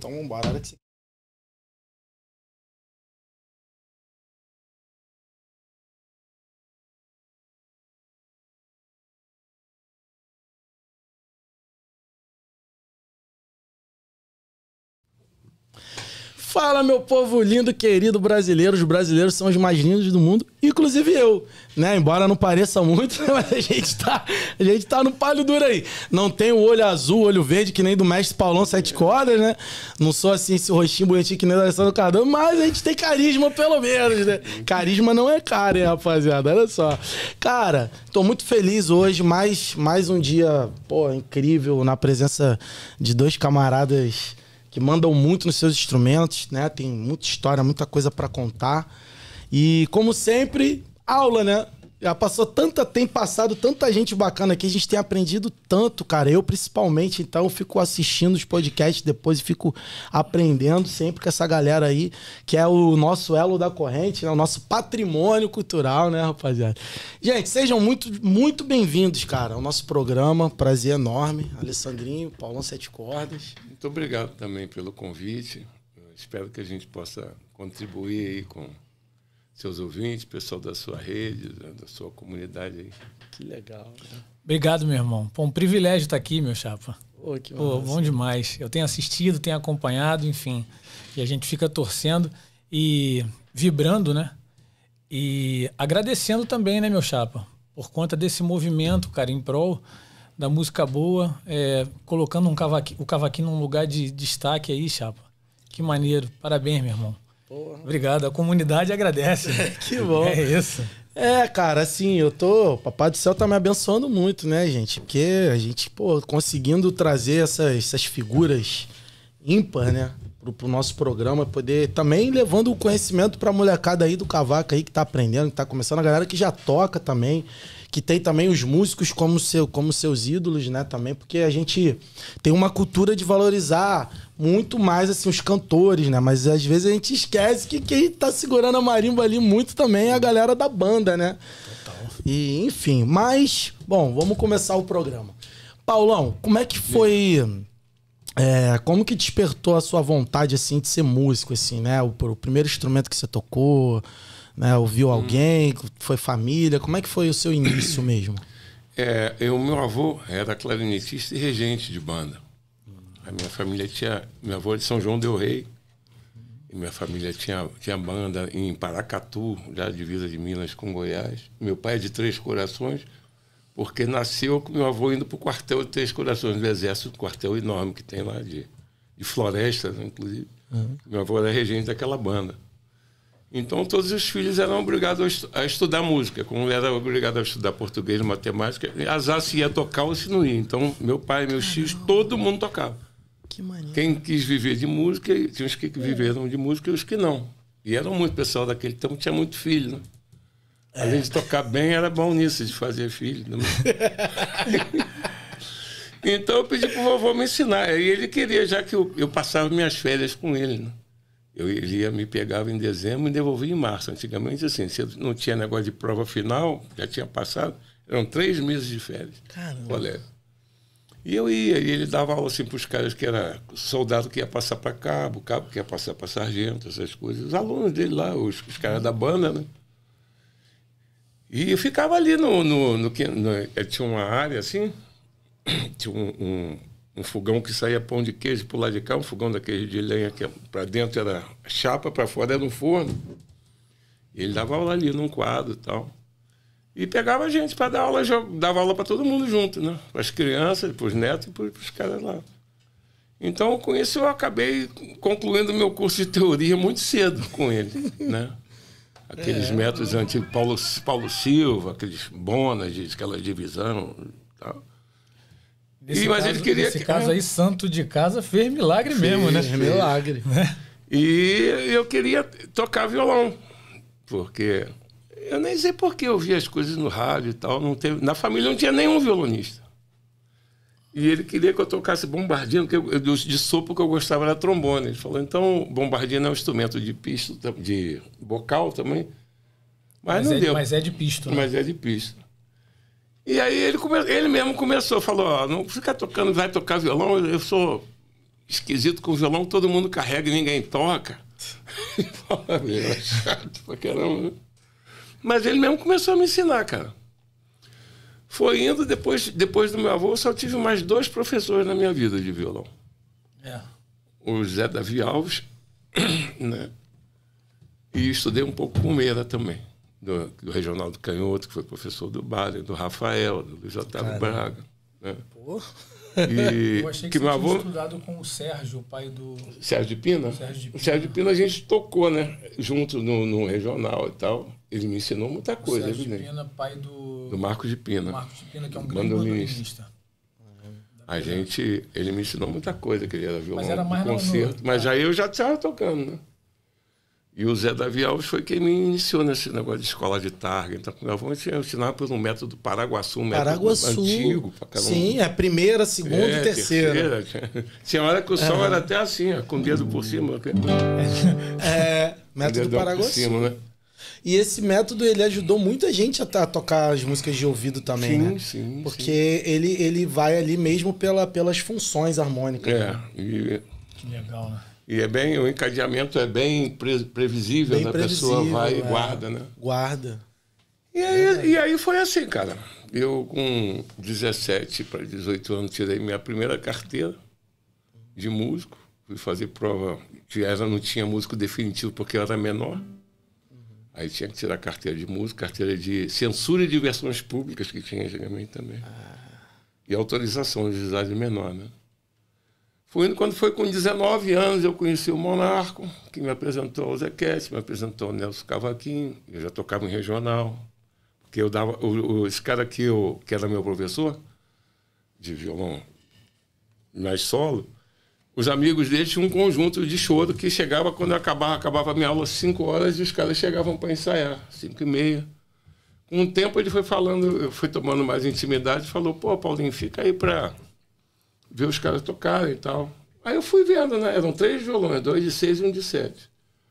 Então vambora, hora que você... Fala, meu povo lindo, querido brasileiro. Os brasileiros são os mais lindos do mundo, inclusive eu, né? Embora não pareça muito, mas a gente tá no palho duro aí. Não tem o olho azul, olho verde, que nem do mestre Paulão Sete Cordas, né? Não sou assim, esse rostinho bonitinho que nem do Alessandro Cardoso, mas a gente tem carisma, pelo menos, né? Carisma não é caro, hein, rapaziada? Olha só. Cara, tô muito feliz hoje, mais um dia, pô, incrível, na presença de dois camaradas que mandam muito nos seus instrumentos, né? Tem muita história, muita coisa pra contar. E, como sempre, aula, né? Tem passado tanta gente bacana aqui, a gente tem aprendido tanto, cara. Eu, principalmente, então, fico assistindo os podcasts depois e fico aprendendo sempre com essa galera aí, que é o nosso elo da corrente, né? O nosso patrimônio cultural, né, rapaziada? Gente, sejam muito bem-vindos, cara, ao nosso programa. Prazer enorme. Alessandrinho, Paulão Sete Cordas. Muito obrigado também pelo convite. Eu espero que a gente possa contribuir aí com seus ouvintes, pessoal da sua rede, da sua comunidade aí. Que legal. Né? Obrigado, meu irmão. Pô, um privilégio estar aqui, meu chapa. Pô, bom demais. Eu tenho assistido, tenho acompanhado, enfim. E a gente fica torcendo e vibrando, né? E agradecendo também, né, meu chapa? Por conta desse movimento, cara, em prol da música boa, colocando o cavaquinho num lugar de destaque aí, chapa. Que maneiro. Parabéns, meu irmão. Porra. Obrigado. A comunidade agradece. Que bom. É isso. Cara, assim, o Papai do Céu tá me abençoando muito, né, gente? Porque a gente, pô, conseguindo trazer essas figuras ímpar, né, pro nosso programa, poder também levando o conhecimento pra molecada aí do cavaco aí que tá aprendendo, que tá começando, a galera que já toca também, que tem também os músicos como seus ídolos, né, também, porque a gente tem uma cultura de valorizar muito mais, assim, os cantores, né, mas às vezes a gente esquece que quem tá segurando a marimba ali muito também é a galera da banda, né. Total. E, enfim, mas, bom, vamos começar o programa. Paulão, como é que foi... como que despertou a sua vontade, assim, de ser músico, assim, né, o primeiro instrumento que você tocou... Né, ouviu alguém, foi família, como é que foi o seu início mesmo? Meu avô era clarinetista e regente de banda. A minha família meu avô é de São João del Rei, e minha família tinha banda em Paracatu, já divisa de Minas com Goiás. Meu pai é de Três Corações, porque nasceu com meu avô indo para o quartel de Três Corações do Exército, um quartel enorme que tem lá de floresta, né, inclusive. Meu avô era regente daquela banda. Então, todos os filhos eram obrigados a estudar música. Como era obrigado a estudar português e matemática, azar se ia tocar ou se não ia. Então, meu pai, meus tios, todo mundo tocava. Que maneiro. Quem quis viver de música, tinha os que viveram de música e os que não. E era muito pessoal daquele tempo, tinha muito filho, né? Além de tocar bem, era bom nisso, de fazer filho. Né? Então, eu pedi para o vovô me ensinar. E ele queria, já que eu passava minhas férias com ele, né? Ele me pegava em dezembro e devolvia em março. Antigamente, assim, se não tinha negócio de prova final, já tinha passado, eram 3 meses de férias. Caramba. Colégio. E eu ia, e ele dava aula assim para os caras que era soldado que ia passar para cabo que ia passar para sargento, essas coisas. Os alunos dele lá, os caras da banda, né? E eu ficava ali tinha uma área assim, tinha um fogão que saía pão de queijo por lá de cá, um fogão daquele de lenha que para dentro era chapa, para fora era um forno. E ele dava aula ali num quadro e tal. E pegava a gente para dar aula, dava aula para todo mundo junto, né? Para as crianças, para os netos e para os caras lá. Então, com isso, eu acabei concluindo meu curso de teoria muito cedo com ele, né? Aqueles métodos antigos, Paulo Silva, aqueles bonas, aquela divisão e tal. Nesse caso aí, santo de casa fez milagre mesmo, né? Fez milagre. E eu queria tocar violão, porque eu nem sei por que eu via as coisas no rádio e tal. Na família não tinha nenhum violonista. E ele queria que eu tocasse bombardino, porque de sopro que eu gostava era trombone. Ele falou, então, bombardino é um instrumento de pisto, de bocal também. Mas não deu. Mas é de pisto, né? Mas é de pisto. E aí ele mesmo começou, falou, não fica tocando, vai tocar violão, eu sou esquisito com o violão, todo mundo carrega e ninguém toca. É chato pra caramba. Mas ele mesmo começou a me ensinar, cara. Foi indo, depois do meu avô, eu só tive mais 2 professores na minha vida de violão. O Zé Davi Alves, né? E estudei um pouco com o Meira também, do Reginaldo Canhoto, que foi professor do Baden, do Rafael, do Luiz Otávio Braga. Né? E eu achei que você tinha estudado com o Sérgio, o pai do... Sérgio de Pina? O Sérgio de Pina a gente tocou, né? Junto no regional e tal. Ele me ensinou muita coisa. Sérgio de Pina, pai do Marcos de Pina. Marcos de Pina, que é um grande bandolinista. Ele me ensinou muita coisa, que ele era violão, mas era mais concerto. Mas aí eu já estava tocando, né? E o Zé Davi Alves foi quem me iniciou nesse negócio de escola de targa. Então, com meu avô, eu ensinava por um método Paraguaçu, um método antigo. Pra caramba. Sim, a primeira, segunda e terceira. Tinha hora que o som era até assim, ó, com o dedo por cima. Método Paraguaçu. Cima, né? E esse método, ele ajudou muita gente a tocar as músicas de ouvido também, né? Sim, porque ele vai ali mesmo pelas funções harmônicas. Que legal, né? E o encadeamento é bem previsível, né? A pessoa vai e guarda, né? Guarda. E aí foi assim, cara. Eu, com 17 para 18 anos, tirei minha primeira carteira de músico. Fui fazer prova, não tinha músico definitivo porque eu era menor. Aí tinha que tirar carteira de música, carteira de censura e diversões públicas, que tinha antigamente também. E autorização de idade menor, né? Quando foi com 19 anos, eu conheci o Monarco, que me apresentou ao Zequete, me apresentou ao Nelson Cavaquinho. Eu já tocava em regional. Porque eu dava... esse cara aqui, que era meu professor de violão mais solo, os amigos dele tinham um conjunto de choro que chegava quando eu acabava a minha aula às 5 horas e os caras chegavam para ensaiar, 5h30. Com o tempo ele foi falando, eu fui tomando mais intimidade e falou, pô, Paulinho, fica aí para ver os caras tocarem e tal. Aí eu fui vendo, né? Eram 3 violões, 2 de 6 e 1 de 7.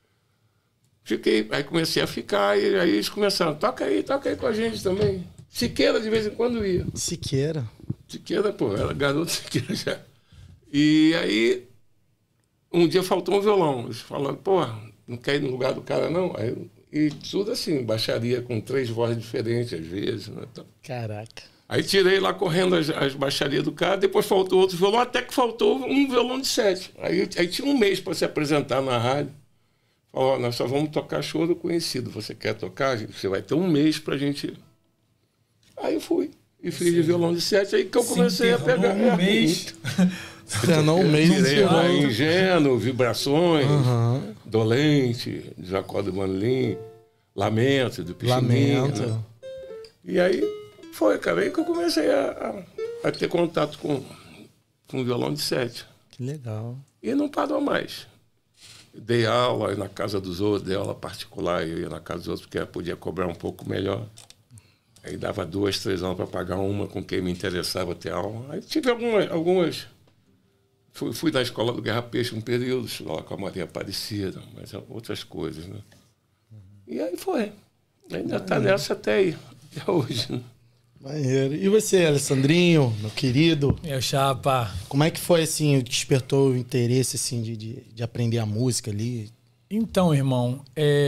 Fiquei, aí comecei a ficar, e aí eles começaram, toca aí com a gente também. Siqueira, de vez em quando ia. Siqueira, pô, era garoto Siqueira já. E aí, um dia faltou um violão. Eles falaram, pô, não quer ir no lugar do cara, não? E tudo assim, baixaria com 3 vozes diferentes, às vezes, né? Caraca. Aí tirei lá correndo as baixarias do cara, depois faltou outro violão, até que faltou um violão de 7. Aí tinha um mês para se apresentar na rádio. Falou, nós só vamos tocar choro conhecido. Você quer tocar? Você vai ter um mês pra gente... Aí eu fui. E fiz de violão de 7, aí que eu comecei a pegar... um mês. Não, um mês. Tirei lá Ingênuo, Vibrações, Dolente, Jacó do Manlim, Lamento, do Pichininho. Né? E aí foi, cara, aí que eu comecei a ter contato com o violão de 7. Que legal. E não parou mais. Dei aula na casa dos outros, dei aula particular, eu ia na casa dos outros porque eu podia cobrar um pouco melhor. Aí dava 2, 3 aulas para pagar uma com quem me interessava ter aula. Aí tive algumas. Fui na escola do Guerra Peixe um período, lá com a Maria Aparecida, mas outras coisas, né? E aí foi. Ainda está nessa até hoje, né? Maneiro. E você, Alessandrinho, meu querido? Meu chapa. Como é que foi, assim, despertou o interesse, assim, de aprender a música ali? Então, irmão,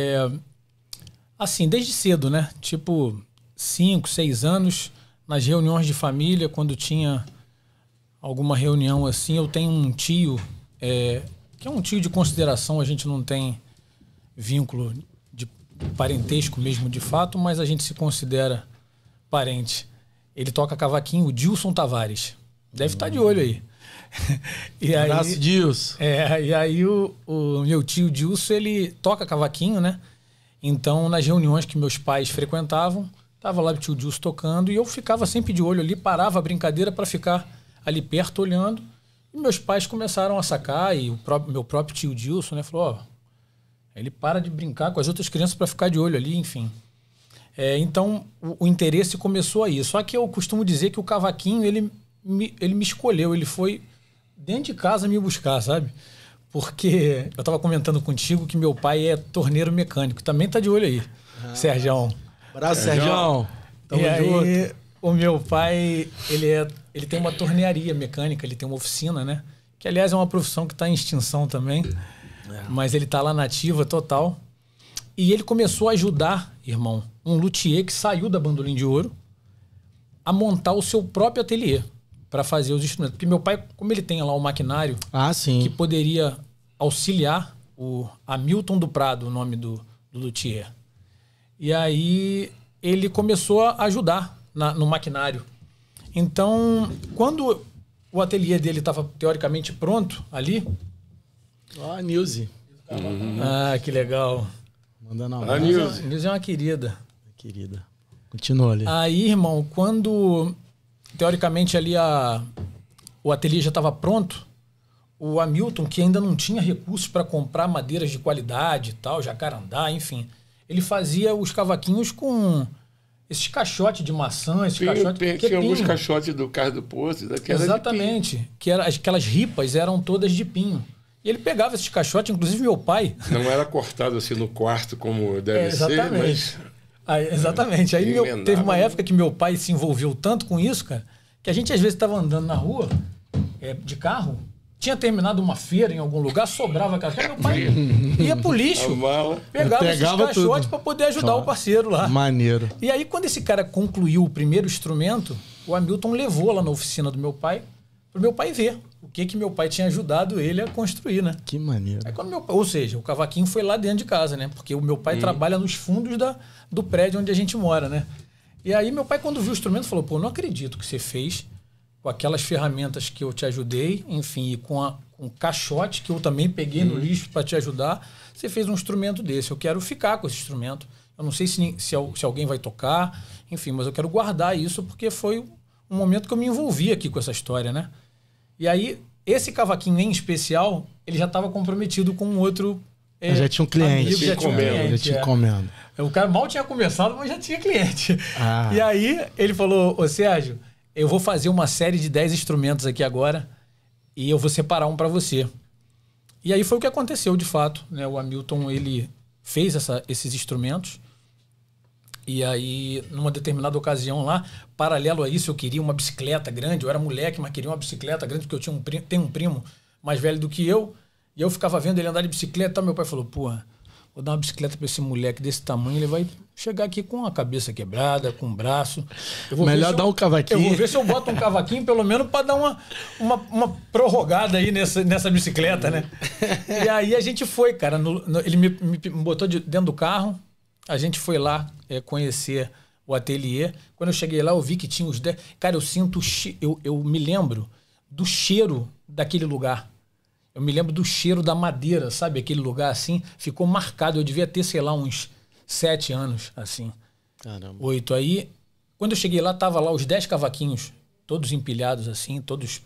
assim, desde cedo, né? Tipo, 5, 6 anos, nas reuniões de família, quando tinha alguma reunião assim, eu tenho um tio, que é um tio de consideração, a gente não tem vínculo de parentesco mesmo de fato, mas a gente se considera parente. Ele toca cavaquinho, o Dilson Tavares. Deve estar de olho aí. Abraço, Dilson. E aí o meu tio Dilson, ele toca cavaquinho, né? Então, nas reuniões que meus pais frequentavam, tava lá o tio Dilson tocando e eu ficava sempre de olho ali, parava a brincadeira para ficar ali perto olhando. E meus pais começaram a sacar e meu próprio tio Dilson, né, falou, ele para de brincar com as outras crianças para ficar de olho ali, enfim. Então, o interesse começou aí. Só que eu costumo dizer que o cavaquinho, ele me escolheu, ele foi dentro de casa me buscar, sabe? Porque eu estava comentando contigo que meu pai é torneiro mecânico, também tá de olho aí, Sergião. Abraço, Sergião. Tamo junto. Aí, o meu pai, ele tem uma tornearia mecânica, ele tem uma oficina, né? que aliás é uma profissão que está em extinção também, mas ele está lá na ativa total. E ele começou a ajudar, irmão, um luthier que saiu da Bandolim de Ouro a montar o seu próprio ateliê para fazer os instrumentos. Porque meu pai, como ele tem lá o maquinário que poderia auxiliar o Hamilton do Prado, o nome do luthier. E aí ele começou a ajudar no maquinário. Então, quando o ateliê dele estava teoricamente pronto ali... Ó, a Nilce. Ah, que legal. Mandando A Nilce. Nilce é uma querida. Querida. Continua ali. Aí, irmão, quando teoricamente ali o ateliê já estava pronto, o Hamilton, que ainda não tinha recursos para comprar madeiras de qualidade e tal, jacarandá, enfim, ele fazia os cavaquinhos com esses caixotes de maçã, esses caixotes... Tinha alguns caixotes do Carro do Poço, daquela. Exatamente. Que aquelas ripas eram todas de pinho. E ele pegava esses caixotes, inclusive meu pai... Não era cortado assim no quarto como deve ser, mas... Exatamente. Aí teve uma época que meu pai se envolveu tanto com isso, cara, que a gente às vezes estava andando na rua de carro, tinha terminado uma feira em algum lugar, sobrava café, meu pai ia pro lixo, pegava esses caixotes para poder ajudar o parceiro lá. Maneiro. E aí quando esse cara concluiu o primeiro instrumento, o Hamilton levou lá na oficina do meu pai, pro meu pai ver o que meu pai tinha ajudado ele a construir, né? Que maneiro. Aí quando ou seja, o cavaquinho foi lá dentro de casa, né? Porque o meu pai trabalha nos fundos do prédio onde a gente mora, né? E aí meu pai, quando viu o instrumento, falou, pô, não acredito que você fez com aquelas ferramentas que eu te ajudei, enfim, e com um caixote que eu também peguei no lixo para te ajudar, você fez um instrumento desse. Eu quero ficar com esse instrumento. Eu não sei se alguém vai tocar, enfim, mas eu quero guardar isso porque foi um momento que eu me envolvi aqui com essa história, né? E aí, esse cavaquinho em especial, ele já estava comprometido com um outro... já tinha um cliente. Amigo, já tinha encomenda. O cara mal tinha começado, mas já tinha cliente. E aí, ele falou, ô Sérgio, eu vou fazer uma série de 10 instrumentos aqui agora e eu vou separar um para você. E aí foi o que aconteceu, de fato, né? O Hamilton, ele fez esses instrumentos. E aí, numa determinada ocasião lá, paralelo a isso, eu queria uma bicicleta grande. Eu era moleque, mas queria uma bicicleta grande, porque eu tenho um primo mais velho do que eu. E eu ficava vendo ele andar de bicicleta. Meu pai falou, porra, vou dar uma bicicleta para esse moleque desse tamanho, ele vai chegar aqui com a cabeça quebrada, com o braço. Melhor dar um cavaquinho. Eu vou ver se eu boto um cavaquinho, pelo menos, para dar uma prorrogada aí nessa bicicleta, né? E aí a gente foi, cara. Ele me botou dentro do carro. A gente foi lá conhecer o ateliê. Quando eu cheguei lá, eu vi que tinha os 10... Cara, eu sinto... Eu me lembro do cheiro daquele lugar. Eu me lembro do cheiro da madeira, sabe? Aquele lugar assim. Ficou marcado. Eu devia ter, sei lá, uns 7 anos, assim. Caramba. 8. Aí, quando eu cheguei lá, tava lá os 10 cavaquinhos, todos empilhados assim, todos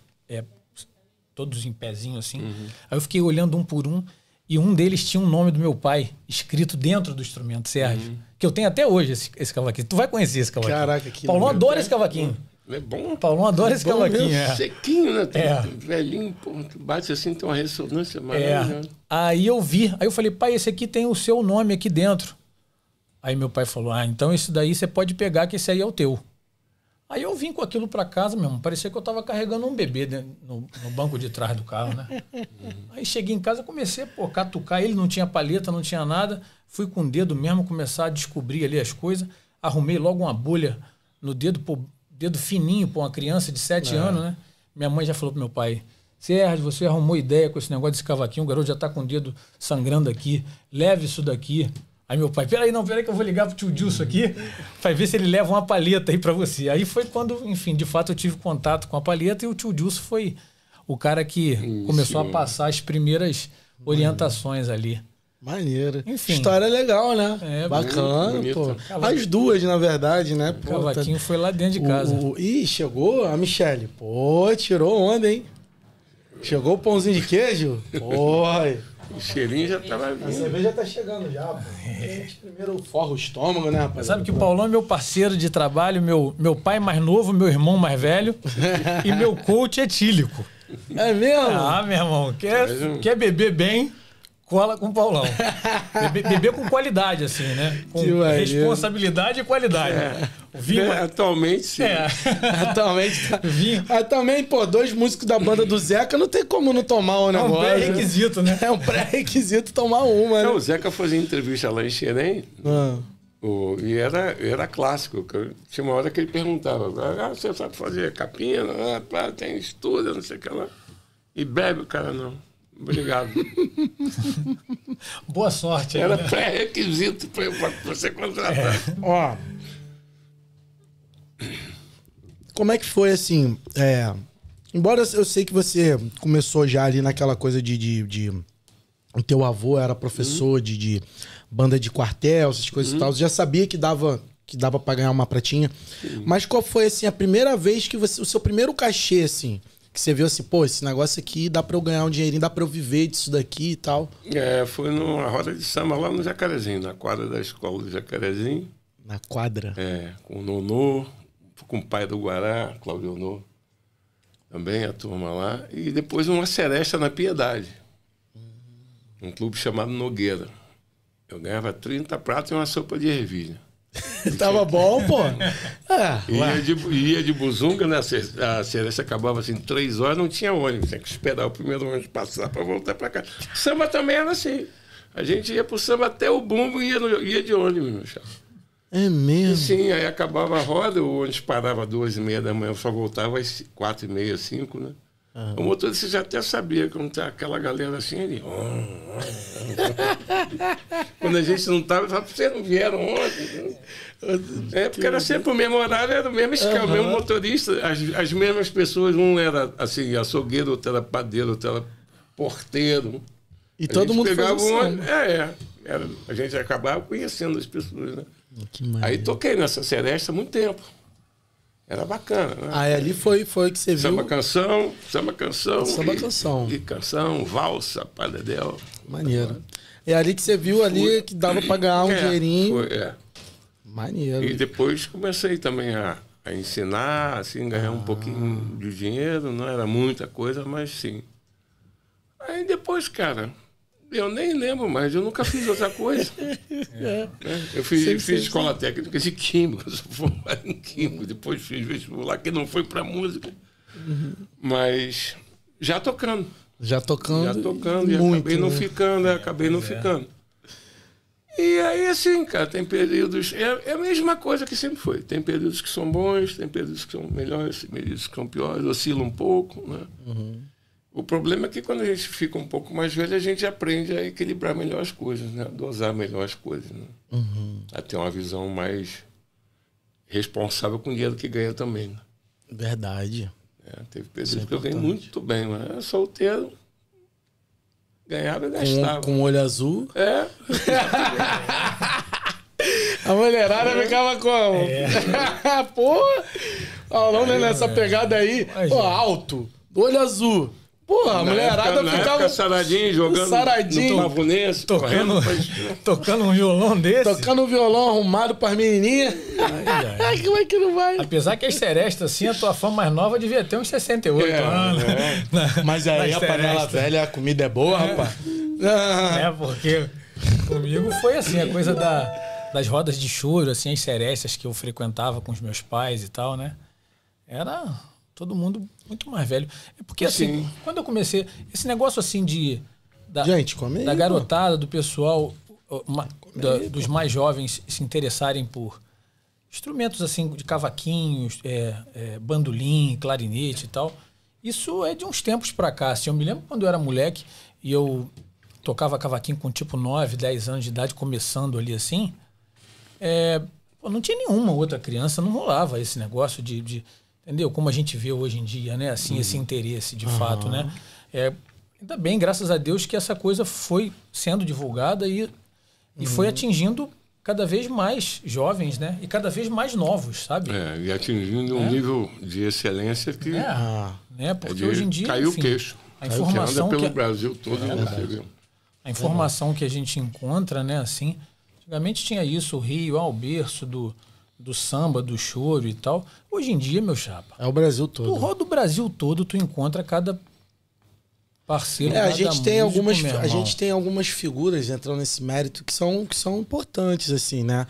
em pezinho assim. Aí eu fiquei olhando um por um. E um deles tinha o nome do meu pai escrito dentro do instrumento, Sérgio. Que eu tenho até hoje esse cavaquinho. Tu vai conhecer esse cavaquinho. Caraca, que Paulão adora esse cavaquinho. É bom. Paulão adora esse cavaquinho. Sequinho, né? Velhinho, pô, bate assim, tem uma ressonância maravilhosa. Aí eu vi. Aí eu falei, pai, esse aqui tem o seu nome aqui dentro. Aí meu pai falou, então esse daí você pode pegar, que esse aí é o teu. Aí eu vim com aquilo pra casa mesmo. Parecia que eu tava carregando um bebê no banco de trás do carro, né? Aí cheguei em casa, comecei a catucar. Ele não tinha palheta, não tinha nada. Fui com o dedo mesmo começar a descobrir ali as coisas. Arrumei logo uma bolha no dedo, dedo fininho pra uma criança de 7 anos, né? Minha mãe já falou pro meu pai, Sérgio, você arrumou ideia com esse negócio desse cavaquinho, o garoto já tá com o dedo sangrando aqui. Leve isso daqui. Aí meu pai, peraí que eu vou ligar pro tio Dilson aqui pra ver se ele leva uma palheta aí pra você. Aí foi quando, enfim, de fato eu tive contato com a palheta e o tio Dilson foi o cara que começou a passar as primeiras orientações ali. Maneiro. Enfim. História legal, né? Bacana, pô. As duas, na verdade, né? O cavaquinho foi lá dentro de casa. Ih, chegou a Michele. Pô, tirou onda, hein? Chegou o pãozinho de queijo? Oi. O cheirinho já tava vindo. A cerveja tá chegando já, pô. A gente primeiro forra o estômago, né, rapaz? Sabe que o Paulão é meu parceiro de trabalho, meu pai mais novo, meu irmão mais velho e meu coach etílico. É mesmo? Ah, meu irmão, quer beber bem, cola com o Paulão. Beber com qualidade, assim, né? Com responsabilidade e qualidade. Vinho, atualmente, sim. Atualmente tá. Vinho. Também, pô, 2 músicos da banda do Zeca, não tem como não tomar um negócio. É um pré-requisito, né? É um pré-requisito tomar uma, né? O Zeca fazia entrevista lá em Xerém. E era clássico. Tinha uma hora que ele perguntava: você sabe fazer capinha? Tem estudo, não sei o que lá. E bebe o cara, não. Obrigado. Boa sorte. Era pré-requisito para você contratar. Ó, como é que foi, assim... embora eu sei que você começou já ali naquela coisa de o teu avô era professor de banda de quartel, essas coisas e tal. Você já sabia que dava para ganhar uma pratinha. Mas qual foi, assim, a primeira vez que o seu primeiro cachê, assim... Que você viu assim, pô, esse negócio aqui dá pra eu ganhar um dinheirinho, dá pra eu viver disso daqui e tal. Foi numa roda de samba lá no Jacarezinho, na quadra da escola do Jacarezinho. Na quadra? Com o Nonô, com o pai do Guará, Cláudio Nonô. Também a turma lá. E depois uma seresta na Piedade. Um clube chamado Nogueira. Eu ganhava 30 pratos e uma sopa de ervilha. Tava bom, pô. Ia de buzunga, né? A seresta acabava assim, 3 horas, não tinha ônibus. Tinha que esperar o primeiro ônibus passar para voltar para cá. Samba também era assim. A gente ia pro samba até o bumbo e ia de ônibus, meu chapa. É mesmo? E, sim, aí acabava a roda, o ônibus parava às 2h30 da manhã, só voltava às 4h30, 5, né? O motorista já até sabia como tá aquela galera assim, ele... Quando a gente não estava, ele falava, vocês não vieram ontem? Porque era sempre o mesmo horário, era o mesmo esquema, o mesmo motorista, as mesmas pessoas, um era assim, açougueiro, outro era padeiro, outro era porteiro. E todo mundo pegava a gente acabava conhecendo as pessoas, né? Aí toquei nessa seresta há muito tempo. Era bacana, né? Aí ali foi que você viu... Samba canção. Samba canção. E canção, valsa, padedel. Maneiro. É ali que você viu ali que dava pra ganhar um dinheirinho. Maneiro. E depois comecei também a ensinar, assim, ganhar um pouquinho de dinheiro. Não era muita coisa, mas sim. Aí depois, cara... Eu nem lembro mais, eu nunca fiz outra coisa. Eu fiz escola técnica de química, eu sou formado em química, depois fiz vestibular, que não foi para música. Mas já tocando. Já tocando e muito, acabei não ficando. E aí, assim, cara, tem períodos... É a mesma coisa que sempre foi. Tem períodos que são bons, tem períodos que são melhores, tem períodos que são piores, oscila um pouco, né? O problema é que quando a gente fica um pouco mais velho, a gente aprende a equilibrar melhor as coisas, né? A dosar melhor as coisas, né? A ter uma visão mais responsável com o dinheiro que ganha também, né? Verdade. Teve períodos que eu ganhei muito bem, mas era solteiro, ganhava e gastava. Com olho azul. A mulherada ficava como? Porra! Não, nessa pegada aí. Pô, alto, olho azul. Porra, a mulherada ficava... saradinho, jogando no pavonense, tocando um violão desse. Tocando um violão arrumado pras menininhas. Como é que não vai? Apesar que as serestas, assim, a tua fã mais nova devia ter uns 68 anos. Mas aí a panela velha, a comida é boa, rapaz. Porque comigo foi assim, a coisa das rodas de choro, assim, as serestas que eu frequentava com os meus pais e tal, né? Era... Todo mundo muito mais velho. Porque, assim, quando eu comecei... Esse negócio, assim, da garotada, do pessoal, dos mais jovens se interessarem por instrumentos, assim, de cavaquinhos, bandolim, clarinete e tal. Isso é de uns tempos pra cá. Assim, eu me lembro quando eu era moleque e eu tocava cavaquinho com tipo 9, 10 anos de idade, começando ali, assim. Não tinha nenhuma outra criança, não rolava esse negócio de entendeu? Como a gente vê hoje em dia, né? Assim, esse interesse, de fato, né? Ainda bem, graças a Deus, que essa coisa foi sendo divulgada e foi atingindo cada vez mais jovens, né? E cada vez mais novos, sabe? E atingindo um nível de excelência que... Porque hoje em dia, caiu o queixo. A informação que anda pelo Brasil todo, a informação que a gente encontra, né? Assim, antigamente tinha isso, o Rio, o berço do samba, do choro e tal. Hoje em dia, meu chapa... É o Brasil todo. Tu roda o Brasil todo, tu encontra cada Parceiro, a gente tem músico, a gente tem algumas figuras entrando nesse mérito que são importantes, assim, né?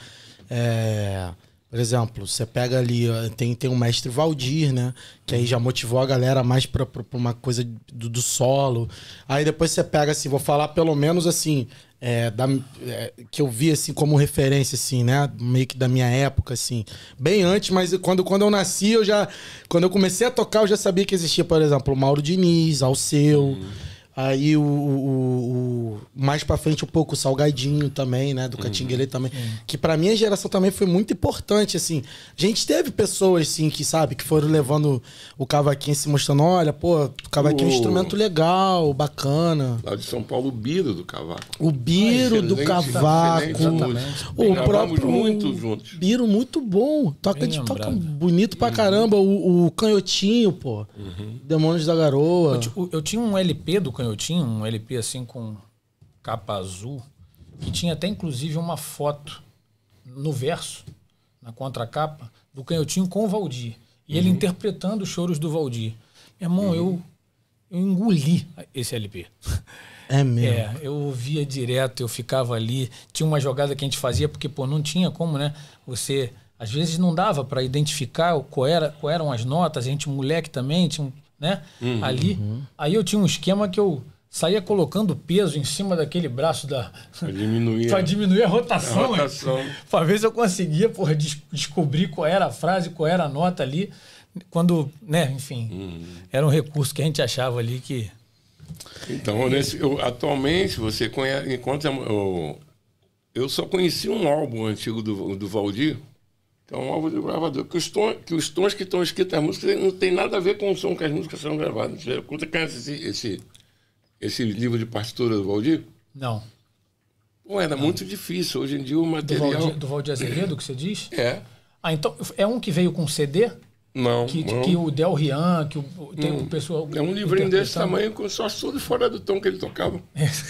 Por exemplo, você pega ali, tem o mestre Valdir, né? Que aí já motivou a galera mais pra uma coisa do solo. Aí depois você pega, assim, vou falar pelo menos, assim, que eu vi, assim, como referência, assim, né? Meio que da minha época, assim. Bem antes, mas quando eu nasci, quando eu comecei a tocar, eu já sabia que existia, por exemplo, o Mauro Diniz, Alceu... Aí mais pra frente um pouco o Salgadinho também, né? Do Catinguele também. Que pra minha geração também foi muito importante, assim. A gente teve pessoas, assim, que, sabe, que foram levando o cavaquinho se mostrando, olha, pô, o cavaquinho é um instrumento legal, bacana. Lá de São Paulo, o Biro do Cavaco. O Biro do Cavaco. O próprio muito juntos. Biro muito bom. Toca bonito pra caramba. O Canhotinho, pô. Demônios da Garoa. Eu tinha um LP do Canhotinho, um LP assim com capa azul, que tinha até inclusive uma foto no verso, na contracapa, do Canhotinho com o Valdir. E ele interpretando os choros do Valdir. Meu irmão, eu engoli esse LP. É mesmo? Eu ouvia direto, eu ficava ali. Tinha uma jogada que a gente fazia, porque pô, não tinha como, né? Você, às vezes não dava para identificar qual eram as notas, a gente moleque também, tinha, né? Ali. Aí eu tinha um esquema que eu saía colocando peso em cima daquele braço para diminuir a rotação. Para ver se eu conseguia, porra, descobrir qual era a frase, qual era a nota ali. Quando, né, enfim, era um recurso que a gente achava ali que... Então, atualmente, você conhece... Eu só conheci um álbum antigo do Valdir, que é um álbum de gravador, que os tons que estão escritos nas músicas não tem nada a ver com o som que as músicas são gravadas. Você conhece esse livro de partitura do Valdir? Não. Pô, era muito difícil. Hoje em dia o material... Do Valdir Azevedo, que você diz? É. Ah, então é um que veio com CD? Não. Que o Del Rian, tem o pessoal... É um livrinho desse tamanho, com só tudo fora do tom que ele tocava.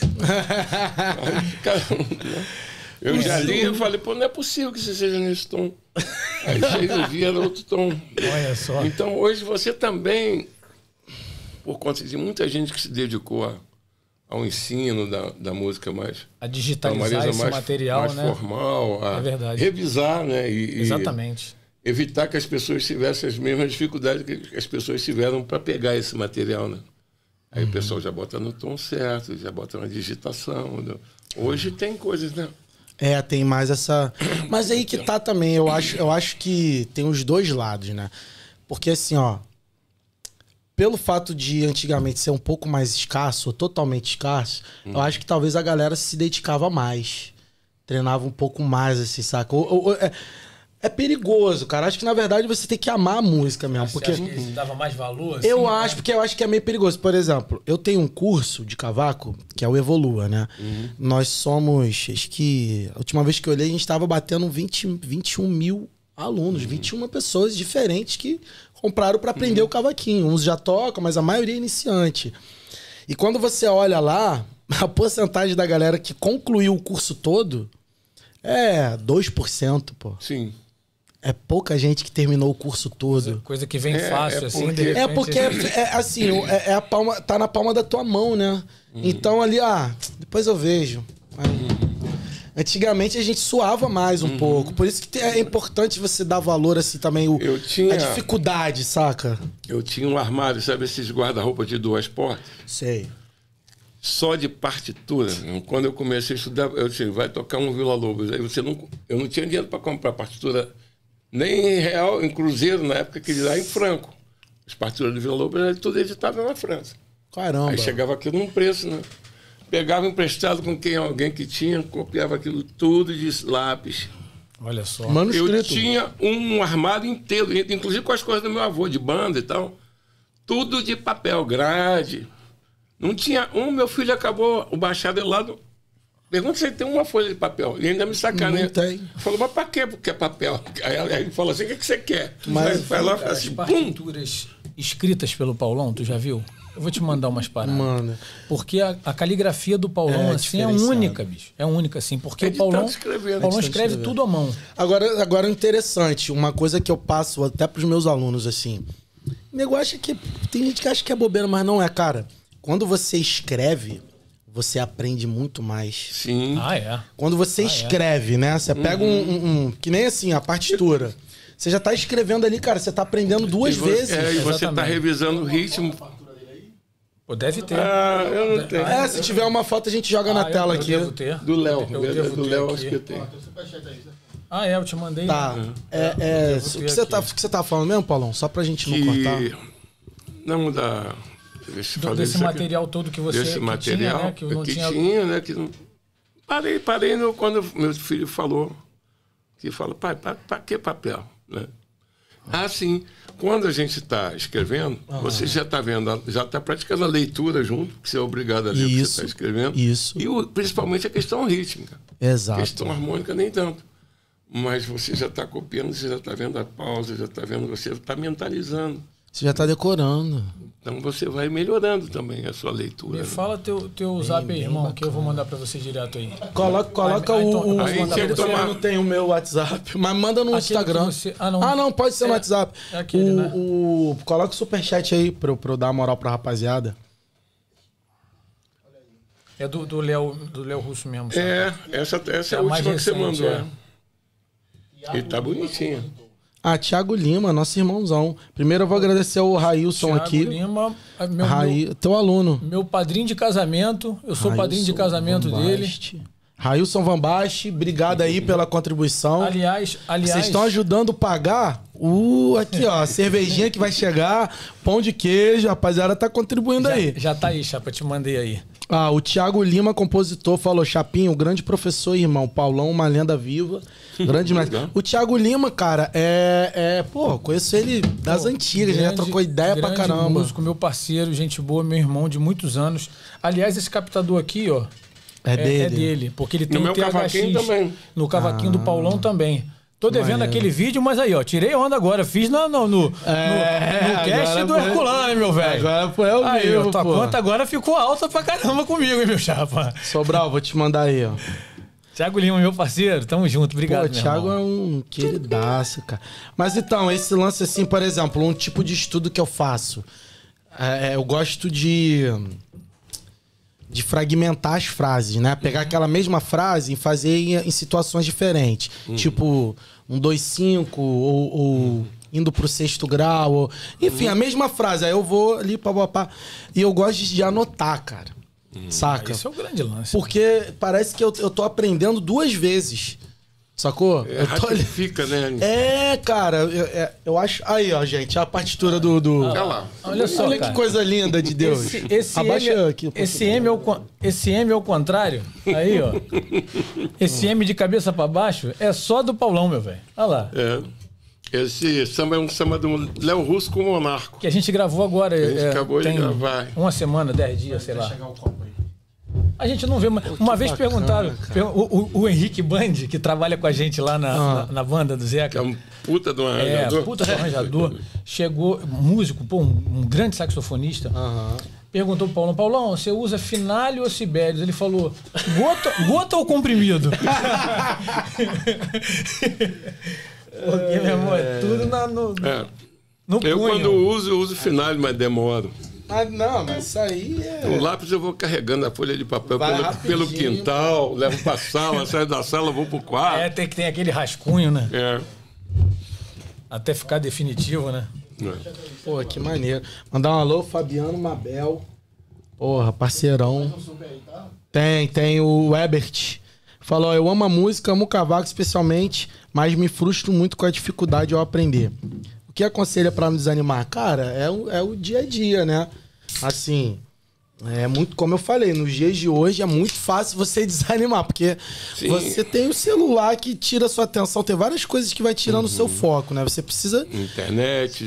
Eu já li e falei, pô, não é possível que você seja nesse tom. Aí eu vi, era outro tom. Olha só. Então hoje você também, por conta de muita gente que se dedicou ao ensino da música mais... A digitalizar esse material, mais né? formal, a revisar, né? Exatamente. Evitar que as pessoas tivessem as mesmas dificuldades que as pessoas tiveram para pegar esse material, né? Aí o pessoal já bota no tom certo, já bota na digitação. Né? Hoje tem coisas, né? Tem mais essa... Mas aí que tá também, eu acho que tem os dois lados, né? Porque assim, ó, pelo fato de antigamente ser um pouco mais escasso, ou totalmente escasso, eu acho que talvez a galera se dedicava mais. Treinava um pouco mais, assim, saca? É perigoso, cara. Acho que, na verdade, você tem que amar a música mesmo. Você porque acha que dava mais valor? Assim, porque eu acho que é meio perigoso. Por exemplo, eu tenho um curso de cavaco, que é o Evolua, né? Nós somos, acho que... A última vez que eu olhei, a gente estava batendo 21 mil alunos. 21 pessoas diferentes que compraram para aprender o cavaquinho. Uns já tocam, mas a maioria é iniciante. E quando você olha lá, a porcentagem da galera que concluiu o curso todo é 2%, pô. Sim. É pouca gente que terminou o curso todo. Coisa que vem fácil, assim. Porque a palma, tá na palma da tua mão, né? Então ali, depois eu vejo. Antigamente a gente suava mais um pouco. Por isso que é importante você dar valor, assim, também, a dificuldade, saca? Eu tinha um armário, sabe, esses guarda-roupa de 2 portas? Sei. Só de partitura. Quando eu comecei a estudar, eu disse, vai tocar um Vila Lobos. Aí eu não tinha dinheiro para comprar partitura nem em real, em cruzeiro, na época que ele lá em franco. As partituras do Vila Lobos eram tudo editadas na França. Caramba. Aí chegava aquilo num preço, né? Pegava emprestado com alguém que tinha, copiava aquilo tudo de lápis. Olha só. Manuscrito. Eu tinha um armário inteiro, inclusive com as coisas do meu avô, de banda e tal. Tudo de papel, grade. Não tinha meu filho acabou o bacharelado. Pergunta se ele tem uma folha de papel. E ainda me sacaneia. Não tem. Falou, mas pra quê? Porque é papel. Aí ele falou assim, o que você quer? Mas vai lá e faz assim, as partituras escritas pelo Paulão, tu já viu? Eu vou te mandar umas paradas. Mano. Porque a caligrafia do Paulão, assim, é única, bicho. É única, assim. Porque o Paulão escreve tudo à mão. Agora, interessante. Uma coisa que eu passo até pros meus alunos, assim. O negócio é que tem gente que acha que é bobeira, mas não é, cara. quando você escreve, você aprende muito mais. Sim. Ah, é. Quando você escreve, né? Você pega que nem assim, a partitura. Você já tá escrevendo ali, cara, você tá aprendendo duas vezes. E você tá revisando o ritmo. Pô, deve ter. Ah, eu não tenho. Se tiver uma foto, a gente joga na tela aqui. Eu devo ter. Do Léo. devo Do ter Léo, aqui. acho que eu tenho. Eu te mandei. Tá. O que você tá falando mesmo, Paulão? Só pra gente não cortar. Não dá. Desse material todo que você desse material tinha, né? que tinha, né? Que não... Parei quando meu filho falou. Que fala, pai, pra que papel? Né? Sim. Quando a gente está escrevendo, você já está vendo, já está praticando a leitura junto, que você é obrigado a ler o que você está escrevendo. Isso. E principalmente a questão rítmica. Exato. A questão harmônica nem tanto. Mas você já está copiando, você já está vendo a pausa, já está vendo, você está mentalizando. Você já está decorando. Então você vai melhorando também a sua leitura. Me fala teu zap aí, irmão, que eu vou mandar para você direto aí. Coloca o... Aí Eu não tenho o meu WhatsApp, mas manda no Instagram. Você... não, pode ser no WhatsApp. É aquele, né? Coloca o superchat aí pra eu dar moral pra rapaziada. É do Léo Russo mesmo. Sabe? Essa é a última que você mandou. E tá bonitinha. Thiago Lima, nosso irmãozão. Primeiro eu vou agradecer ao Railson Thiago aqui. Lima, teu aluno. Meu padrinho de casamento. Eu sou padrinho de casamento dele. Railson Van Baste, obrigado aí pela contribuição. Aliás... Vocês estão ajudando a pagar aqui, ó, a cervejinha que vai chegar, pão de queijo, rapaziada, tá contribuindo aí. Já tá aí, Chapa, te mandei aí. O Thiago Lima, compositor, falou: Chapinho, grande professor e irmão. Paulão, uma lenda viva. Grande mestre. O Thiago Lima, cara, conheço ele das antigas, já trocou ideia pra caramba. Músico, meu parceiro, gente boa, meu irmão de muitos anos. Aliás, esse captador aqui, ó, é dele, porque ele tem no meu cavaquinho também. No cavaquinho do Paulão também. Tô devendo aquele vídeo, mas aí, ó, tirei onda agora. Fiz no cast do Herculano, meu velho. Agora foi ao vivo, tua conta agora ficou alta pra caramba comigo, hein, meu chapa. Sobral, vou te mandar aí, ó. Thiago Lima, meu parceiro, tamo junto, obrigado, o Thiago é um queridaço, cara. Mas então, esse lance assim, por exemplo, um tipo de estudo que eu faço. Eu gosto de fragmentar as frases, né? Pegar aquela mesma frase e fazer em situações diferentes. Tipo, 2-5 ou indo pro 6º grau. Enfim, a mesma frase. Aí eu vou ali, pá. E eu gosto de anotar, cara. Saca? Esse é o grande lance. Porque parece que eu tô aprendendo 2 vezes. Sacou? Ratifica, né? Cara, eu acho... Aí, ó, gente, a partitura do... Olha lá. Olha só, olha que coisa linda de Deus. Abaixa aqui. Esse M ao contrário, aí, ó. Esse M de cabeça pra baixo é só do Paulão, meu velho. Olha lá. Esse samba é um samba do Léo Russo com o Monarco. Que a gente gravou agora. A gente acabou de gravar. Uma semana, 10 dias, sei lá. A gente não vê. Uma vez perguntaram, o Henrique Band, que trabalha com a gente lá na banda do Zeca. Que é um puta do arranjador. Puta do arranjador. Chegou, músico, um grande saxofonista. Perguntou pro Paulão, você usa Finale ou Sibelius? Ele falou, gota ou comprimido? Porque, meu amor, é tudo no punho. Eu, quando uso Finale, mas demoro. Mas isso aí O lápis eu vou carregando a folha de papel pelo quintal, levo pra sala, saio da sala, vou pro quarto. Tem aquele rascunho, né? Até ficar definitivo, né? Pô, que maneiro. Mandar um alô, Fabiano Mabel. Porra, parceirão. Tem o Ebert. Falou, eu amo a música, amo o cavaco especialmente, mas me frustro muito com a dificuldade ao aprender. O que aconselha pra não desanimar? Cara, é o dia a dia, né? Assim, é muito, como eu falei, nos dias de hoje é muito fácil você desanimar, porque você tem o celular que tira a sua atenção, tem várias coisas que vai tirando o seu foco, né? Você precisa... Internet,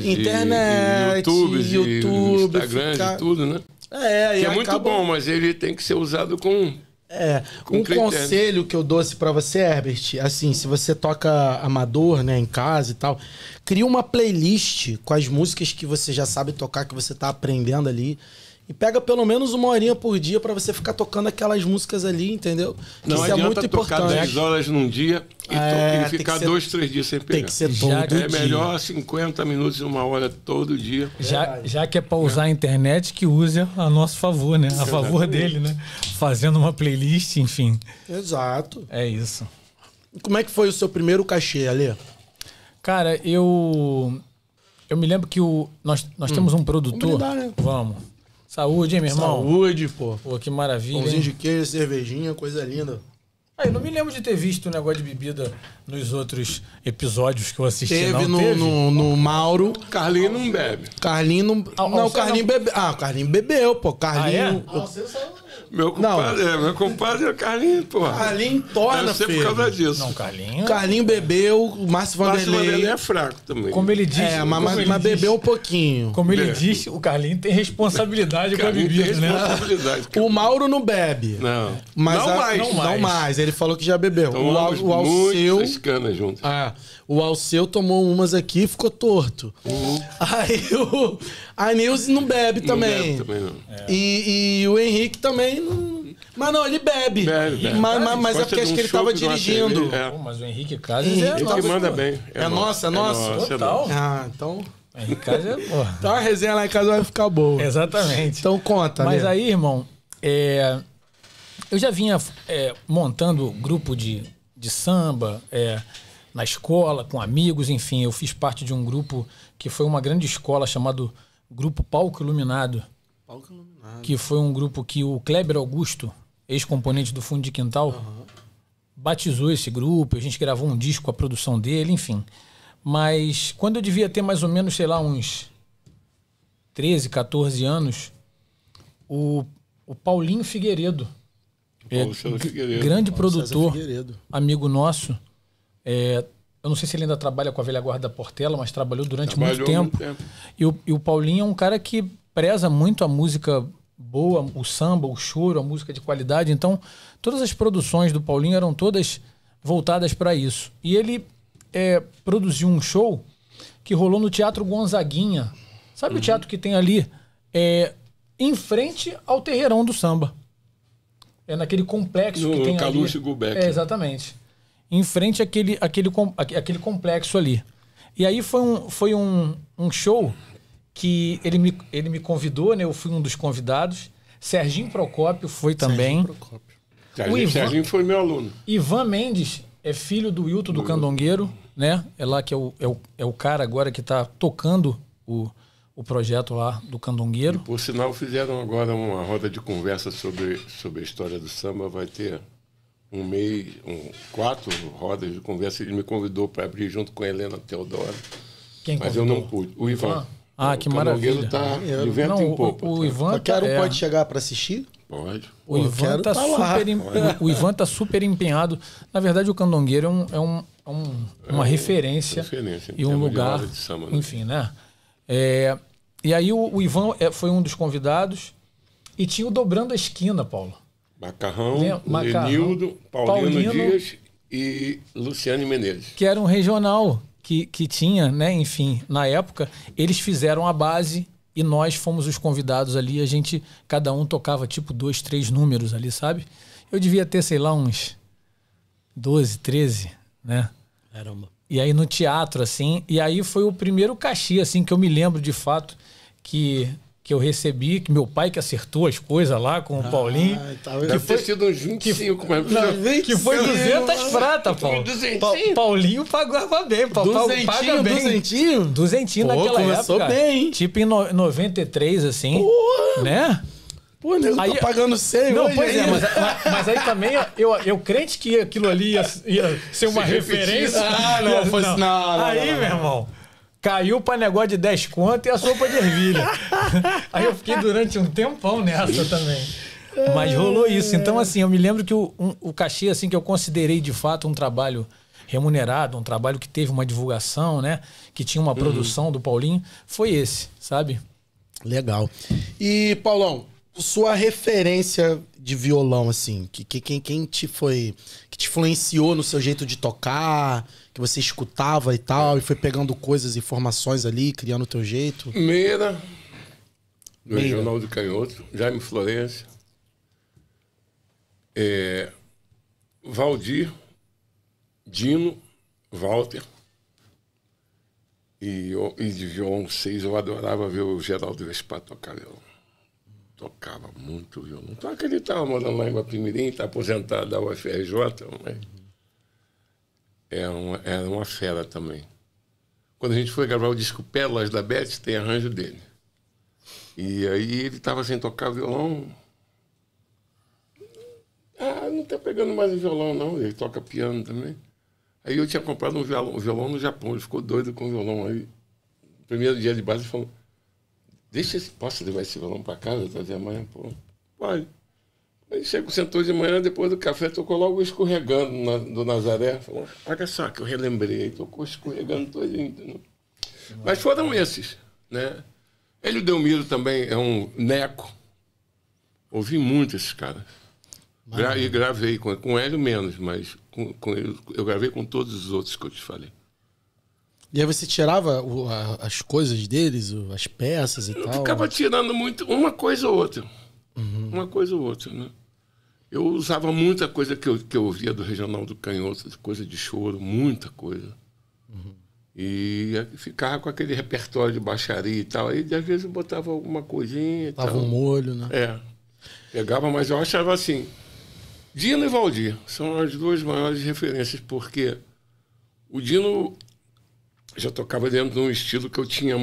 YouTube, Instagram, tudo, né? Que é muito bom, mas ele tem que ser usado com... Um conselho que eu dou pra você, Herbert, assim, se você toca amador, né, em casa e tal, cria uma playlist com as músicas que você já sabe tocar, que você tá aprendendo ali, e pega pelo menos 1 horinha por dia pra você ficar tocando aquelas músicas ali, entendeu? Não isso é adianta muito tocar importante. 10 horas num dia e tem ficar que ser- 2, 3 dias sem pegar. Tem que ser Já todo que É dia. melhor 50 minutos e 1 hora todo dia. Já que é pra usar a internet, que use a nosso favor, né? A favor dele, né? Fazendo uma playlist, enfim. Exato. É isso. E como é que foi o seu primeiro cachê, Alê? Cara, eu me lembro que nós temos um produtor. Vamos brindar, né? Vamos. Saúde, hein, meu irmão? Saúde, pô. Pô, que maravilha. Pãozinho Hein? de queijo, cervejinha, coisa linda. Ah, eu não me lembro de ter visto o negócio de bebida nos outros episódios que eu assisti. Teve não. no Mauro. Carlinho não bebe. Carlinho não. Não, o você Carlinho não- bebeu. Ah, o Carlinho bebeu, pô. Carlinho. Meu compadre é o Carlinho, porra. Carlinho torna, Deve ser por filho. causa disso. Não, Carlinho. Carlinho bebeu, o Márcio Márcio Vanderlei Vanderlei. é fraco também. Como ele diz. É, como ele mas diz- bebeu um pouquinho. Como ele É. diz, o Carlinho tem responsabilidade com a Carlinho tem bebida, né? responsabilidade. O Mauro não bebe. Não. Mas não mais. Não mais. Ele falou que já bebeu. Tomamos O Alceu. muitas canas juntos. O Alceu tomou umas aqui e ficou torto. Aí a Nilce não bebe Não também. bebe também, não. E o Henrique também não. Mas não, ele bebe. Bebe. Mas é Gosta porque de acho um que ele chopp, tava de uma dirigindo. cerveja. É. Pô, mas o Henrique Casas Henrique é Ele que nosso, manda pô. bem. É nosso, é nosso? Total. Ah, então. Henrique Casas é, pô. Então a resenha lá em casa vai ficar boa. Exatamente. Então conta, Mas né? aí, irmão, eu já vinha montando grupo de samba na escola, com amigos, enfim. Eu fiz parte de um grupo que foi uma grande escola chamado Grupo Palco Iluminado, que foi um grupo que o Kleber Augusto, ex-componente do Fundo de Quintal, batizou esse grupo. A gente gravou um disco com a produção dele, enfim. Mas quando eu devia ter mais ou menos, sei lá, uns 13, 14 anos, o Paulinho Figueiredo, Paulo César Figueiredo. grande César produtor, Figueiredo. amigo nosso, eu não sei se ele ainda trabalha com a velha guarda da Portela, mas trabalhou durante muito Trabalhou tempo. muito tempo. E o Paulinho é um cara que preza muito a música boa, o samba, o choro, a música de qualidade. Então, todas as produções do Paulinho eram todas voltadas para isso. E ele produziu um show que rolou no Teatro Gonzaguinha. Sabe o teatro que tem ali? Em frente ao Terreirão do Samba. É naquele complexo que No tem Caluche ali. Gulbeck. Exatamente. Em frente àquele complexo ali. E aí foi um show que ele me convidou, né? Eu fui um dos convidados. Serginho Procópio foi também. Serginho foi meu aluno. Ivan Mendes é filho do Wilton do Candongueiro, né? É lá que é o cara agora que está tocando o projeto lá do Candongueiro. Por sinal, fizeram agora uma roda de conversa sobre a história do samba. Vai ter 4 rodas de conversa. Ele me convidou para abrir junto com a Helena Teodoro. Quem Mas eu convidou? não pude. O Ivan. Ah, que o maravilha. Tá de vento Não, em popa. o tá? Ivan Qualquer um tá- pode chegar pra assistir? Pode. O Eu Ivan quero tá tá lá. o Ivan tá super empenhado. Na verdade, o Candongueiro uma referência referência em e um termos de lugar, roda de samba, né? enfim, né? E aí o Ivan foi um dos convidados e tinha o Dobrando a Esquina, Paulo. Macarrão, Macarrão, Lenildo, Paulino Paulino Dias e Luciane Menezes. Que era um regional que tinha, né? Enfim, na época, eles fizeram a base e nós fomos os convidados ali. A gente, cada um tocava tipo 2, 3 números ali, sabe? Eu devia ter, sei lá, uns 12, 13, né? Caramba. E aí no teatro, assim, e aí foi o primeiro cachê, assim, que eu me lembro de fato que eu recebi, que meu pai que acertou as coisas lá com o Paulinho. Deve ter sido uns 25, mas... Que foi 200 prata, Paulo. Paulinho pagava bem, paga bem. Duzentinho? Duzentinho Pô, naquela começou época. bem, hein? Tipo em 93, assim. Porra! Né? Pô, nego Aí- tá pagando 100 Não, hoje pois é, ainda. mas aí também eu crente que aquilo ali ia ser uma Se repetisse. referência. Ah, não, fosse- não, Aí, não. meu irmão, caiu pra negócio de 10 conto e a sopa de ervilha. Aí eu fiquei durante um tempão nessa também. Mas rolou isso. Então, assim, eu me lembro que o cachê, assim, que eu considerei de fato um trabalho remunerado, um trabalho que teve uma divulgação, né? Que tinha uma produção do Paulinho, foi esse, sabe? Legal. E, Paulão, sua referência de violão, assim, quem te foi... Que te influenciou no seu jeito de tocar, que você escutava e tal, e foi pegando coisas, informações ali, criando o teu jeito? Meira, no Regional do Canhoto, Jaime Florencio, Valdir, Dino, Walter. E de violão 6 eu adorava ver o Geraldo Vespar tocar violão. Tocava muito violão. Só que ele estava morando lá em Guapimirim, está aposentado da UFRJ, mas era uma fera também. Quando a gente foi gravar o disco Pérolas da Beth, tem arranjo dele. E aí ele estava sem tocar violão. Não está pegando mais o violão, não. Ele toca piano também. Aí eu tinha comprado um violão no Japão. Ele ficou doido com o violão. Aí, no primeiro dia de base, ele falou: posso levar esse violão para casa, trazer amanhã? Pô, pode. Aí sentou de manhã, depois do café, tocou logo escorregando do Nazaré. Falou: olha só que eu relembrei. Aí tocou escorregando todinho, entendeu? Mas foram esses, né? Hélio Delmiro também é um neco. Ouvi muito esses caras. E gravei com o Hélio menos, mas com ele, eu gravei com todos os outros que eu te falei. E aí você tirava as coisas deles, as peças e tal? Eu ficava tirando muito, uma coisa ou outra. Uma coisa ou outra, né? Eu usava muita coisa que eu ouvia do Regional do Canhoto, coisa de choro, muita coisa. E ficava com aquele repertório de baixaria e tal. Aí, às vezes, eu botava alguma coisinha e tal. Dava um molho, né? Pegava, mas eu achava assim... Dino e Valdir são as duas maiores referências, porque o Dino já tocava dentro de um estilo que eu tinha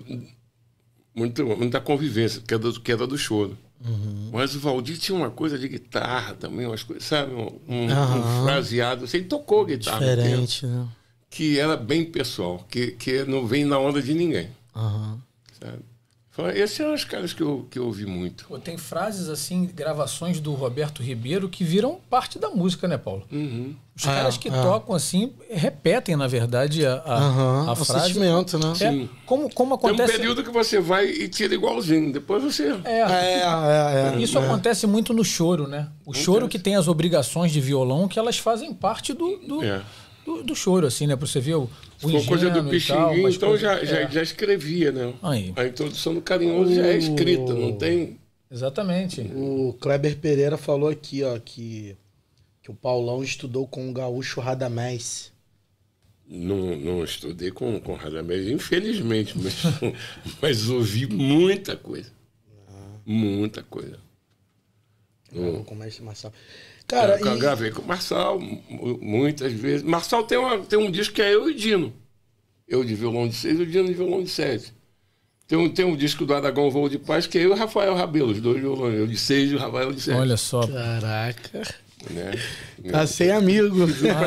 muita convivência, que era do choro. Mas o Valdir tinha uma coisa de guitarra também, umas coisas, sabe? Um fraseado. Ele tocou guitarra. Diferente, né? Que era bem pessoal, que não vem na onda de ninguém. Sabe? Esses são os caras que eu ouvi muito. Pô, tem frases assim, gravações do Roberto Ribeiro que viram parte da música, né, Paulo? Os caras que tocam assim, repetem, na verdade, a frase. Sentimento, né? Sim. Como acontece... Tem um período que você vai e tira igualzinho, depois você... Isso acontece muito no choro, né? O choro que tem as obrigações de violão, que elas fazem parte do choro, assim, né? Pra você ver o coisa do Pixinguinha, então coisa... já escrevia, né? Aí. A introdução do Carinhoso já é escrita, não tem... Exatamente. O Kleber Pereira falou aqui, ó, que o Paulão estudou com o gaúcho Radamés. Não estudei com Radamés, infelizmente, mas ouvi muita coisa. Muita coisa. Com o mestre Marçal. Cara, eu gravei com o Marçal muitas vezes. Marçal tem um disco que é eu e Dino. Eu de violão de 6 e o Dino de violão de 7. Tem um disco do Aragão Voo de Paz que é eu e o Rafael Rabelo, os dois violões. Eu de 6 e o Rafael de 7. Olha só. Caraca. Né? Tá sem amigo.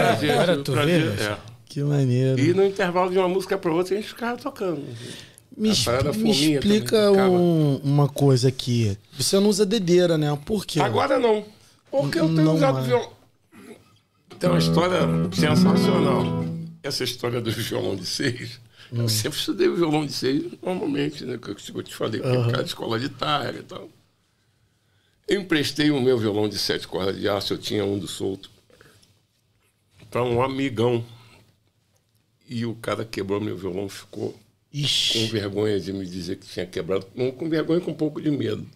Que maneiro. E no intervalo de uma música para outra a gente ficava tocando. Me explica uma coisa aqui. Você não usa dedeira, né? Por quê? Agora não. Porque eu tenho usado violão. Tem uma história sensacional. Essa história do violão de 6. Eu sempre estudei o violão de 6 normalmente, né? Que eu te falei, porque eu de escola de tarde e tal. Eu emprestei o meu violão de 7 cordas de aço, eu tinha um do solto, para um amigão. E o cara quebrou meu violão, ficou com vergonha de me dizer que tinha quebrado. Com vergonha e com um pouco de medo.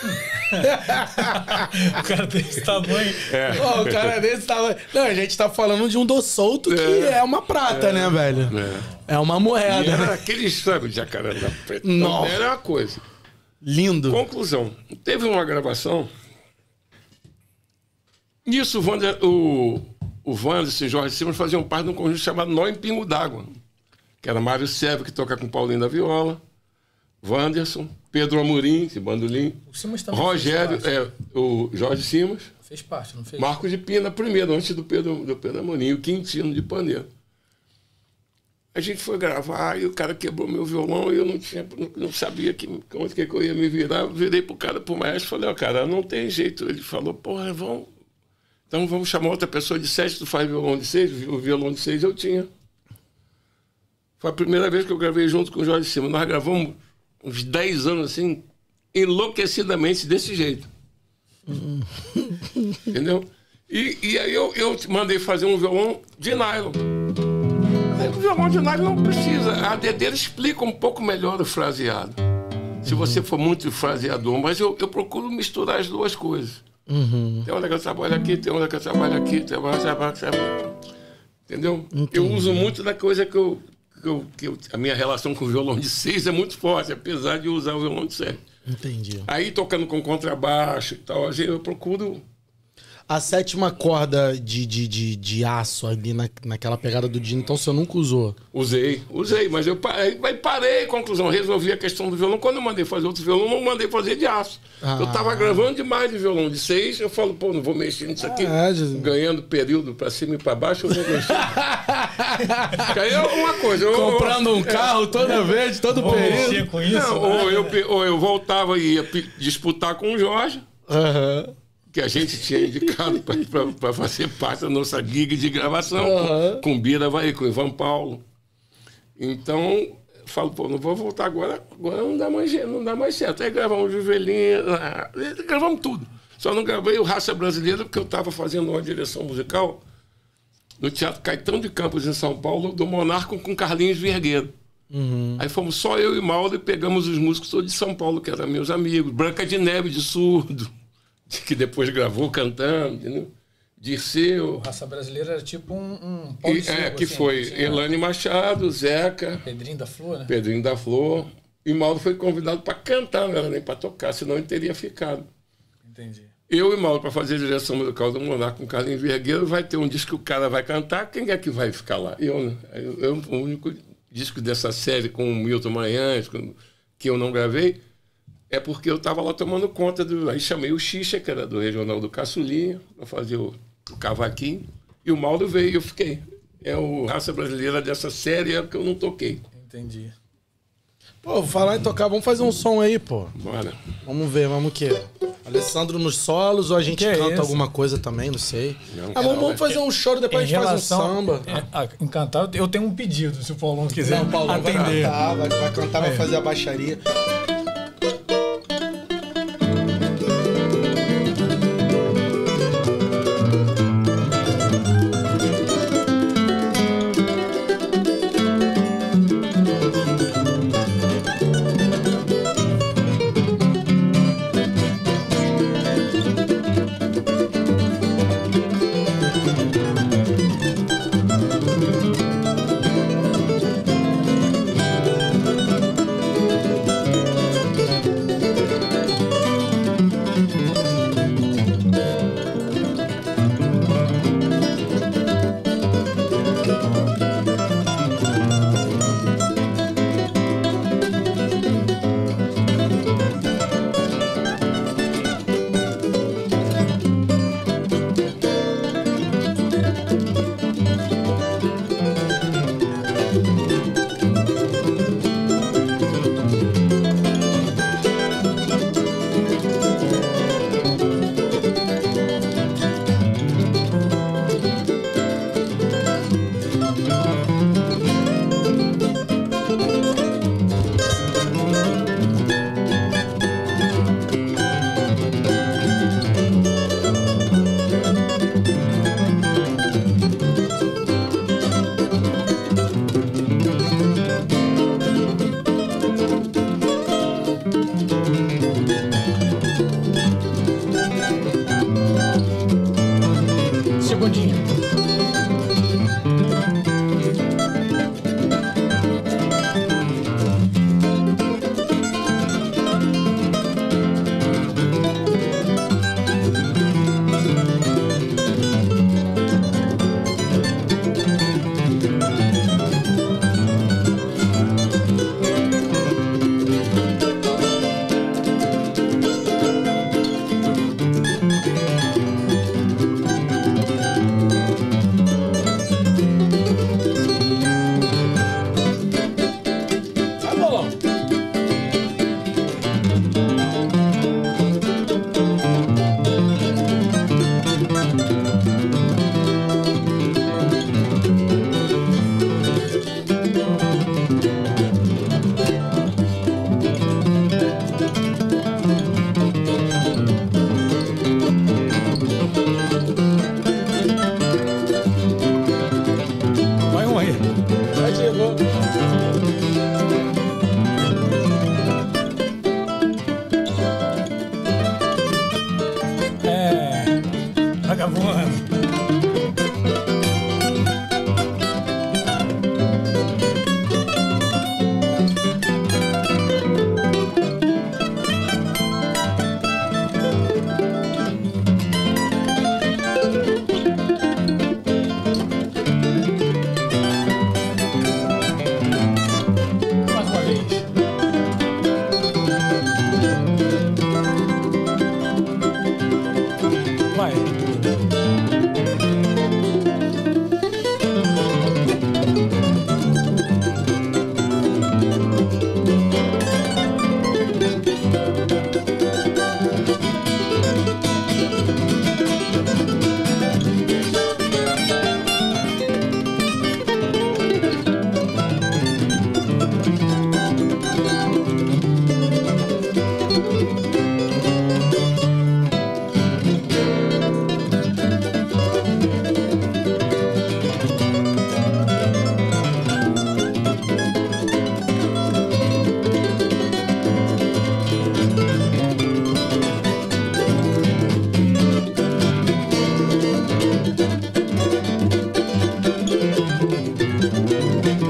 O cara desse tamanho. O cara desse tamanho. Não, a gente tá falando de um do solto que é uma prata, né, velho? É uma moeda. E era aquele, sabe, de jacarandá preto. Não. Era uma coisa. Lindo. Conclusão. Teve uma gravação. Nisso, o Wanderson e Jorge Simas faziam parte de um conjunto chamado Nó em Pingo d'Água, que era Mário Sérgio, que toca com Paulinho da Viola, Wanderson, Pedro Amorim, de bandolim, Rogério, o Jorge Simas. Fez parte, não fez? Marcos de Pina, primeiro, antes do Pedro Amorim, o Quintino de pandeiro. A gente foi gravar e o cara quebrou meu violão e eu não sabia onde que eu ia me virar. Eu virei pro maestro e falei, cara, não tem jeito. Ele falou, porra, então vamos chamar outra pessoa de 7, tu faz violão de 6, o violão de 6 eu tinha. Foi a primeira vez que eu gravei junto com o Jorge Simas. Nós gravamos uns 10 anos assim, enlouquecidamente desse jeito. Entendeu? E aí eu mandei fazer um violão de nylon. O violão de nylon não precisa. A dedeira explica um pouco melhor o fraseado. Se você for muito fraseador, mas eu procuro misturar as duas coisas. Tem hora que eu trabalho aqui, tem hora que eu trabalho aqui, tem hora que eu trabalho. Entendeu? Entendi. Eu uso muito da coisa que a minha relação com o violão de 6 é muito forte, apesar de usar o violão de 7. Entendi. Aí tocando com contrabaixo e tal, eu procuro. A sétima corda de aço ali naquela pegada do Dino, então você nunca usou? Usei, mas eu parei, conclusão, resolvi a questão do violão. Quando eu mandei fazer outro violão, não mandei fazer de aço. Eu tava gravando demais de violão de 6, eu falo, pô, não vou mexer nisso aqui. Ganhando período pra cima e pra baixo, eu vou mexer. Aí é uma coisa. Comprando um carro toda vez, todo período. Com isso, não, ou eu voltava e ia disputar com o Jorge. Que a gente tinha indicado para fazer parte da nossa gig de gravação, com Bira vai com o Ivan Paulo. Então, falo, pô, não vou voltar agora não dá mais certo. Aí gravamos Juvelina, gravamos tudo. Só não gravei o Raça Brasileira porque eu estava fazendo uma direção musical no Teatro Caetano de Campos, em São Paulo, do Monarco com Carlinhos Vergueiro. Aí fomos só eu e Mauro e pegamos os músicos todos de São Paulo, que eram meus amigos. Branca de Neve, de surdo, que depois gravou cantando, entendeu? Dirceu. Raça Brasileira era tipo um pau de circo, que assim, foi Elane Machado, Zeca. Pedrinho da Flor, né? Pedrinho da Flor. E Mauro foi convidado para cantar, não era nem para tocar, senão ele teria ficado. Entendi. Eu e Mauro, para fazer a direção musical do Monarca com Carlinhos Vergueiro, vai ter um disco que o cara vai cantar, quem é que vai ficar lá? Eu, né? O único disco dessa série com o Milton Manhães, que eu não gravei, é porque eu estava lá tomando conta do... Aí chamei o Xixa, que era do Regional do Caçulinha, para fazer o cavaquinho, e o Mauro veio e eu fiquei. É o Raça Brasileira dessa série, é que eu não toquei. Entendi. Pô, vou falar em tocar, vamos fazer um som aí, pô. Bora. Vamos ver, vamos o quê? Alessandro nos solos ou a gente canta alguma coisa também, não sei. Vamos fazer um choro, depois a gente faz um samba. Em cantar, eu tenho um pedido, se o Paulão quiser Não, o Paulão atender. Vai cantar, vai fazer a baixaria.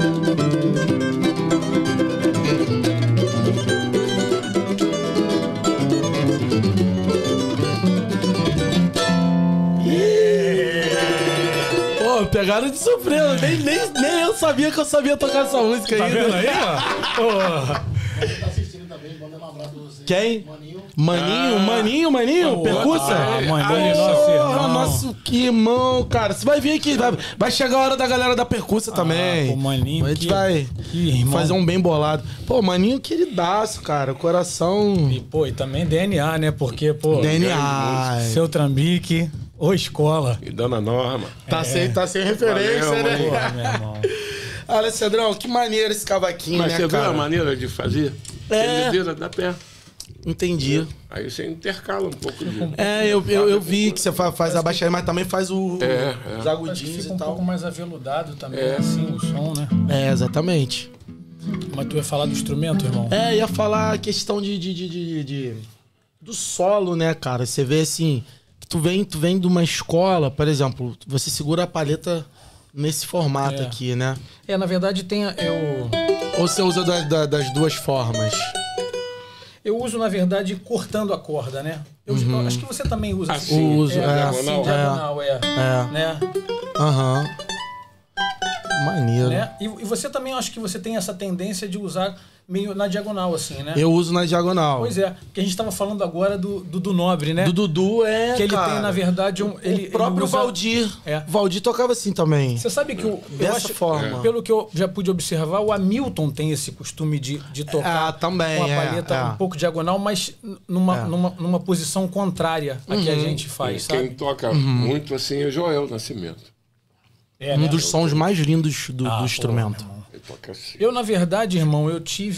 Pegaram de surpresa. Nem eu sabia que eu sabia tocar essa música Tá ainda. vendo aí, ó? Tá assistindo também, mandando um abraço pra você. Quem? Maninho. Maninho, percussa? Maninho, nosso irmão. Nosso que irmão, cara. Você vai vir aqui, vai chegar a hora da galera da percussa também. Pô, Maninho, a gente vai irmão. fazer um bem bolado. Pô, Maninho queridaço, cara. Coração... E, pô, e também DNA, né? Porque, pô... DNA. Seu Trambique, ou escola. E Dona Norma. Tá sem referência, Valeu, né? Pô, meu irmão. Alessandrão, que maneiro esse cavaquinho, Mas né, você cara? viu a maneira de fazer? É. Tremedeira da pé. Entendi. Aí você intercala um pouco de... Eu vi que você faz a baixaria, mas também faz os Acho que agudinhos fica e um tal. pouco mais aveludado também, assim, o som, né? É, exatamente. Mas tu ia falar do instrumento, irmão? Ia falar a questão do solo, né, cara? Você vê assim, que tu vem de uma escola, por exemplo, você segura a palheta nesse formato aqui, né? Na verdade tem Ou você usa das duas formas? eu uso, na verdade, cortando a corda, né? Eu acho que você também usa Assim, Uso, assim, diagonal. diagonal, né? Aham. Maneiro. Né? E você também, eu acho que você tem essa tendência de usar meio na diagonal, assim, né? Eu uso na diagonal. Pois é, porque a gente estava falando agora do Dudu Nobre, né? Do Dudu que ele cara, tem, na verdade, o próprio usa... Valdir. É. Valdir tocava assim também. Você sabe que Dessa forma. pelo que eu já pude observar, o Hamilton tem esse costume de tocar também, com a palheta um pouco diagonal, mas numa posição contrária à que a gente faz, Quem sabe? toca muito assim é Joel Nascimento. Um dos sons mais lindos do instrumento. Pô, Ele toca assim. eu, na verdade, irmão, eu tive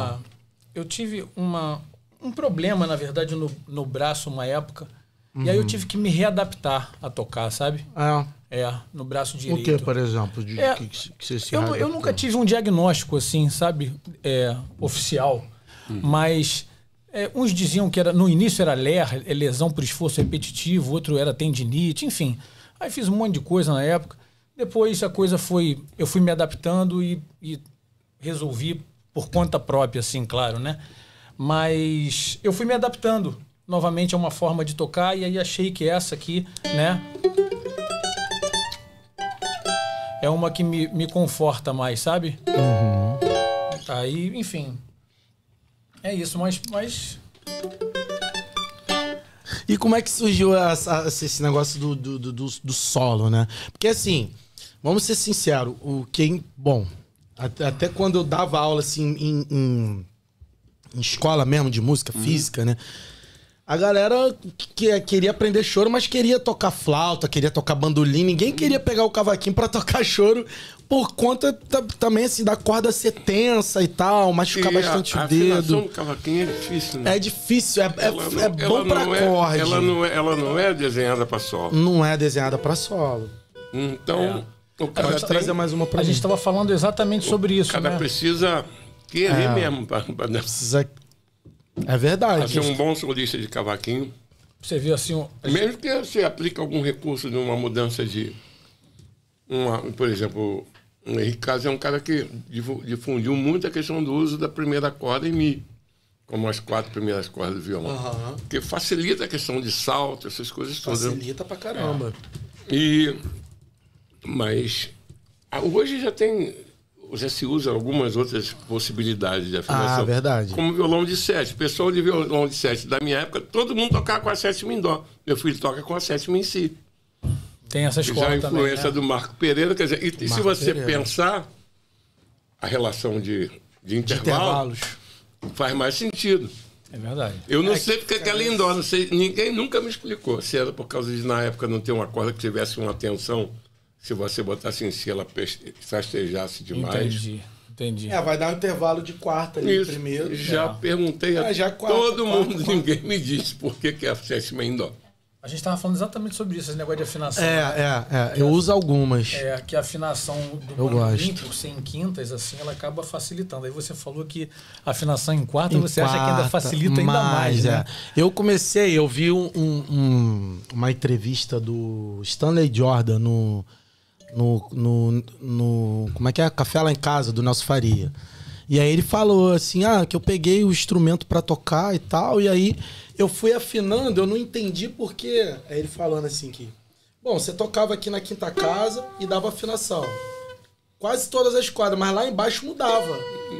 um problema, na verdade, no braço uma época. E aí eu tive que me readaptar a tocar, sabe? No braço direito. O que, por exemplo? Que você se readaptou? Eu nunca tive um diagnóstico assim, sabe? Oficial. Mas uns diziam que no início era lesão por esforço repetitivo, outro era tendinite, enfim. Aí fiz um monte de coisa na época. Depois a coisa eu fui me adaptando e resolvi por conta própria, assim, claro, né? Mas eu fui me adaptando novamente a uma forma de tocar e aí achei que essa aqui, né? É uma que me conforta mais, sabe? Aí, enfim. É isso, mas... E como é que surgiu esse negócio do solo, né? Porque assim, vamos ser sinceros, bom, até quando eu dava aula assim em escola mesmo de música física, né? A galera queria aprender choro, mas queria tocar flauta, queria tocar bandolim. Ninguém queria pegar o cavaquinho pra tocar choro por conta também, assim, da corda ser tensa e tal, machucar bastante o dedo. A afinação do cavaquinho é difícil, né? É difícil, é bom pra acorde. Ela não é desenhada pra solo. Não é desenhada pra solo. Então, o cara Pode trazer mais uma pra A mim. gente estava falando exatamente sobre isso, O cara né? precisa querer mesmo pra Precisa... É verdade. ser um bom solista de cavaquinho. Você viu assim... Mesmo que você aplique algum recurso de uma mudança de... por exemplo, o Henrique Caso é um cara que difundiu muito a questão do uso da primeira corda em Mi, como as 4 primeiras cordas do violão. Porque facilita a questão de salto, essas coisas todas. Facilita pra caramba. Mas hoje já se usa algumas outras possibilidades de afinação. Verdade. Como violão de 7. Pessoal de violão de 7 da minha época, todo mundo tocava com a 7ª em dó. Meu filho toca com a 7ª em si. Tem essa Já escola a influência também, né? do Marco Pereira. Quer dizer, e se você pensar a relação de intervalos, faz mais sentido. É verdade. Eu não sei porque aquela em dó, não sei, ninguém nunca me explicou se era por causa de, na época, não ter uma corda que tivesse uma tensão. Se você botasse em si, ela festejasse demais. Entendi. Vai dar um intervalo de quarta ali primeiro. Já perguntei a todo mundo, ninguém me disse por que é a 7ª em dó. A gente estava falando exatamente sobre isso, esse negócio de afinação. Eu uso algumas. Que a afinação do bandolim, por ser em quintas, assim, ela acaba facilitando. Aí você falou que a afinação em quarta, você acha que ainda facilita ainda mais, né? Eu vi uma entrevista do Stanley Jordan no como é que é? Café Lá em Casa, do Nelson Faria. E aí ele falou assim, que eu peguei o instrumento pra tocar e tal, e aí eu fui afinando, eu não entendi por quê. Aí ele falando assim que, bom, você tocava aqui na quinta casa e dava afinação. Quase todas as quadras, mas lá embaixo mudava.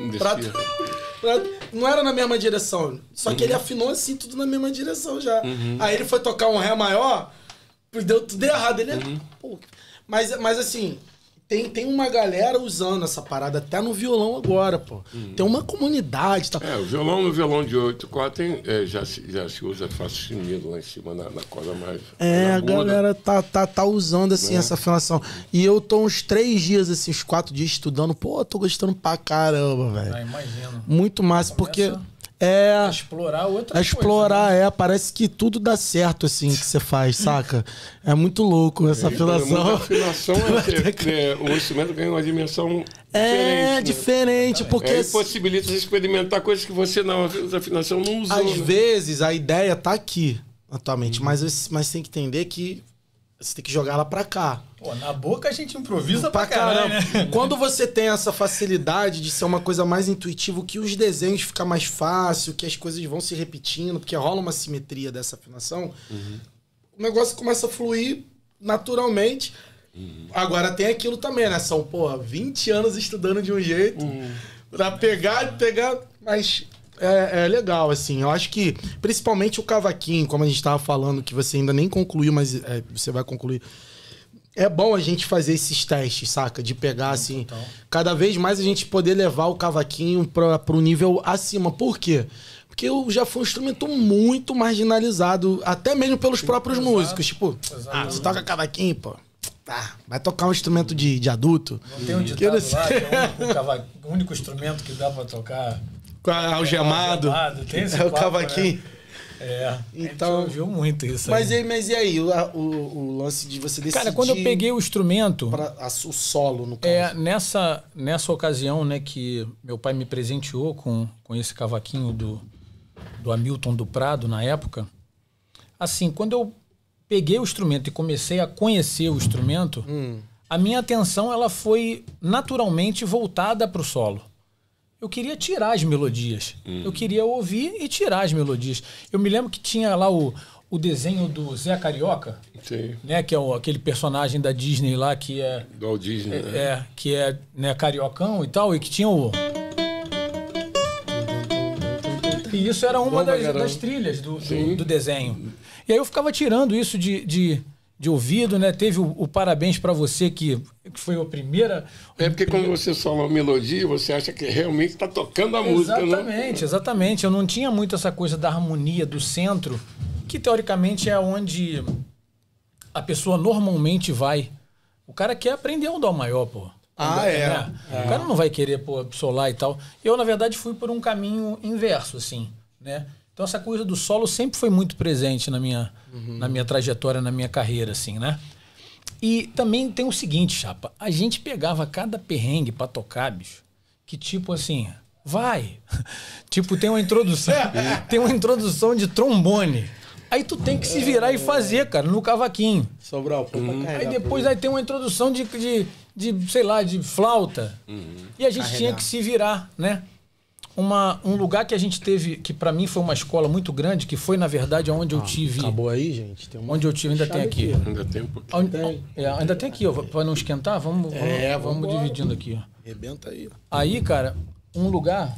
Não era na mesma direção, só que ele afinou assim, tudo na mesma direção já. Aí ele foi tocar um Ré maior, deu tudo errado. Ele pô, mas assim... Tem uma galera usando essa parada até no violão agora, pô. Tem uma comunidade. Tá... O violão no violão de 8/4 já se usa fácil sustenido lá em cima, na corda mais. A galera tá usando assim essa afinação. E eu tô uns 3 dias, assim, uns 4 dias estudando. Pô, tô gostando pra caramba, velho. Imagino. Muito massa, porque. Explorar outra explorar, coisa, né? Parece que tudo dá certo, assim, que você faz, saca? É muito louco essa afinação. A afinação o instrumento ganha uma dimensão diferente, porque... Aí possibilita você experimentar coisas que você na afinação não usou. Às vezes, a ideia tá aqui, atualmente, mas tem que entender que você tem que jogar ela pra cá. Pô, na boca a gente improvisa pra caramba. Né? Quando você tem essa facilidade de ser uma coisa mais intuitiva, que os desenhos ficam mais fácil, que as coisas vão se repetindo, porque rola uma simetria dessa afinação, o negócio começa a fluir naturalmente. Agora tem aquilo também, né? São, 20 anos estudando de um jeito pra pegar, mas... É legal, assim. Eu acho que, principalmente o cavaquinho, como a gente estava falando, que você ainda nem concluiu, mas você vai concluir. É bom a gente fazer esses testes, saca? De pegar, assim, cada vez mais a gente poder levar o cavaquinho para um nível acima. Por quê? Porque já foi um instrumento muito marginalizado, até mesmo pelos próprios músicos. Tipo, você toca cavaquinho, pô. Vai tocar um instrumento de adulto. Não tem um ditado lá, que é o único instrumento que dá para tocar... Algemado. Tem esse o cavaquinho. Né? Então, a gente ouviu muito isso mas e aí? O lance de você decidir... Cara, quando eu peguei o instrumento... O solo, no caso. Nessa ocasião, né, que meu pai me presenteou com esse cavaquinho do Hamilton do Prado, na época. Assim, quando eu peguei o instrumento e comecei a conhecer o instrumento, a minha atenção ela foi naturalmente voltada para o solo. Eu queria tirar as melodias. Eu queria ouvir e tirar as melodias. Eu me lembro que tinha lá o desenho do Zé Carioca. Sim. Né, que é aquele personagem da Disney lá que é... Do Walt Disney, né? Que é, né, cariocão e tal, e que tinha o... E isso era uma das trilhas do desenho. E aí eu ficava tirando isso de ouvido, né? Teve o Parabéns Pra Você, que foi a primeira... Porque quando você sola uma melodia, você acha que realmente está tocando a música, né? Exatamente. Eu não tinha muito essa coisa da harmonia, do centro, que teoricamente é onde a pessoa normalmente vai. O cara quer aprender um dó maior, pô. Né? O cara não vai querer, solar e tal. Eu, na verdade, fui por um caminho inverso, assim, né? Então essa coisa do solo sempre foi muito presente na minha trajetória, na minha carreira, assim, né? E também tem o seguinte, chapa, a gente pegava cada perrengue pra tocar, bicho, que tipo assim, tipo, tem uma introdução de trombone. Aí tu tem que se virar e fazer, cara, no cavaquinho. Sobrar o pão pra carregar. Aí depois tem uma introdução de sei lá, de flauta. E a gente tinha que se virar, né? Um lugar que a gente teve, que pra mim foi uma escola muito grande, que foi, na verdade, onde eu tive... Acabou aí, gente? Onde eu tive, ainda tem aqui. Ainda tem um pouquinho. Ainda tem aqui, ó, pra não esquentar, vamos dividindo aqui, ó. Rebenta aí. Aí, cara, um lugar...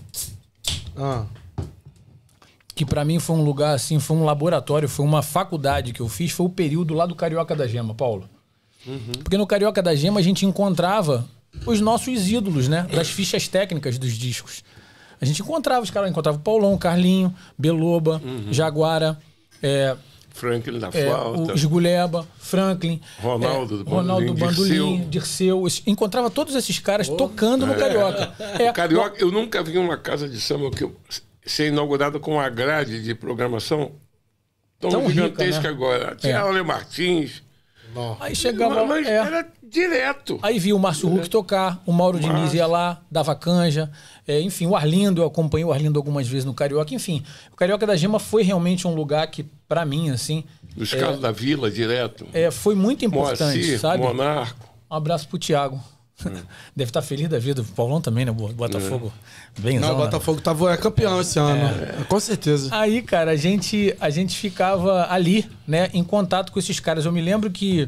que pra mim foi um lugar, assim, foi um laboratório, foi uma faculdade que eu fiz, foi o período lá do Carioca da Gema, Paulo. Porque no Carioca da Gema a gente encontrava os nossos ídolos, né? Das fichas técnicas dos discos. A gente encontrava os caras, encontrava o Paulão, Carlinho, Beloba, Jaguara, Franklin da flauta, o Esguleba, Franklin, Ronaldo do Bandolim, Dirceu. Encontrava todos esses caras tocando no Carioca. O Carioca, eu nunca vi uma casa de samba ser inaugurada com uma grade de programação tão gigantesca, rica, né? Agora. Tinha o Ale Martins. Aí chegava... Mas era direto. Aí via o Márcio Huck tocar, o Mauro Diniz ia lá, dava canja. Enfim, o Arlindo, eu acompanhei o Arlindo algumas vezes no Carioca. Enfim, o Carioca da Gema foi realmente um lugar que, pra mim, assim... Os casos da Vila, direto. Foi muito importante, Moacir, sabe? Monarco. Um abraço pro Thiago. Deve estar feliz da vida. O Paulão também, né? Botafogo. Benzão, Não, o Botafogo é campeão esse ano. Com certeza. Aí, cara, a gente ficava ali, né? Em contato com esses caras. Eu me lembro que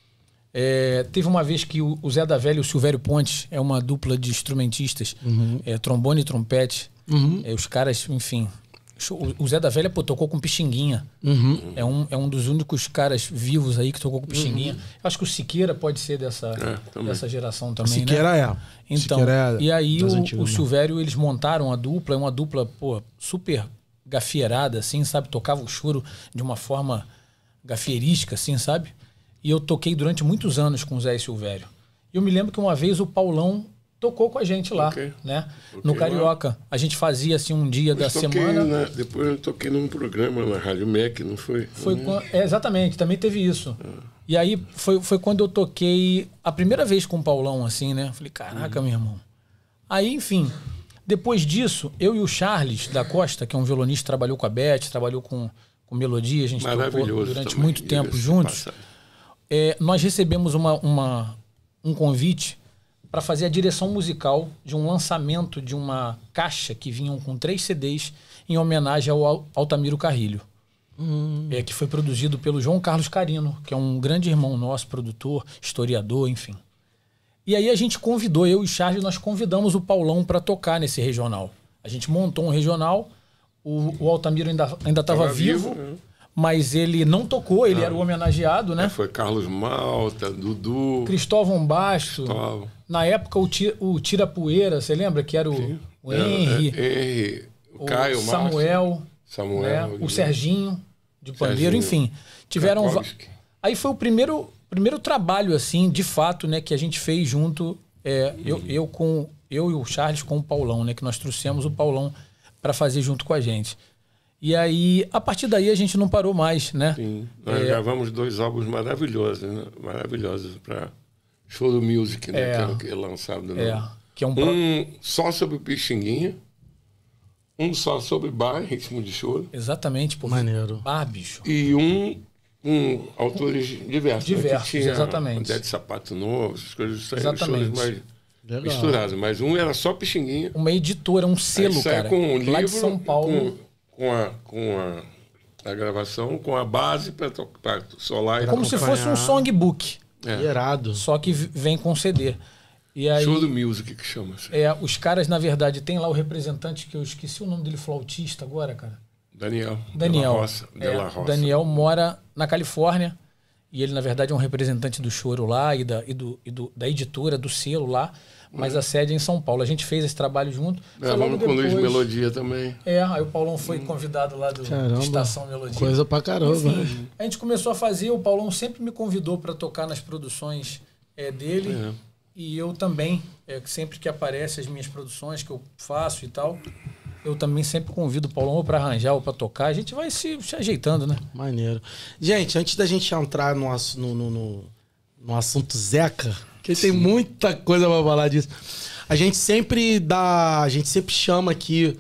teve uma vez que o Zé da Velha e o Silvério Pontes é uma dupla de instrumentistas, trombone e trompete. Os caras, enfim... O Zé da Velha, pô, tocou com Pixinguinha. É um dos únicos caras vivos aí que tocou com Pixinguinha. Eu acho que o Siqueira pode ser dessa geração também, Siqueira, né? Então, Siqueira e aí o né? Silvério, eles montaram a dupla, uma dupla, pô, super gafieirada, assim, sabe? Tocava o choro de uma forma gafierística, assim, sabe? E eu toquei durante muitos anos com o Zé e Silvério. E eu me lembro que uma vez o Paulão tocou com a gente lá, né? No Carioca. A gente fazia assim um dia da semana. Depois eu toquei num programa na Rádio MEC, não foi? Exatamente, também teve isso. E aí foi quando eu toquei a primeira vez com o Paulão, assim, né? Falei, caraca, meu irmão. Aí, enfim, depois disso, eu e o Charles da Costa, que é um violonista, trabalhou com a Beth, trabalhou com melodia, a gente tocou durante também, muito tempo juntos. Nós recebemos um convite para fazer a direção musical de um lançamento de uma caixa que vinham com 3 CDs em homenagem ao Altamiro Carrilho. Que foi produzido pelo João Carlos Carino, que é um grande irmão nosso, produtor, historiador, enfim. E aí a gente convidou, eu e o Charles, nós convidamos o Paulão para tocar nesse regional. A gente montou um regional, o Altamiro ainda estava vivo, mas ele não tocou, ele era o homenageado, né? Foi Carlos Malta, Dudu... Cristóvão Basto. Na época, o Tira-Poeira, você lembra? Que era o Henry, o Caio, Samuel, né? O Serginho, de pandeiro, enfim. Tiveram... Aí foi o primeiro trabalho, assim, de fato, né? Que a gente fez junto, eu e o Charles com o Paulão, né? Que nós trouxemos o Paulão para fazer junto com a gente. E aí, a partir daí, a gente não parou mais, né? Sim. Nós gravamos 2 álbuns maravilhosos, né? Maravilhosos para Show do Music, né? Que é lançado. Que é um só sobre Pixinguinha, um só sobre bar, ritmo de choro. Exatamente, pô. Maneiro. Bar, bicho. E autores diversos. Diversos, né? Que tinha exatamente. Zé de Sapato Novo, essas coisas, exatamente. mais misturadas. Mas um era só Pixinguinha. Uma editora, um selo, cara. Com um livro, lá de São Paulo. Com a gravação, com a base para solar. Como se fosse um songbook. Irado. Só que vem com CD. E aí, Show do Music, que chama. Assim. Os caras, na verdade, tem lá o representante, que eu esqueci o nome dele, flautista agora, cara. Daniel. Della Roça. Daniel mora na Califórnia. E ele, na verdade, é um representante do choro lá e da editora, do selo lá. Mas a sede é em São Paulo. A gente fez esse trabalho junto. Vamos com o Luiz Melodia também. Aí o Paulão foi convidado lá do Estação Melodia. Coisa pra caramba. Enfim, a gente começou a fazer, o Paulão sempre me convidou para tocar nas produções dele. E eu também, sempre que aparece as minhas produções que eu faço e tal, eu também sempre convido o Paulão ou para arranjar ou para tocar. A gente vai se ajeitando, né? Maneiro. Gente, antes da gente entrar no assunto Zeca, que tem muita coisa pra falar disso. A gente sempre chama aqui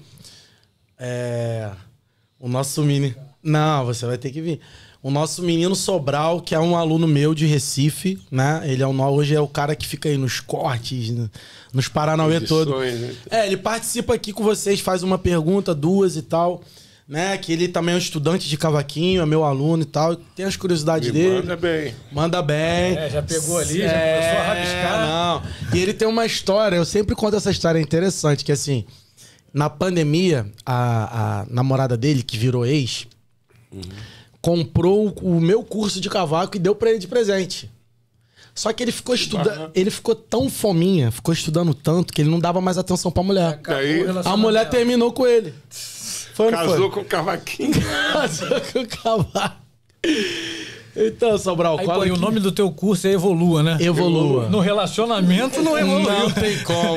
o nosso menino... Não, você vai ter que vir. O nosso menino Sobral, que é um aluno meu de Recife, né? Ele hoje é o cara que fica aí nos cortes, nos Paranauê todo. Ele participa aqui com vocês, faz uma pergunta, 2 e tal, né? Que ele também é um estudante de cavaquinho, é meu aluno e tal. Tem as curiosidades dele. Manda bem. Já pegou ali, já começou a rabiscar. Não. E ele tem uma história, eu sempre conto essa história interessante, que assim, na pandemia, a namorada dele, que virou ex, comprou o meu curso de cavaco e deu pra ele de presente. Só que ele ficou estudando, ele ficou tão fominha, ficou estudando tanto, que ele não dava mais atenção pra mulher. A mulher terminou com ele. Casou com o cavaquinho. Casou com o cavaco. Então, Sobral, e o nome do teu curso é Evolua, né? Evolua. No relacionamento não evolui. Não tem como.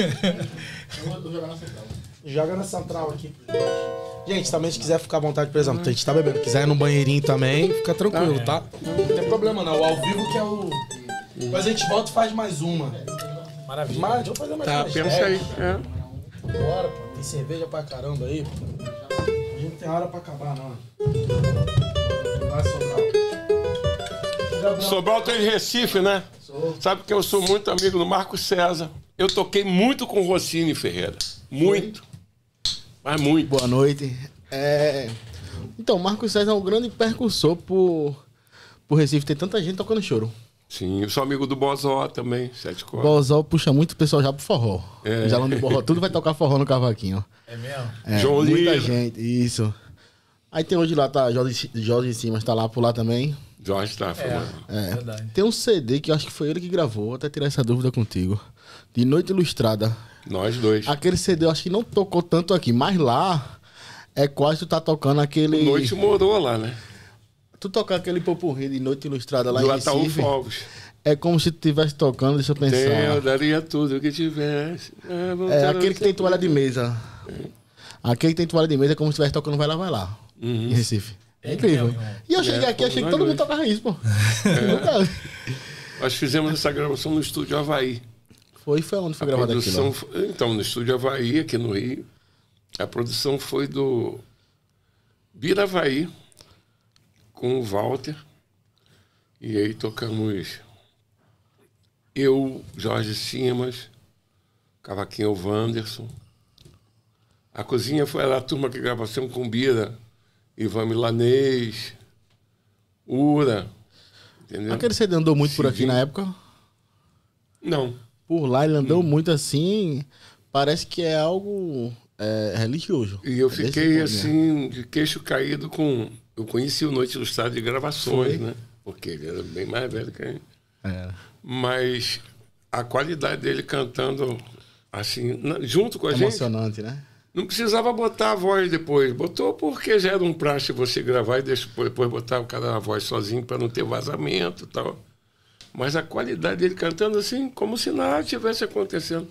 Joga na central aqui. Gente, também se quiser ficar à vontade, por exemplo, a gente tá bebendo. Quiser ir no banheirinho também, fica tranquilo, tá? Não tem problema não. O ao vivo que é o... Depois a gente volta e faz mais uma. Maravilha. Vamos fazer mais uma. Pensa aí. Bora, pô. Tem cerveja pra caramba aí. A gente não tem hora pra acabar, não. Vai, Sobral. Sobral tem de Recife, né? Sabe que eu sou muito amigo do Marco César. Eu toquei muito com Rossini Ferreira. Muito. Mas muito. Boa noite. Então, Marco César é um grande percussor por Recife. Tem tanta gente tocando choro. Sim, eu sou amigo do Bozó também, Sete Cordas. Bozó puxa muito o pessoal já pro forró. Já lá no Borró, tudo vai tocar forró no cavaquinho. É mesmo? João Muita Lira. gente, isso. Aí tem hoje lá, tá Jorge Simas, tá lá por lá também. Jorge tá falando. Verdade. Tem um CD que eu acho que foi ele que gravou, vou até tirar essa dúvida contigo. De Noite Ilustrada. Nós dois. Aquele CD eu acho que não tocou tanto aqui, mas lá é quase tu tá tocando aquele... Noite morou lá, né? Tu tocar aquele popurrí de Noite Ilustrada lá Do em Ataú Recife. Fogos. É como se tu estivesse tocando, deixa eu pensar. Eu daria tudo que tivesse. Aquele que tem toalha de mesa. Aquele que tem toalha de mesa é como se estivesse tocando Vai Lá, Vai Lá. Em Recife. É incrível. mesmo, E eu cheguei aqui, achei que todo mundo tocava isso, pô. Nunca- Nós fizemos essa gravação no Estúdio Havaí. Foi onde foi gravado Produção, aquilo? então, no Estúdio Havaí, aqui no Rio. A produção foi do Bira Havaí, com o Walter. E aí tocamos eu, Jorge Simas, Cavaquinho Wanderson. A cozinha foi a turma que gravação com Bira, Ivan Milanês, Ura. Entendeu? Aquele CD andou muito por aqui Cidinho. na época? Não. Por lá ele andou muito assim. Parece que é algo religioso. E eu É desse fiquei ponto, né? assim, de queixo caído com. Eu conheci o Noite Ilustrada de gravações, né? Porque ele era bem mais velho que a gente. Mas a qualidade dele cantando assim, junto com a gente, Emocionante, né? não precisava botar a voz depois. Botou porque já era um praxe você gravar e depois botar o cara na voz sozinho para não ter vazamento e tal. Mas a qualidade dele cantando assim, como se nada tivesse acontecendo.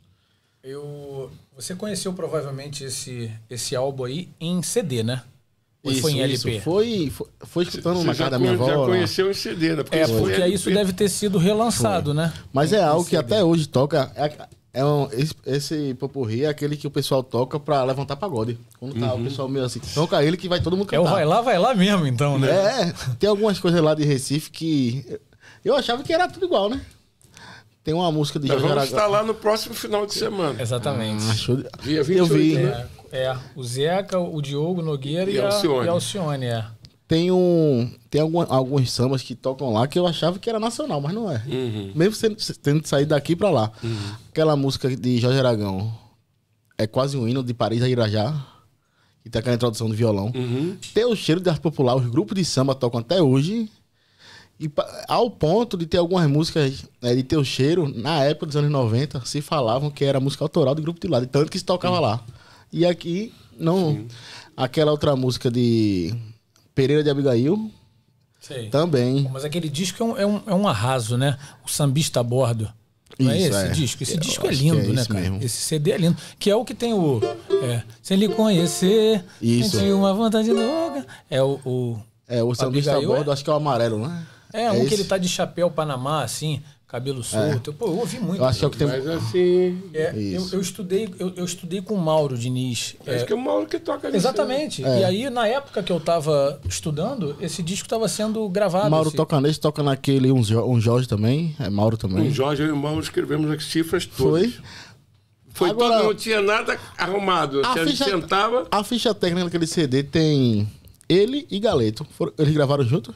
Você conheceu provavelmente esse álbum aí em CD, né? Ou foi em Isso. LP? Foi escutando Você na já casa da minha avó. já lá. conheceu em CD, né? É, porque foi isso LP. deve ter sido relançado, né? Mas é algo que até hoje toca. Esse popurrí é aquele que o pessoal toca pra levantar pagode. Quando tá o pessoal meio assim, toca ele que vai todo mundo É o cantar. vai lá mesmo, então, né? Tem algumas coisas lá de Recife que eu achava que era tudo igual, né? Tem uma música de Nós Jorge vamos Aragão. estar lá no próximo final de semana. Exatamente. Dia 28, Eu vi. né? O Zeca, o Diogo Nogueira E e Alcione. a Alcione, Tem alguns sambas que tocam lá que eu achava que era nacional, mas não é. Mesmo tendo saído daqui pra lá. Aquela música de Jorge Aragão é quase um hino de Paris a Irajá, que tem aquela introdução do violão. Tem o cheiro de arte popular, os grupos de samba tocam até hoje. E ao ponto de ter algumas músicas de Teu Cheiro, na época dos anos 90, se falavam que era música autoral do grupo de lá, de tanto que se tocava lá. E aqui, não. Sim. Aquela outra música de Pereira de Abigail, Sei. também. Mas aquele disco é um arraso, né? O Sambista a Bordo. Não é Isso, esse é. disco? Esse Eu disco é acho lindo, que é né, isso cara? mesmo. Esse CD é lindo. Que é o que tem sem lhe conhecer, Isso. senti uma vontade louca. O Sambista a Abigail Bordo, acho que é o amarelo, né? Um que esse. ele tá de chapéu Panamá, assim, cabelo solto. Pô, eu ouvi muito. Eu acho que é o que tem. Mas assim. Isso. Eu estudei com o Mauro Diniz. Acho que é o Mauro que toca nisso. Exatamente. E aí, na época que eu tava estudando, esse disco tava sendo gravado. Mauro esse- toca nesse, toca naquele, um Jorge também. É Mauro também. O Jorge e o Mauro escrevemos as cifras todas. Foi. Foi Agora- tudo, não tinha nada arrumado. A gente sentava. A ficha técnica daquele CD tem ele e Galeto. Eles gravaram junto?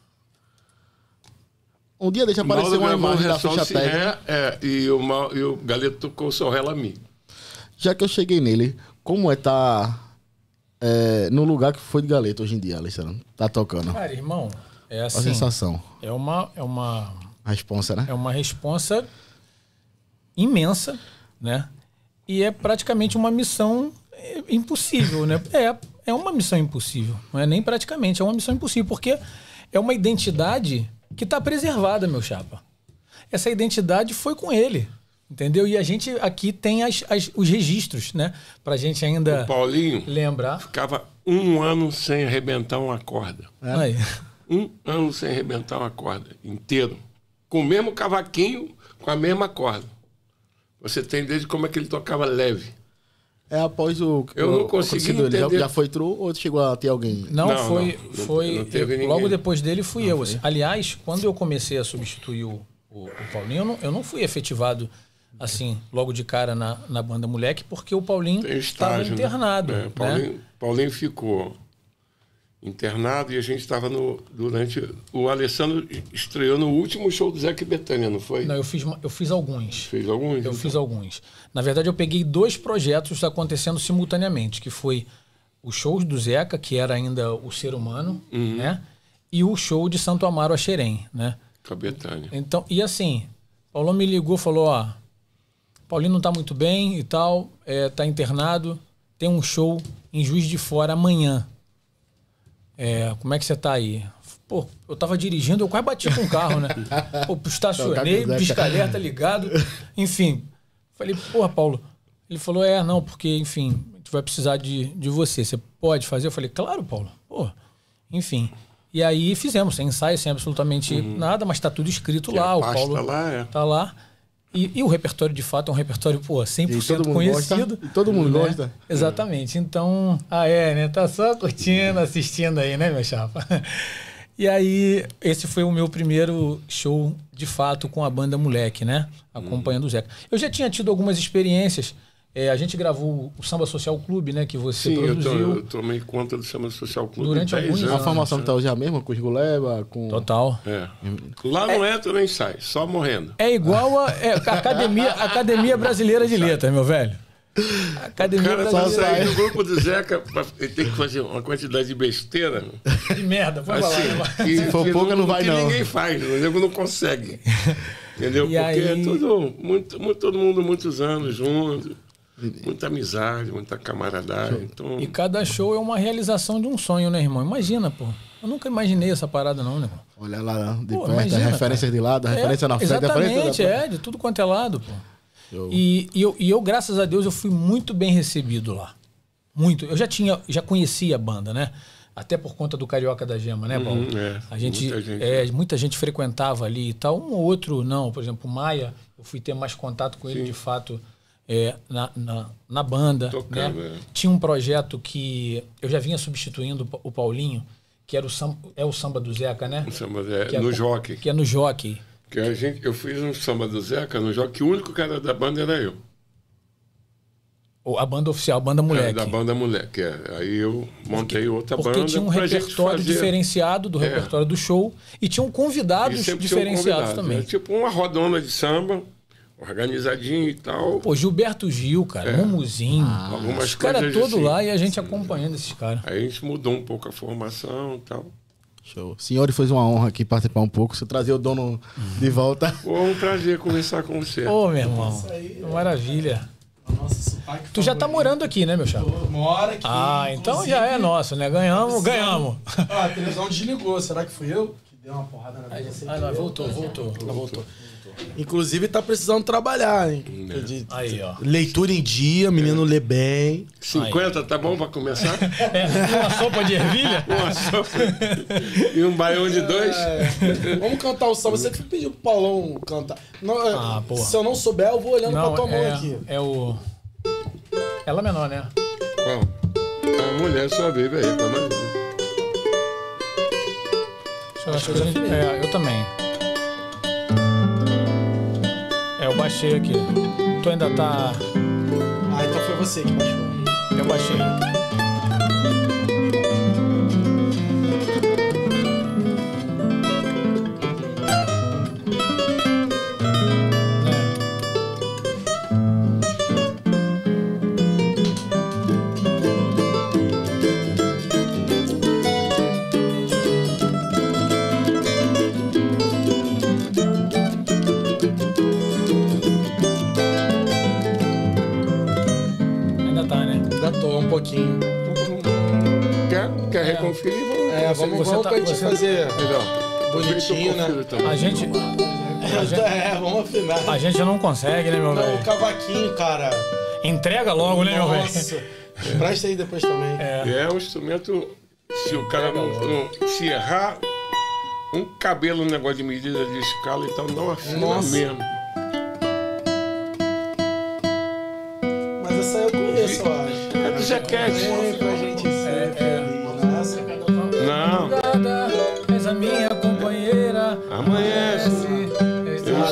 Um dia deixa aparecer uma imagem da ficha técnica. E o Galeto tocou o Sorrela-Mi. Já que eu cheguei nele, como é estar no lugar que foi de Galeto hoje em dia, Alessandro? Tá tocando. Cara, irmão, é A assim. sensação. É uma A responsa, né? É uma responsa imensa, né? E é praticamente uma missão impossível, né? É uma missão impossível. Não é nem praticamente, é uma missão impossível, porque é uma identidade que está preservada, meu chapa. Essa identidade foi com ele, entendeu? E a gente aqui tem os registros, né? Pra gente ainda O Paulinho lembrar. ficava 1 ano sem arrebentar uma corda. Aí. 1 ano sem arrebentar uma corda inteiro. Com o mesmo cavaquinho, com a mesma corda. Você tem desde como é que ele tocava leve. É após o. Eu não o consegui acontecido dele. entender. Já foi true ou chegou a ter alguém? Não, Não, foi. não teve ninguém. Logo depois dele fui eu. Assim. Aliás, quando eu comecei a substituir o o Paulinho, eu não fui efetivado assim, logo de cara na banda Moleque, porque o Paulinho estava internado. Né? Paulinho ficou internado e a gente estava durante... O Alessandro estreou no último show do Zeca e Betânia, não foi? Não, eu fiz alguns. Fez alguns? Eu fiz alguns. Na verdade, eu peguei 2 projetos acontecendo simultaneamente, que foi o show do Zeca, que era ainda o Ser Humano, né? E o show de Santo Amaro a Xerém, né? Com a Betânia. Então, e assim, Paulo me ligou e falou, ó, Paulinho não tá muito bem e tal, tá internado, tem um show em Juiz de Fora amanhã. Como é que você tá aí? Pô, eu tava dirigindo, eu quase bati com o carro, né? Pô, estacionei, pisca-alerta ligado, enfim. Falei, porra, Paulo. Ele falou, não, porque, enfim, a gente vai precisar de você. Você pode fazer? Eu falei, claro, Paulo. Pô, enfim. E aí fizemos, sem ensaio, sem absolutamente nada, mas tá tudo escrito lá. O Paulo tá lá. E o repertório, de fato, é um repertório, pô, 100% conhecido. E todo mundo gosta. Exatamente. Então, né? Tá só curtindo, assistindo aí, né, meu chapa? E aí, esse foi o meu primeiro show, de fato, com a banda Moleque, né? Acompanhando o Zeca. Eu já tinha tido algumas experiências. A gente gravou o Samba Social Clube, né? Que você produziu. Eu tomei conta do Samba Social Clube durante alguns anos. A formação que tá hoje é a mesma, com os Guleba, com... Total. Lá não entra nem sai, só morrendo. É igual a Academia Brasileira de Letras, meu velho. Academia Brasileira. No grupo do Zeca, ele tem que fazer uma quantidade de besteira. De merda, foi falar. Se for pouca, não vai, não. Ninguém faz, o nego não consegue. Entendeu? Porque é todo mundo muitos anos junto. Muita amizade, muita camaradagem. Então... E cada show é uma realização de um sonho, né, irmão? Imagina, pô. Eu nunca imaginei essa parada, não, né, irmão? Olha lá de perto, imagina, referências de lado, referência na frente. Exatamente, de tudo quanto é lado, pô. E eu, graças a Deus, eu fui muito bem recebido lá. Muito. Eu já conhecia a banda, né? Até por conta do Carioca da Gema, né, Paulo? Muita gente frequentava ali e tal. Um ou outro não. Por exemplo, o Maia, eu fui ter mais contato com ele, de fato... na banda, tocando, né? Tinha um projeto que eu já vinha substituindo o Paulinho, que era o samba do Zeca, né? O samba no Jockey. Que é no Jockey. Que eu fiz um samba do Zeca no Jockey, que o único cara da banda era eu. A banda oficial, a banda Moleque. Da banda Moleque, Aí eu montei outra banda. Porque tinha um repertório diferenciado do repertório do show e tinham convidados diferenciados também. Tipo uma rodona de samba, organizadinho e tal. Pô, Gilberto Gil, cara, Mumuzinho. Os caras todos assim, lá e a gente acompanhando esses caras. Aí a gente mudou um pouco a formação e tal. Show. Senhor, foi uma honra aqui participar um pouco. Você trazer o dono de volta. Pô, um prazer conversar com você. Ô, meu irmão. Maravilha. Nossa, sotaque tu já tá morando aqui, né, meu chapa? Mora aqui. Então já é nosso, né? Ganhamos. A televisão desligou. Será que fui eu que deu uma porrada na televisão? Não, voltou. Inclusive tá precisando trabalhar, hein? Aí, ó. Leitura em dia, menino lê bem. 50, aí. Tá bom pra começar? Uma sopa de ervilha? Uma sopa. E um baião de 2? Vamos cantar o samba. Você que pediu pro Paulão cantar. Não, porra. Se eu não souber, eu vou olhando pra tua mão aqui. É o... Ela menor, né? Qual? A mulher só vive aí, tá mais. Eu também. Eu baixei aqui. Tu ainda tá... então foi você que baixou. Eu baixei. pouquinho. Quer reconferir? Vamos pra gente fazer bonitinho, né? A gente... vamos afinar. A gente não consegue, né, meu velho? O cavaquinho, cara. Entrega logo, né, meu velho? Nossa. Presta aí depois também. É um instrumento, se o cara não se errar um cabelo, um negócio de medida de escala e tal, não afina mesmo. Mas essa eu conheço, eu acho. É do Zequete. Pra gente ser feliz. Nossa, não. És a minha companheira. Amanhece. Eu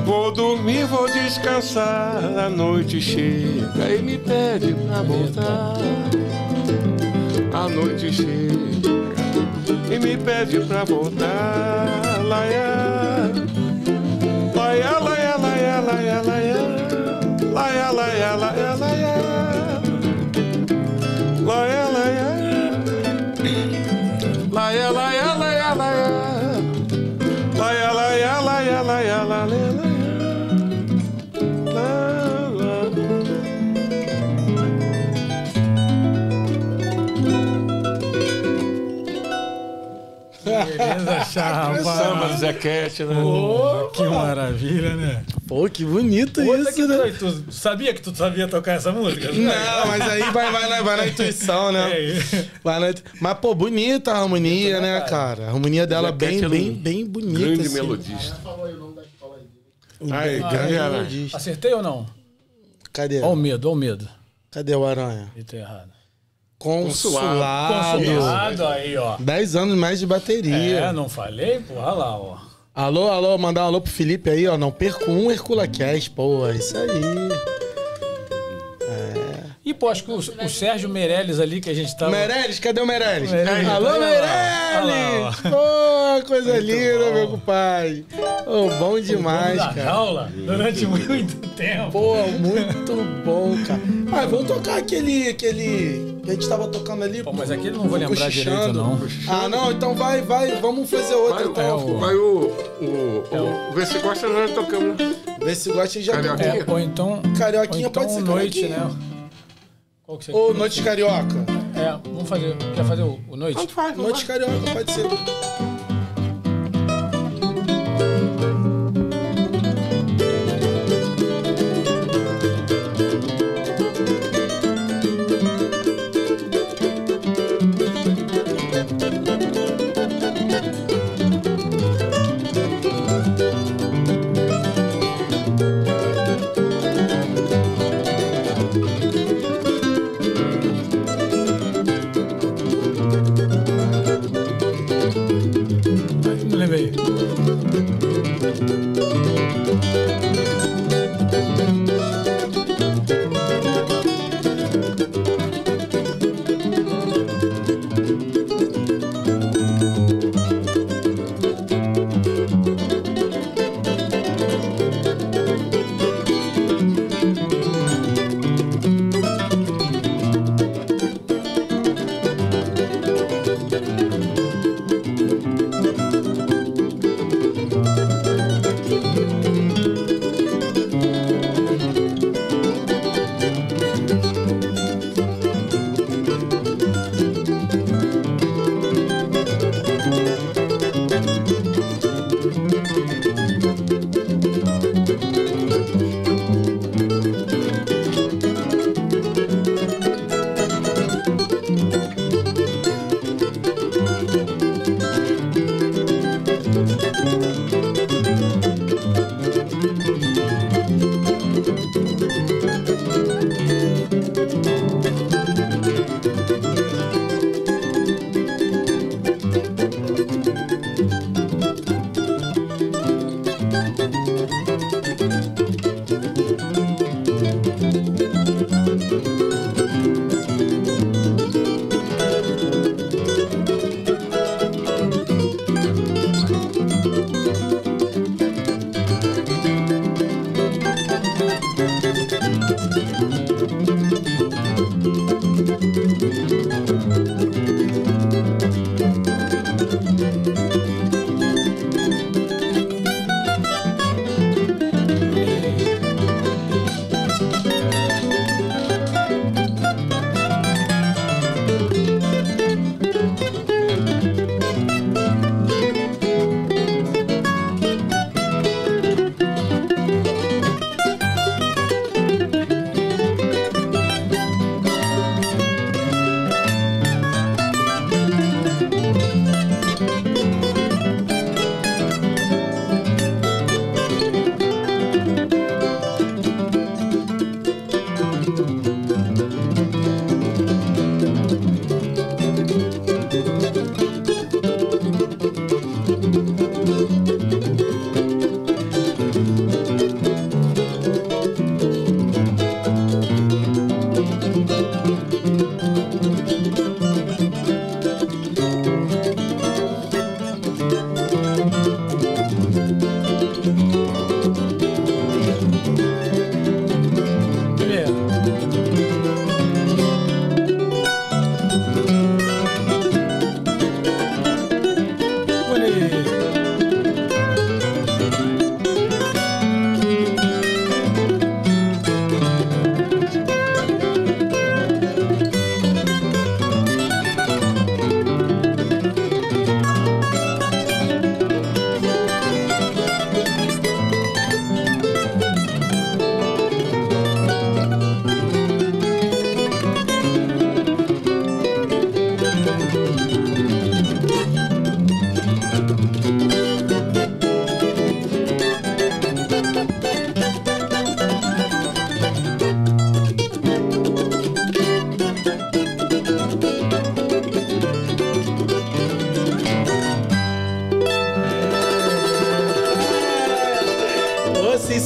Vou dormir, vou descansar, a noite chega e me pede pra voltar. A noite chega e me pede pra voltar. Laia, laia, laia, laia, laia, laia, laia, laia, laia, laia, laia, laia, laia, laia, laia, laia. Laia, laia, laia, laia, laia, laia. Beleza, chapa. Samba do Zequete, né? Que maravilha, né? Pô, que bonito Outra isso, que né? tu sabia que tu sabia tocar essa música? Não, mas aí vai na intuição, né? Mas, pô, bonita a harmonia, né, cara? A harmonia dela Zequete bem bonita. Grande assim. melodista. Falou aí o nome da escola aí. Ai, Grande cara. melodista. Acertei ou não? Cadê? Ó o medo, ó o medo. Cadê o Aranha? E tô errado. Consulado. Consulado aí, ó. 10 anos mais de bateria. É, não falei? Pô, olha lá, ó. Alô, mandar um alô pro Felipe aí, ó. Não perco um Hercula Cast, pô, é isso aí. E, pô, acho que o Sérgio Meirelles ali que a gente tava... Meirelles, cadê o Meirelles? Meirelles, Alô, olha lá, Meirelles! Pô, coisa linda, bom. meu compadre. Pô, bom demais, da cara. jaula durante muito tempo. Pô, muito bom, cara. Ah, vamos tocar aquele que a gente tava tocando ali. Pô, mas aqui eu não vou lembrar cochichando. direito, não. Ah, não, então vai, vamos fazer outra. Então. Vai o Vê se gosta, nós tocamos. Vê se gosta e já Carioquinha. tocou. Ou então... Carioquinha ou então pode ser noite, carioquinha. né? Qual que você... Ô, Noite Carioca. É, vamos fazer... Quer fazer o noite? Tanto faz, não Noite Carioca, pode ser.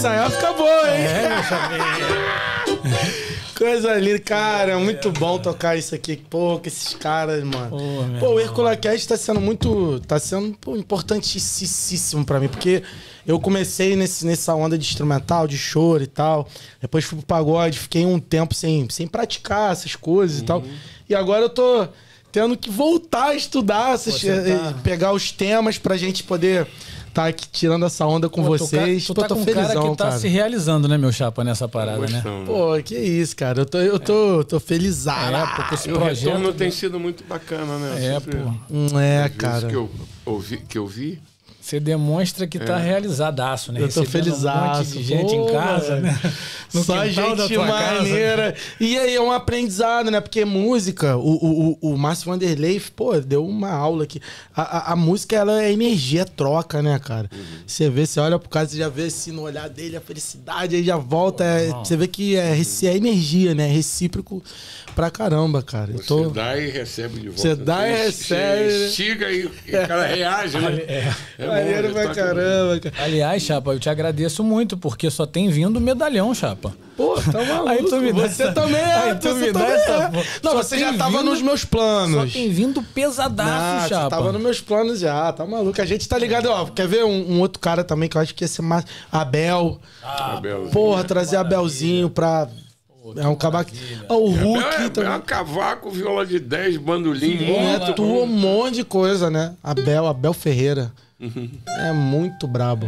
essa aí vai ficar boa, hein? meu chapinha. Coisa linda. Cara, é muito bom tocar isso aqui. Pô, com esses caras, mano. Pô, o HerculaCast tá sendo muito... Tá sendo importantíssimo pra mim, porque eu comecei nessa onda de instrumental, de choro e tal. Depois fui pro pagode, fiquei um tempo sem praticar essas coisas e tal. E agora eu tô tendo que voltar a estudar, pegar os temas pra gente poder tá aqui tirando essa onda com vocês. Tu tá com um cara que tá se realizando, né, meu chapa, nessa parada, né? Pô, que isso, cara. Eu tô felizardo. Porque esse O projeto retorno tem sido muito bacana, né? Cara. Que eu vi. Você demonstra que tá realizadaço, né? Eu tô Recebendo felizaço. Um monte de gente em casa, né? No Só quintal da gente tua maneira. casa. E aí é um aprendizado, né? Porque música, o Márcio Vanderlei, pô, deu uma aula aqui. A música, ela é energia, é troca, né, cara? Você vê, você olha pro cara, você já vê assim no olhar dele a felicidade, aí já volta. Você vê que é energia, né? É recíproco pra caramba, cara. Você dá e recebe de volta. Você dá e recebe. Estiga e o cara reage, né? Maneiro pra caramba, cara. Aliás, Chapa, eu te agradeço muito, porque só tem vindo medalhão, Chapa. Pô, tá maluco. Aí tu me dá você essa... também é. Aí tu me dá essa... Não, Só você tem já tava vindo... nos meus planos. Só tem vindo pesadaço, Você Chapa. tava nos meus planos já, tá maluco. A gente tá ligado, ó. Quer ver um outro cara também que eu acho que ia ser mais... Abel. Abelzinho. Porra, trazer Abelzinho pra... É um cavaco. O Hulk também. É um cavaco, viola de 10, bandolim. Um monte de coisa, né? Abel Ferreira. É muito brabo.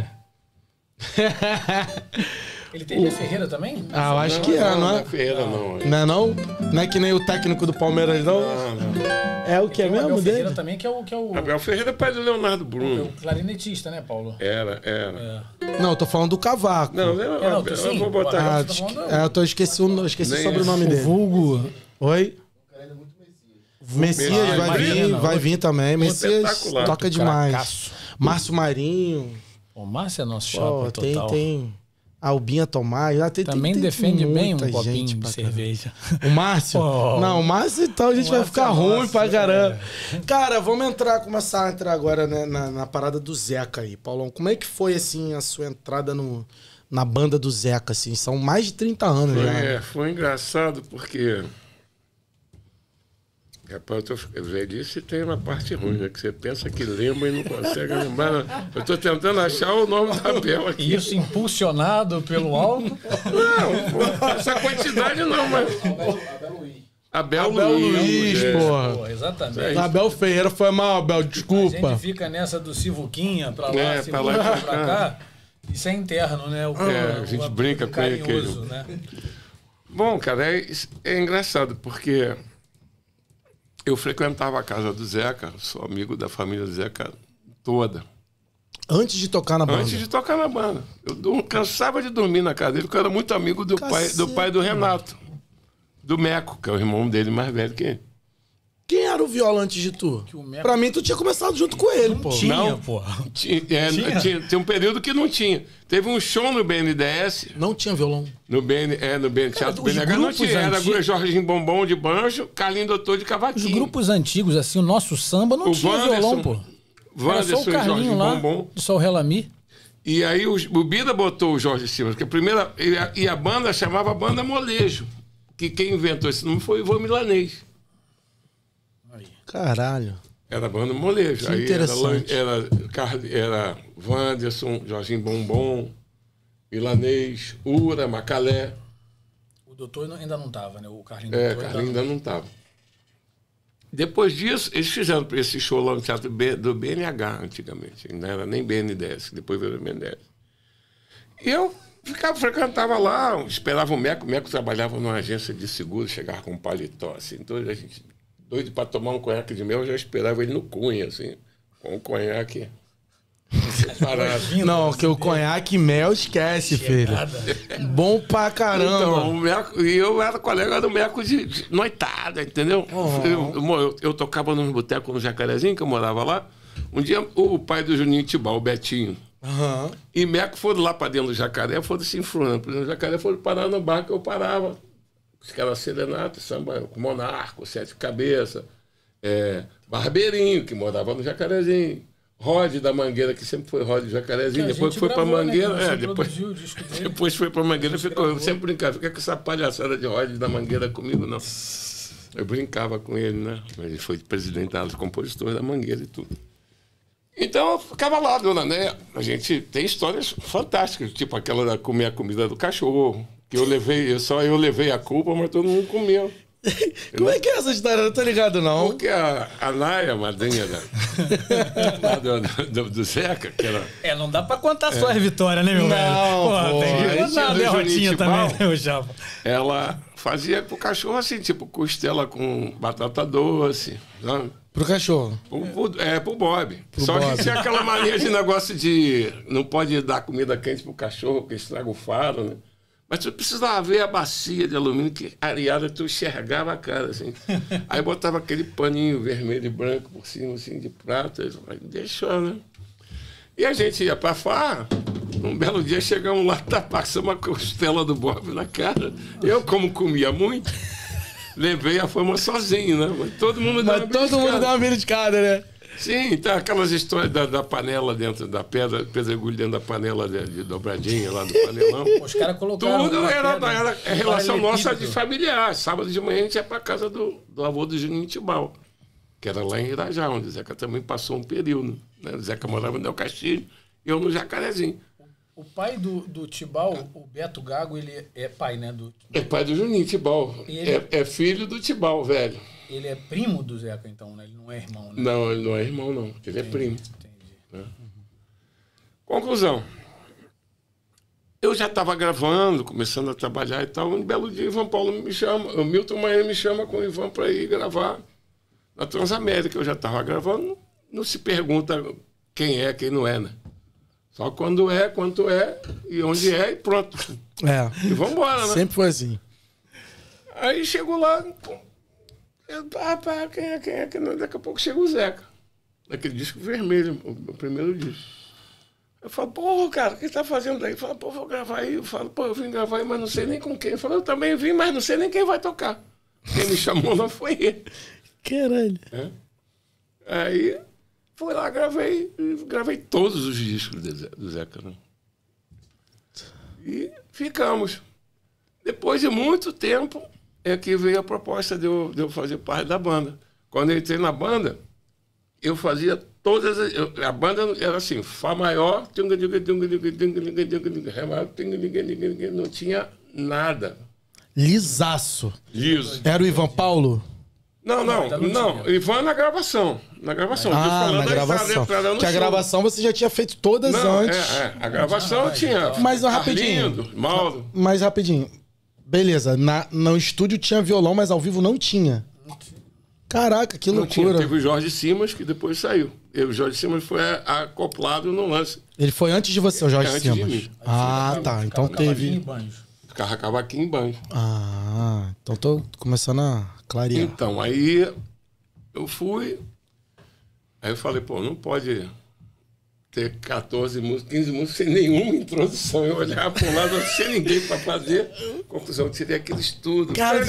Ele tem a Ferreira também? Ah, eu acho que é, não é? Ferreira, não. Não é não? Não é que nem o técnico do Palmeiras, não? É o que é mesmo Abel dele? Ferreira também, que é o Abel Ferreira é pai do Leonardo Bruno. clarinetista, né, Paulo? Era. Não, eu tô falando do cavaco. Não, não, eu vou botar. Eu esqueci sobre o nome dele. Vulgo. Oi? Messias vai vir também. Messias Espetacular. toca demais. Cracaço. Márcio Marinho. O Márcio é nosso Pô, chapa total. tem Albinha Tomás. Também defende bem um muita copinho gente de pra cerveja. O Márcio? Não, o Márcio então a gente vai ficar ruim pra caramba. Cara, vamos começar a entrar agora, né, na parada do Zeca aí, Paulão. Como é que foi, assim, a sua entrada na banda do Zeca, assim? São mais de 30 anos já. Foi engraçado porque... Rapaz, velhice tem uma parte ruim, né? Que você pensa que lembra e não consegue lembrar. Eu tô tentando achar o nome da Abel aqui. Isso impulsionado pelo álcool? Não, essa quantidade não, mas... Abel Luiz, porra. Pô, exatamente. Abel Ferreira foi mal, Abel, A desculpa. gente fica nessa do Sivuquinha pra lá, pra lá e pra cá. Isso é interno, né? A gente brinca com ele. Carinhoso, né? Bom, cara, é engraçado, porque... Eu frequentava a casa do Zeca, sou amigo da família do Zeca toda. Antes de tocar na banda? Antes de tocar na banda. Eu cansava de dormir na casa dele, porque eu era muito amigo do pai do Renato. Do Meco, que é o irmão dele mais velho que ele. Quem era o Viola antes de tu? Pra mim, tu tinha começado junto com ele, pô. Tinha, pô. Tinha um período que não tinha. Teve um show no BNDES. Não tinha violão. No Teatro BNH não tinha. Era Jorginho Bombom de banjo, Carlinho Doutor de cavaquinho. Os grupos antigos, assim, o nosso samba não tinha violão, pô. Era só o Carlinho lá, Bombom. só o Relami. E aí o Bida botou o Jorge Simas, porque a primeira... E a banda chamava Banda Molejo. Que quem inventou esse nome foi o Ivo Milanês. Caralho. Era a banda Molejo. Que aí interessante. era Wanderson, Jorginho Bombom, Milanês, Ura, Macalé. O doutor ainda não tava, né? O Carlinho Carlinho ainda não estava. Depois disso, eles fizeram esse show lá no Teatro do BNH, antigamente. Não era nem BNDES, depois veio o BNDES. E eu frequentava lá, esperava o Meco. O Meco trabalhava numa agência de seguro, chegava com um paletó, assim. Então a gente... doido para tomar um conhaque de mel, eu já esperava ele no Cunha, assim, com um conhaque separado. Não, que o conhaque e mel esquece, filho. Bom pra caramba. Então, o Meco, e eu era colega do Meco de noitada, entendeu? Eu tocava num boteco no Jacarezinho, que eu morava lá. Um dia, o pai do Juninho Tibau, o Betinho, e Meco foram lá para dentro do Jacaré, foram se influindo. Por exemplo, o Jacaré foram parar no bar que eu parava. Aquela serenata, samba com Monarco, Sete Cabeça, Barbeirinho, que morava no Jacarezinho, Rod da Mangueira, que sempre foi Rod de Jacarezinho, Que a depois gente foi pra gravou, né, Mangueira, que você depois, produziu o disco dele. depois foi pra Mangueira, eu sempre brincava, fica com essa palhaçada de Rod da Mangueira comigo, não. Eu brincava com ele, né? Ele foi presidente dos compositores da Mangueira e tudo. Então eu ficava lá, dona Néia. A gente tem histórias fantásticas, tipo aquela da comer a comida do cachorro, que eu levei a culpa, mas todo mundo comeu. Como é que é essa história? Eu não tô ligado, não. Porque a Naya, a madrinha lá do Zeca, que era... Não dá pra contar só as vitórias, né, meu velho? Pô, Tem aí que contar tinha a do derrotinha Juninho também, Tibau. né, o Japa? Ela fazia pro cachorro assim, tipo costela com batata doce, sabe? Pro cachorro. Pro Bob. Só Bob. que tinha aquela mania de negócio de não pode dar comida quente pro cachorro, porque estraga o faro, né? Mas tu precisava ver a bacia de alumínio que areada, tu enxergava a cara, assim. Aí botava aquele paninho vermelho e branco por cima, assim, de prata. Aí deixou, né? E a gente ia pra farra. Um belo dia chegamos lá, passamos uma costela do Bob na cara. Eu, como comia muito, levei a fama sozinho, né? Mas todo mundo deu uma beliscada. dá uma beliscada, né? Sim, tá aquelas histórias da panela dentro da pedra, pedregulho dentro da panela de dobradinha lá do panelão. Os caras colocaram. Tudo uma era pedra, relação nossa de paralelepípedo. familiar. Sábado de manhã a gente ia pra casa do avô do Juninho Tibau, que era lá em Irajá, onde o Zeca também passou um período. Né? O Zeca morava no Del Castilho e eu no Jacarezinho. O pai do Tibau, o Beto Gago, ele é pai, né? É pai do Juninho Tibau. E ele- É filho do Tibau, velho. Ele é primo do Zeca, então, né? Ele não é irmão, né? Não, ele não é irmão, não. Ele é primo. Entendi. Conclusão. Eu já estava gravando, começando a trabalhar e tal. Um belo dia, Ivan Paulo me chama, o Milton Maia me chama com o Ivan para ir gravar na Transamérica. Eu já estava gravando, não se pergunta quem é, quem não é, né? Só quando é, quanto é e onde é e pronto. É. E vamos embora, né? Sempre foi assim. Aí chegou lá, quem é? Daqui a pouco chega o Zeca, naquele disco vermelho, o primeiro disco. Eu falo, pô, cara, o que você tá fazendo daí? Ele fala, pô, vou gravar aí. Eu falo, pô, eu vim gravar aí, mas não sei nem com quem. Ele falou, eu também vim, mas não sei nem quem vai tocar. Quem me chamou não foi ele. Caralho. É. Aí fui lá, gravei todos os discos do Zeca, né? E ficamos. Depois de muito tempo é que veio a proposta de eu fazer parte da banda. Quando eu entrei na banda, eu fazia todas a banda era assim, Fá maior, Ré maior, não tinha nada. Lisaço. Liso. Era o Ivan Paulo? Não, Ivan na gravação. Ah, na gravação. Que a gravação você já tinha feito todas antes. A gravação tinha. Mas rapidinho. Arlindo, Mauro. Mas rapidinho. Beleza, no estúdio tinha violão, mas ao vivo não tinha. Caraca, que Não tinha. loucura. Teve o Jorge Simas, que depois saiu. E o Jorge Simas foi acoplado no lance. Ele foi antes de você, o Jorge Antes de Simas. mim. Ah, tá. Então teve. Ficava cavaquinho em banjo. Ah, então tô começando a clarear. Então, aí eu fui. Aí eu falei, pô, não pode ter 14 músicas, 15 músicas sem nenhuma introdução. Eu olhava para um lado sem ninguém para fazer. Conclusão, eu tirei aquilo tudo. Cara,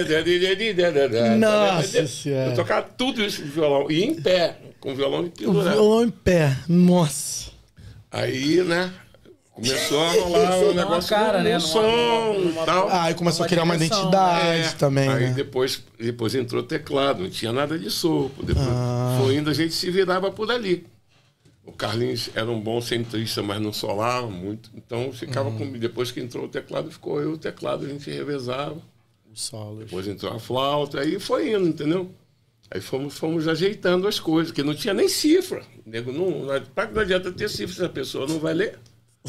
Nossa Senhora. Eu tocava tudo isso de violão. E em pé, com violão de O pendurado. violão em pé. Nossa. Aí, né? Começou a rolar um negócio cara, né? no som e tal. Ah, aí começou a criar uma direção, identidade também, Aí né? depois entrou teclado, não tinha nada de sopro. Depois foi indo, a gente se virava por ali. O Carlinhos era um bom centrista, mas não solava muito. Então ficava comigo. Depois que entrou o teclado, ficou eu o teclado, a gente revezava. Os solos. Depois entrou a flauta, aí foi indo, entendeu? Aí fomos ajeitando as coisas, que não tinha nem cifra. Nego, não adianta ter cifra se a pessoa não vai ler.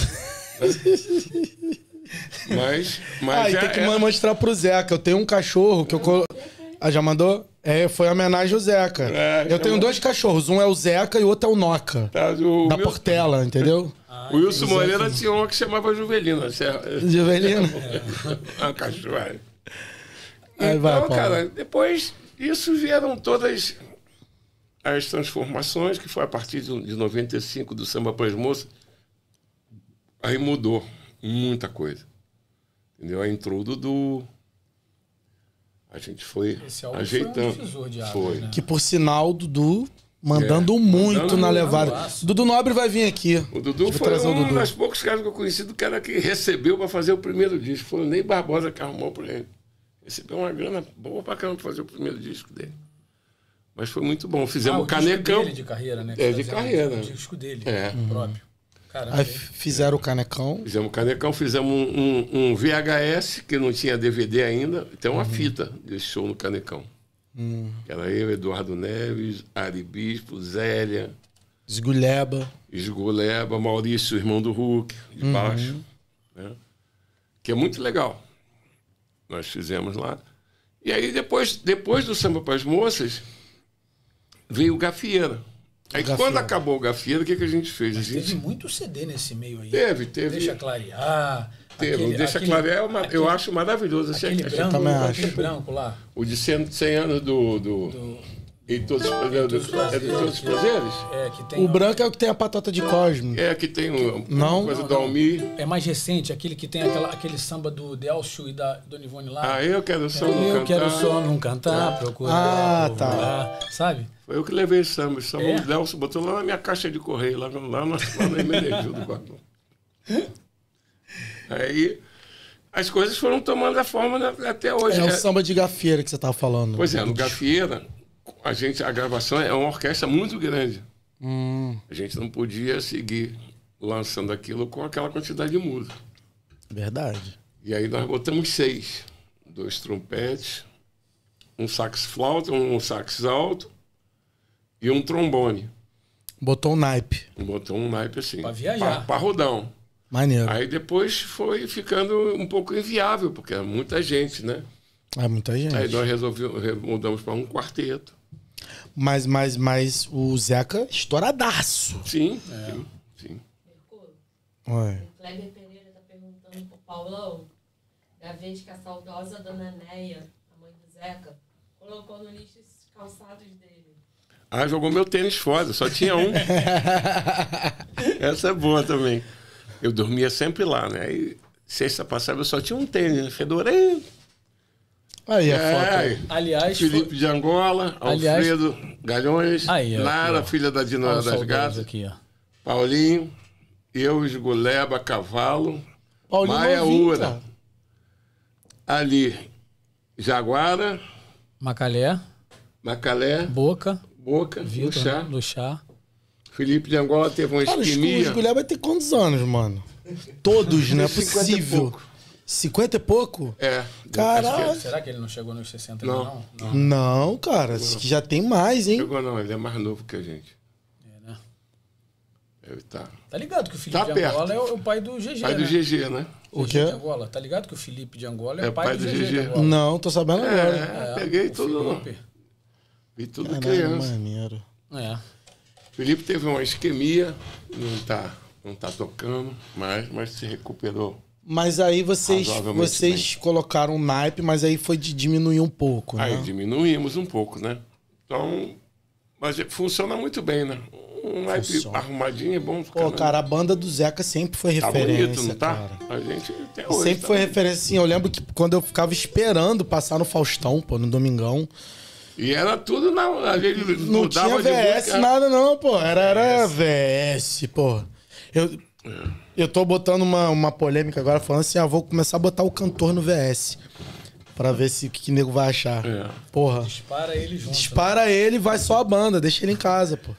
Mas Aí tem que mostrar pro Zeca. Eu tenho um cachorro que eu... Ah, já mandou? Foi homenagem ao Zeca. Eu tenho dois cachorros. Um é o Zeca e o outro é o Noca. Tá, Da Portela, entendeu? O Wilson Moreira tinha uma que chamava Juvelina. Juvelina. Uma cachorra. Aí vai, Então, Paulo. cara, depois disso vieram todas as transformações, que foi a partir de 95 do Samba para as Moças. Aí mudou muita coisa. Entendeu? Aí entrou o Dudu. A gente foi Esse álbum ajeitando. foi um divisor de águas, Foi. né? Que por sinal, Dudu Mandando muito mandando na muito. levada. Dudu Nobre vai vir aqui. O Dudu Vou foi trazer o um Dudu. dos poucos caras que eu conheci do cara que recebeu para fazer o primeiro disco. Foi o Ney Barbosa que arrumou para ele. Recebeu uma grana boa pra caramba pra fazer o primeiro disco dele. Mas foi muito bom. Fizemos o Canecão. Dele de carreira, né? É, de carreira. O disco dele, É. próprio. Caramba, Aí fizeram o Canecão. Fizemos o Canecão, fizemos um VHS, que não tinha DVD ainda. Tem uma fita desse show no Canecão. Que era eu, Eduardo Neves, Ari Bispo, Zélia, Esgulheba. Esgoleba, Maurício, irmão do Hulk, de baixo. Né? Que é muito legal. Nós fizemos lá. E aí, depois do Samba para as Moças, veio o Gafieira. Aí, quando acabou o Gafieira, o que a gente fez? Teve muito CD nesse meio aí. Teve. Deixa Clarear. Deixa Clarear, eu acho maravilhoso. Aquele branco, também aquele acho. branco lá. O de 100 anos E todos os prazeres? É, que tem O branco é o que tem a patata de Cosmo. É, que tem Não? coisa do Almir. É mais recente, aquele que tem aquele samba do Delcio e da Dona Ivone lá. Ah, eu quero só não Eu cantar. quero só não cantar, procurar. tá. Sabe? Foi eu que levei esse samba. O samba o Delcio botou lá na minha caixa de correio, lá no Emenegil do Guarda. Aí as coisas foram tomando a forma até hoje. É o samba de gafieira que você tava falando. Pois é, no Gafieira, a gravação é uma orquestra muito grande. A gente não podia seguir lançando aquilo com aquela quantidade de música. Verdade. E aí nós botamos 6. 2 trompetes, um sax flauta, um sax alto e um trombone. Botou um naipe. Botou um naipe assim. Pra viajar. Parrudão. Maneiro. Aí depois foi ficando um pouco inviável, porque era muita gente, né? É muita gente. Aí nós mudamos para um quarteto. Mas o Zeca, estouradaço. Sim. Oi. O Kleber Pereira tá perguntando pro Paulão da vez que a saudosa Dona Neia, a mãe do Zeca, colocou no lixo os calçados dele. Ah, jogou meu tênis fora, só tinha um. Essa é boa também. Eu dormia sempre lá, né? Aí, sexta passada, eu só tinha um tênis, fedorento. Aí a foto. Aí. Aliás, Felipe de Angola, Alfredo Galhões, Aí, ó, Nara, aqui, ó. filha da Dinora Olha os das soldados Gatas, aqui, ó. Paulinho, eu, Esgoleba, Cavalo, Paulinho Maia novinho, Ura, cara. ali, Jaguara, Macalé, Macalé, Boca, Boca, Vitor, Luxá. né? Luxá. Felipe de Angola teve uma Cara, o isquemia. Esgulheba vai ter quantos anos, mano? Todos, não é 50 e possível. pouco. 50 e pouco? É. Caralho. Será que ele não chegou nos 60 Não. não? Não, cara, acho que já tem mais, hein? Chegou não, ele é mais novo que a gente. É, né? Ele tá. Tá ligado que o Felipe Tá de Angola perto. é o pai do GG, Pai né? do GG, né? O GG quê? de Angola. Tá ligado que o Felipe de Angola é, É pai do GG de Angola. Não, tô sabendo agora. É, peguei o tudo. Felipe. Vi tudo Caralho, criança. maneiro. É. Felipe teve uma isquemia, não tá tocando, mas se recuperou. Mas aí vocês Razoavelmente colocaram um naipe, mas aí foi de diminuir um pouco, né? Aí diminuímos um pouco, né? Então, mas funciona muito bem, né? Um naipe Funciona. arrumadinho é bom. Pô, cara, a banda do Zeca sempre foi tá referência, bonito, não tá? cara. A gente até hoje. Sempre tá foi bonito. referência, assim. Eu lembro que quando eu ficava esperando passar no Faustão, pô, no Domingão, E era tudo a gente não tinha mudava de VS música. nada não, pô. Era VS, pô. Eu tô botando uma polêmica agora, falando assim, vou começar a botar o cantor no VS. Pra ver se o que nego vai achar. É. Porra. Dispara ele junto. Dispara ele, vai só a banda, deixa ele em casa, pô.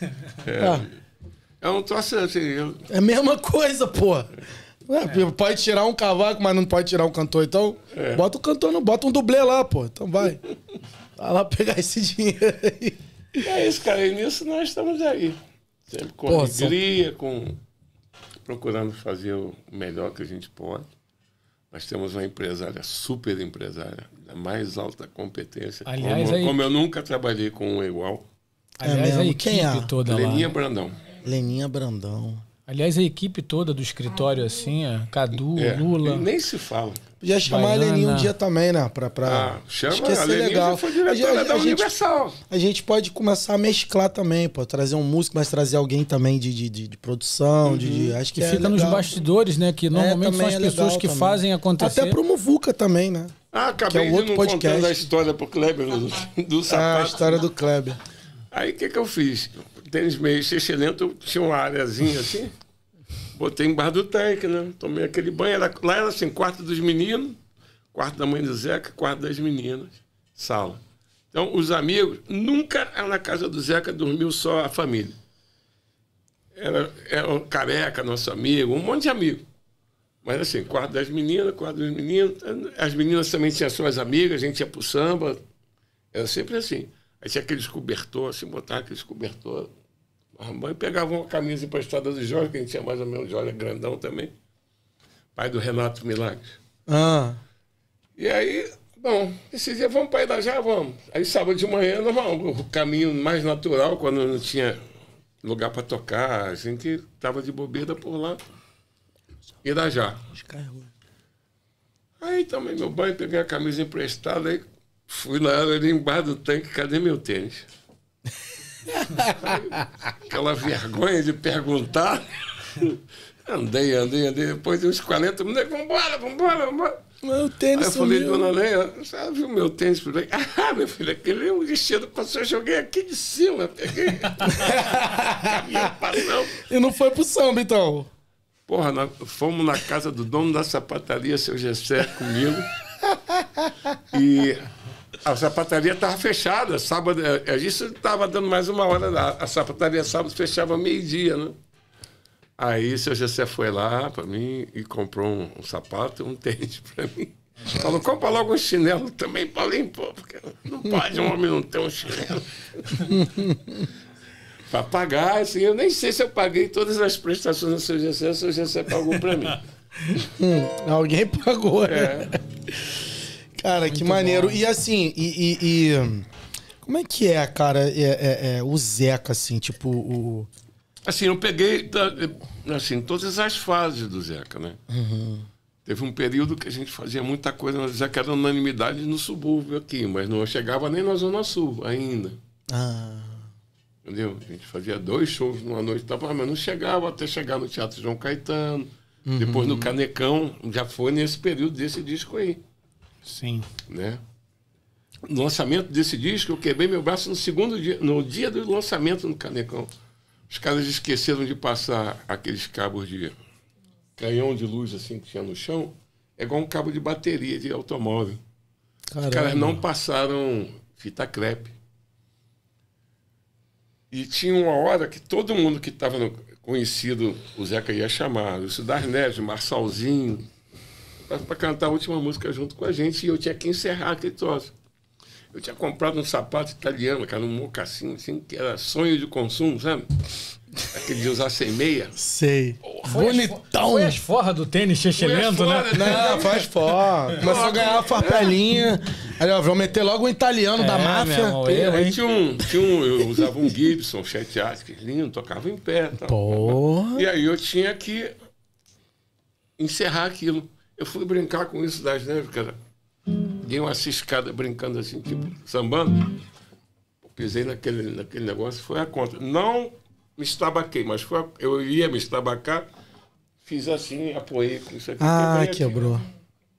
É um troço assim. É a mesma coisa, pô. Pode tirar um cavaco, mas não pode tirar um cantor, então bota o cantor, não, bota um dublê lá, pô. Então vai. Vai lá pegar esse dinheiro aí. É isso, cara. E nisso nós estamos aí. Sempre com Pô, alegria, procurando fazer o melhor que a gente pode. Nós temos uma empresária, super empresária, da mais alta competência. Aliás, como eu nunca trabalhei com um igual. Aliás, mesmo? a equipe Quem é? toda Leninha lá. Brandão. Leninha Brandão. Aliás, a equipe toda do escritório, assim, Cadu, Lula. E nem se fala. Podia chamar a Baiana. Leninha um dia também, né? Chama, Acho que ia a ser Leninha legal. já foi diretora da Universal. A gente pode começar a mesclar também, pô. Trazer um músico, mas trazer alguém também de produção, acho que Que fica nos bastidores, né? Que normalmente são as pessoas que fazem acontecer. Até pro Muvuca também, né? Acabei Que é de outro não podcast. contando a história pro Kleber do A sapato. história do Kleber. Aí o que eu fiz? Tênis meio excelente, tinha uma areazinha assim, botei embaixo do tanque, né? Tomei aquele banho, lá era assim, quarto dos meninos, quarto da mãe do Zeca, quarto das meninas, sala. Então, os amigos, nunca na casa do Zeca dormiu só a família. Era o Careca, nosso amigo, um monte de amigo. Mas assim, quarto das meninas, quarto dos meninos. As meninas também tinham suas amigas, a gente ia pro samba. Era sempre assim. Aí tinha aqueles cobertores, assim, botava aqueles cobertores. A mãe pegava uma camisa emprestada do Jorge, que a gente tinha mais ou menos, Jorge grandão também. Pai do Renato Milagres. Ah. E aí, bom, esse dia vamos para Irajá, vamos. Aí sábado de manhã, normal, o caminho mais natural, quando não tinha lugar para tocar, a gente estava de bobeira por lá. Irajá. Aí tomei meu banho, peguei a camisa emprestada, aí fui lá ali embaixo do tanque, cadê meu tênis? Aí, aquela vergonha de perguntar. Andei. Depois de uns 40 minutos, vambora. Meu tênis aí eu falei, sumiu. dona Leia, você viu meu tênis por aí? Ah, meu filho, aquele é um vestido passou, eu joguei aqui de cima, peguei. Passão. E não foi pro samba, então? Porra, nós fomos na casa do dono da sapataria, seu Gessé, comigo. E a sapataria estava fechada. Sábado, isso estava dando mais uma hora. A sapataria sábado fechava meio-dia, né? Aí seu Gessé foi lá para mim e comprou um sapato e um tênis para mim. Falou, compra logo um chinelo também para limpar, porque não pode um homem não ter um chinelo. Para pagar, assim, eu nem sei se eu paguei todas as prestações do seu Gessé, o seu Gessé pagou para mim. Alguém pagou, né? É. Cara, que maneiro. E assim, como é que é, cara, o Zeca, assim, tipo, o... Assim, eu peguei, assim, todas as fases do Zeca, né? Uhum. Teve um período que a gente fazia muita coisa, mas o Zeca era unanimidade no subúrbio aqui, mas não chegava nem na Zona Sul ainda. Ah... Entendeu? A gente fazia 2 shows numa noite, mas não chegava até chegar no Teatro João Caetano. Uhum. Depois no Canecão, já foi nesse período desse disco aí. Sim. Né? No lançamento desse disco, eu quebrei meu braço no segundo dia, no dia do lançamento no Canecão. Os caras esqueceram de passar aqueles cabos de canhão de luz assim que tinha no chão. É igual um cabo de bateria de automóvel. Caramba. Os caras não passaram fita crepe. E tinha uma hora que todo mundo que estava conhecido, o Zeca ia chamar, o Cidade Neves, Marçalzinho, para cantar a última música junto com a gente, e eu tinha que encerrar aquele troço. Eu tinha comprado um sapato italiano, cara, um mocassim, assim, que era sonho de consumo, sabe? Aquele de usar sem meia. Sei. Bonitão. Foi as forras do tênis chechelento, né? Não, faz fora. Começou a ganhar a farpelinha. Aí, ó, vou meter logo um italiano da máfia. meu irmão, eu, Aí hein? eu usava um Gibson, Chet Atkins, lindo, tocava em pé. Tal. Porra. E aí eu tinha que encerrar aquilo. Eu fui brincar com isso das neves, cara. Dei uma ciscada brincando assim, tipo, sambando. Pisei naquele negócio, foi a conta. Não me estabaquei, mas eu ia me estabacar, fiz assim, apoiei com isso aqui. Ah, quebrei quebrou. aqui.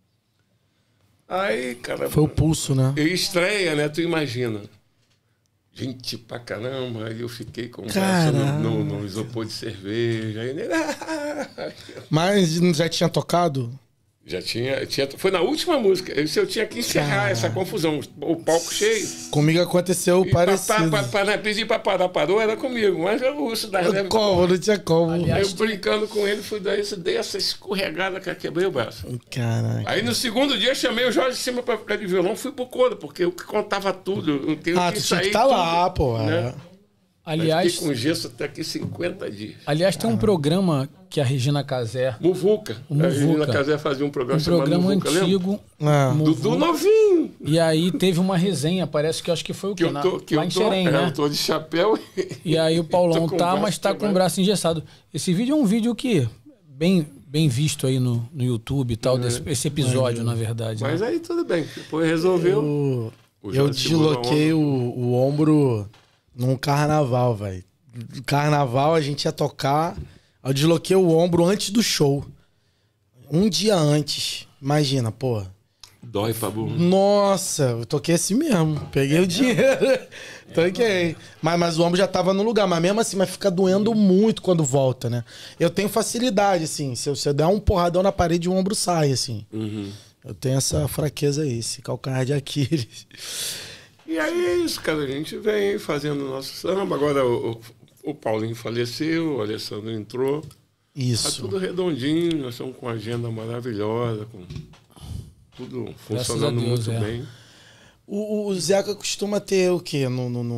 Aí, cara... Foi o pulso, né? Eu estreia, né? Tu imagina. Gente pra caramba, aí eu fiquei com o braço Caramba. no isopor de cerveja. Aí, Mas já tinha tocado? já tinha. Foi na última música. Eu tinha que encerrar essa confusão. O palco cheio. Comigo aconteceu parecido. Pedir pra parar, parou, era comigo. Mas o Russo das Neves. Como? Não tinha como. Aí eu brincando com ele, dei essa escorregada que eu quebrei o braço. Caraca. Aí no segundo dia chamei o Jorge de cima pra ficar de violão, fui pro coro, porque eu que contava tudo. Eu tenho Ah, que tu tinha que sair estar lá, tudo, pô. né? Aliás, Fiquei com gesso até aqui 50 dias. aliás, tem um programa que a Regina Casé, Muvuca. O Muvuca. A Regina Casé fazia um programa um chamado programa Muvuca, lembra? antigo, Ah. Muvuca. Dudu novinho. E aí teve uma resenha, parece que eu acho que foi o quê? Lá em Xerém, né? Eu tô de chapéu. E aí o Paulão Tô com o tá, braço mas tá com o quebrado. braço engessado. Esse vídeo é um vídeo que bem visto aí no YouTube e tal, esse episódio, na verdade. Mas né? aí tudo bem. Depois resolveu. O Eu Jorge segurou a desloquei onda. o ombro num carnaval, velho. No carnaval a gente ia tocar. Eu desloquei o ombro antes do show. Um dia antes. Imagina, pô. Dói pra burro. Nossa, eu toquei assim mesmo. Peguei o dinheiro. Toquei. Mas o ombro já tava no lugar. Mas mesmo assim, mas fica doendo muito quando volta, né? Eu tenho facilidade, assim. Se eu der um porradão na parede, o ombro sai, assim. Uhum. Eu tenho essa fraqueza aí, esse calcanhar de Aquiles. E aí é isso, cara. A gente vem fazendo nosso samba. Agora o Paulinho faleceu, o Alessandro entrou. Isso. Tá tudo redondinho. Nós estamos com uma agenda maravilhosa, com tudo funcionando Deus, muito bem. O Zeca costuma ter o quê?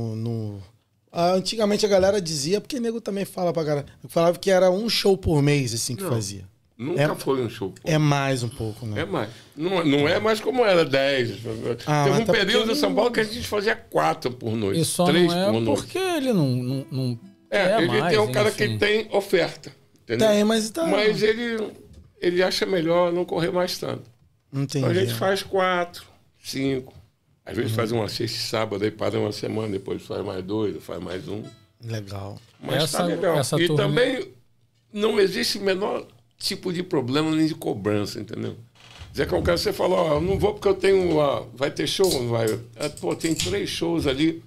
Antigamente a galera dizia, porque nego também fala pra galera, falava que era um show por mês, assim, que Não, fazia. Nunca foi um show. É mais um pouco, né? É mais. Não é mais como era 10. Teve um até período porque em São Paulo que a gente fazia 4 por noite, E só 3 não é por noite. porque ele não Ele mais, tem um cara enfim. que tem oferta. Entendeu? Tem, mas tá. Mas ele acha melhor não correr mais tanto. Entendi. Então a gente faz 4, 5. Às vezes faz uma sexta e sábado, aí para uma semana, depois faz mais 2, faz mais um. Legal. Mas tá legal. essa E turnê- também não existe o menor tipo de problema nem de cobrança, entendeu? Zé Calcário, você falou, ó, não vou porque eu tenho. Vai ter show? Não vai? Pô, tem 3 shows ali.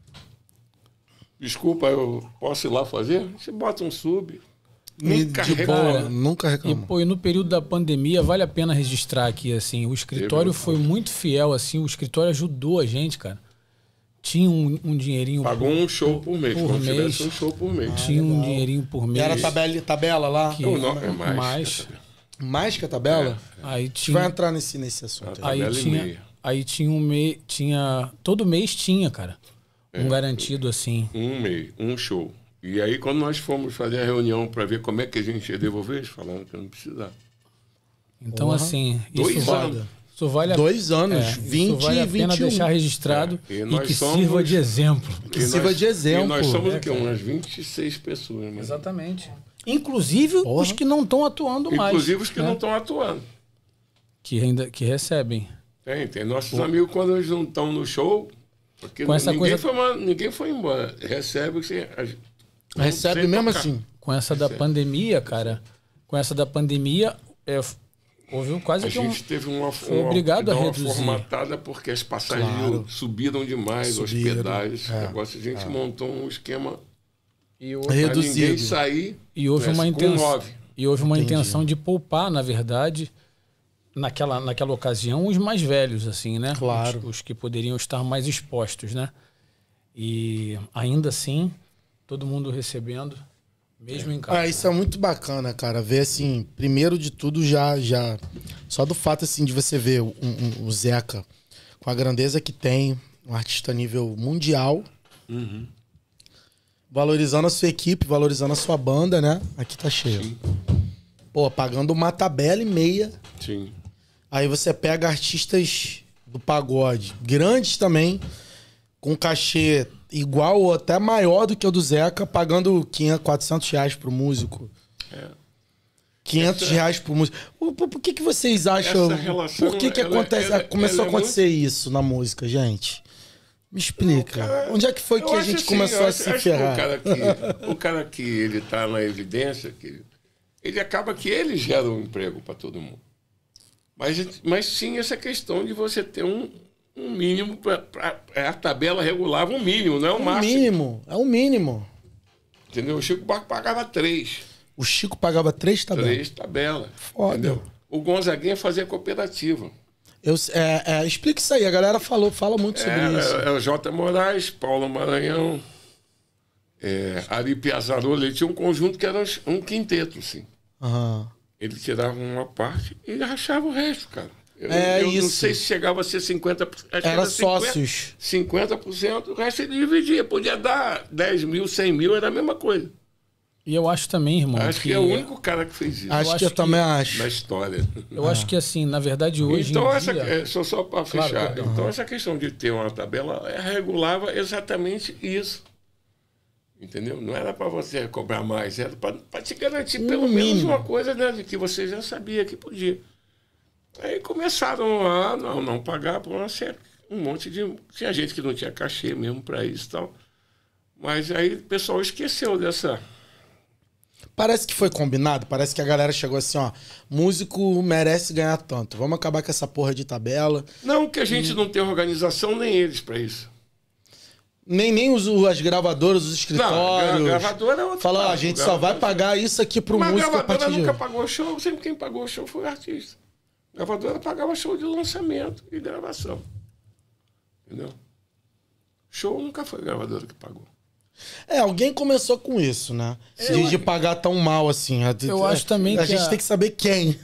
Desculpa, eu posso ir lá fazer? Você bota um sub. Nunca de boa, reclama. nunca E, reclama. pô, e no período da pandemia, vale a pena registrar aqui, assim, o escritório foi muito fiel, assim, o escritório ajudou a gente, cara. Tinha um dinheirinho... Pagou um show por mês. por Como se mês. tivesse um show por mês. Tinha um dinheirinho por mês. Era tabela lá? Que- Não, é mais. mais. Mais que a tabela? Aí A gente tinha... vai entrar nesse assunto aí. Aí tabela e tinha, meia. aí tinha um mês... Todo mês tinha, cara. Um garantido, assim. Um mês, um show. E aí, quando nós fomos fazer a reunião para ver como é que a gente ia devolver, eles falaram que não precisava. Então, assim... 2 anos. Isso vale a 2 anos, isso 20 vale e a pena 21. deixar registrado É, e e nós que somos- sirva de exemplo. Que sirva de exemplo. E nós somos É, o quê? cara. Umas 26 pessoas. Mas... Exatamente. Inclusive Porra. os que não estão atuando mais. Inclusive os que né? não estão atuando. Que recebem. Tem nossos amigos, quando eles não estão no show, porque Com essa ninguém, coisa- ninguém foi embora. Recebe o que Recebe sem mesmo tocar. assim. Com essa da pandemia, cara, houve quase A que um... gente teve uma obrigado a dar uma reduzir. formatada porque as passagens Claro. subiram demais, Subiram, hospedagens, esse é, negócio. A gente montou um esquema E houve, para Reduzido. ninguém sair e houve né, uma com intenção... 9. E houve uma Entendi. intenção de poupar, na verdade, naquela ocasião, os mais velhos, assim, né? Claro. Os que poderiam estar mais expostos, né? E ainda assim, todo mundo recebendo, mesmo em casa. Isso é muito bacana, cara. Ver assim, primeiro de tudo, já. Só do fato assim de você ver o Zeca com a grandeza que tem, um artista a nível mundial, valorizando a sua equipe, valorizando a sua banda, né? Aqui tá cheio. Sim. Pô, pagando uma tabela e meia. Sim. Aí você pega artistas do pagode, grandes também, com cachê igual ou até maior do que o do Zeca, pagando 500, 400 reais pro músico. É. 500 reais pro músico. Por que vocês acham? Essa relação, Por que ela- acontece, ela- começou ela a acontecer isso na música, gente? Me explica. Onde é que foi que Eu a acho gente assim, começou eu a acho- se acho que ferrar? o cara que ele tá na evidência, ele acaba que ele gera um emprego para todo mundo. Mas sim essa questão de você ter um mínimo a tabela regulava um mínimo, não é o É o máximo. mínimo, é o mínimo. Entendeu? O Chico Buarque pagava 3. O Chico pagava 3 tabelas. 3 tabelas. Foda. Entendeu? O Gonzaguinha fazia cooperativa. Explica isso aí, a galera fala muito sobre isso. É o J. Moraes, Paulo Maranhão, Ari Piazzarola, ele tinha um conjunto que era um quinteto, assim. Aham. Ele tirava uma parte e rachava o resto, cara. Eu não isso. sei se chegava a ser 50%. Acho que Era 50%, sócios. 50%, o resto ele dividia. Podia dar 10 mil, 100 mil, era a mesma coisa. E eu acho também, irmão, Acho que é o único cara que fez isso Acho que eu acho também que- acho. na história. Eu acho que, assim, na verdade, hoje Então, em dia... só para fechar. perdão. Então, essa questão de ter uma tabela regulava exatamente isso. Entendeu? Não era para você cobrar mais, era para te garantir pelo menos mínimo. uma coisa, né, de que você já sabia que podia. Aí começaram a não pagar por um monte de. Tinha gente que não tinha cachê mesmo para isso e tal. Mas aí o pessoal esqueceu dessa. Parece que foi combinado, parece que a galera chegou assim, ó, músico merece ganhar tanto, vamos acabar com essa porra de tabela. Não, que a gente não tem organização, nem eles pra isso. Nem as gravadoras, os escritórios. Não, a gravadora é outra. Fala, ó, a gente só vai pagar isso aqui pro Mas músico a a partir gravadora de nunca hoje. pagou show, sempre quem pagou show foi o artista. A gravadora pagava show de lançamento e gravação. Entendeu? Show nunca foi a gravadora que pagou. Alguém começou com isso, né? De pagar tão mal assim. Eu acho também a que gente tem que saber quem.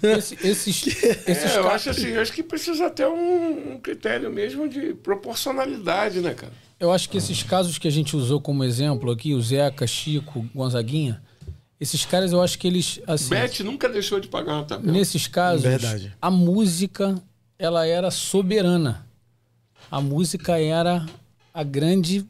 Eu acho assim, acho que precisa ter um critério mesmo de proporcionalidade, né, cara? Eu acho que esses casos que a gente usou como exemplo aqui, o Zeca, Chico, Gonzaguinha, esses caras eu acho que eles... Assim, Beth nunca deixou de pagar uma tabela. nesses casos, Verdade. a música, ela era soberana. A música era a grande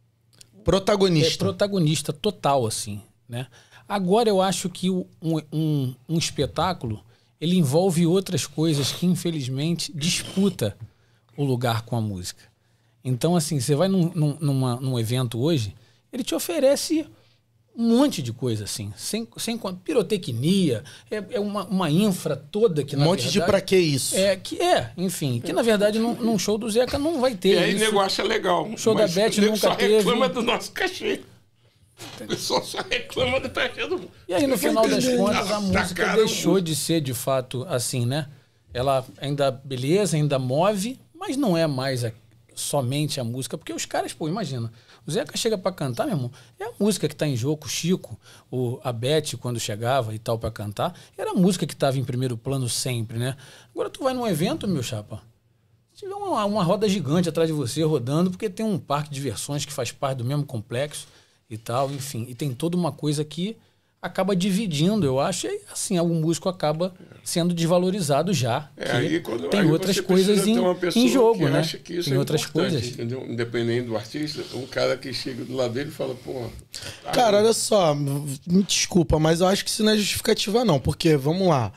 protagonista total, assim, né? Agora eu acho que um espetáculo, ele envolve outras coisas que, infelizmente, disputa o lugar com a música. Então, assim, você vai num evento hoje, ele te oferece um monte de coisa, assim, sem pirotecnia, é uma infra toda que, na Um monte verdade, de pra que isso? Enfim, que na verdade num show do Zeca não vai ter E aí o isso. negócio é legal. O show da Beth o nego nunca só teve. reclama do nosso cachê. O pessoal só reclama do cachê do... E aí, no final das contas, a música caro. deixou de ser, de fato, assim, né? Ela ainda, beleza, ainda move, mas não é mais somente a música, porque os caras, pô, imagina, o Zeca chega pra cantar, meu irmão, é a música que tá em jogo, o Chico, a Beth, quando chegava e tal pra cantar, era a música que tava em primeiro plano sempre, né? Agora tu vai num evento, meu chapa, se tiver uma roda gigante atrás de você rodando, porque tem um parque de diversões que faz parte do mesmo complexo e tal, enfim, e tem toda uma coisa que acaba dividindo, eu acho, e assim, algum músico acaba sendo desvalorizado já. Aí, tem outras coisas em jogo, que né? acha que isso tem é outras coisas. Entendeu? Independente do artista, um cara que chega do lado dele e fala, pô... Cara, olha só, me desculpa, mas eu acho que isso não é justificativa, não. Porque, vamos lá,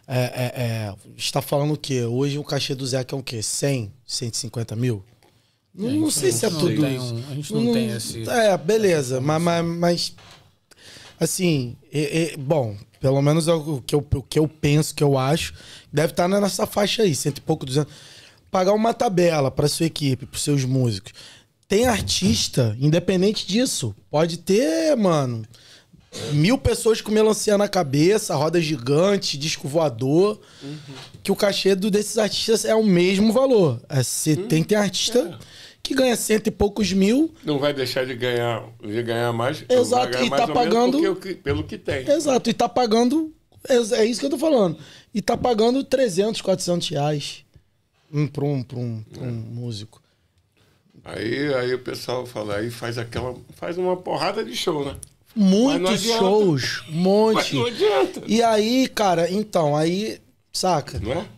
está falando o quê? Hoje o cachê do Zeca é o quê? 100, 150 mil? Não sei se é tudo isso. A gente não tem esse... Beleza, mas assim, bom, pelo menos é o que eu penso, que eu acho, deve estar nessa faixa aí, 100 e pouco, 200. Pagar uma tabela para sua equipe, para seus músicos. Tem artista, independente disso, pode ter, mano, 1000 pessoas com melancia na cabeça, roda gigante, disco voador, que o cachê desses artistas é o mesmo valor. Tem artista que ganha 100 e poucos mil. Não vai deixar de ganhar mais. Exato, vai ganhar e mais tá ou menos pagando... pelo que tem. Exato, e tá pagando... É isso que eu tô falando. E tá pagando 300, 400 reais pra um músico. Aí o pessoal fala, aí faz uma porrada de show, né? Muitos shows, um monte. Mas não adianta. E aí, cara, então, aí, saca? Não é?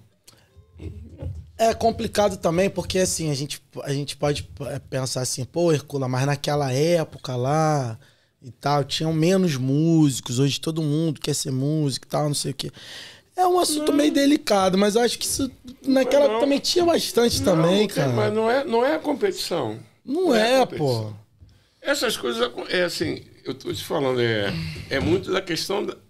É complicado também, porque assim, a gente pode pensar assim, pô, Hercula, mas naquela época lá e tal, tinham menos músicos, hoje todo mundo quer ser músico e tal, não sei o quê. É um assunto meio delicado, mas eu acho que isso naquela época também tinha bastante também, cara. Mas não é a competição. Não é, pô. Essas coisas, assim, eu tô te falando, é muito da questão da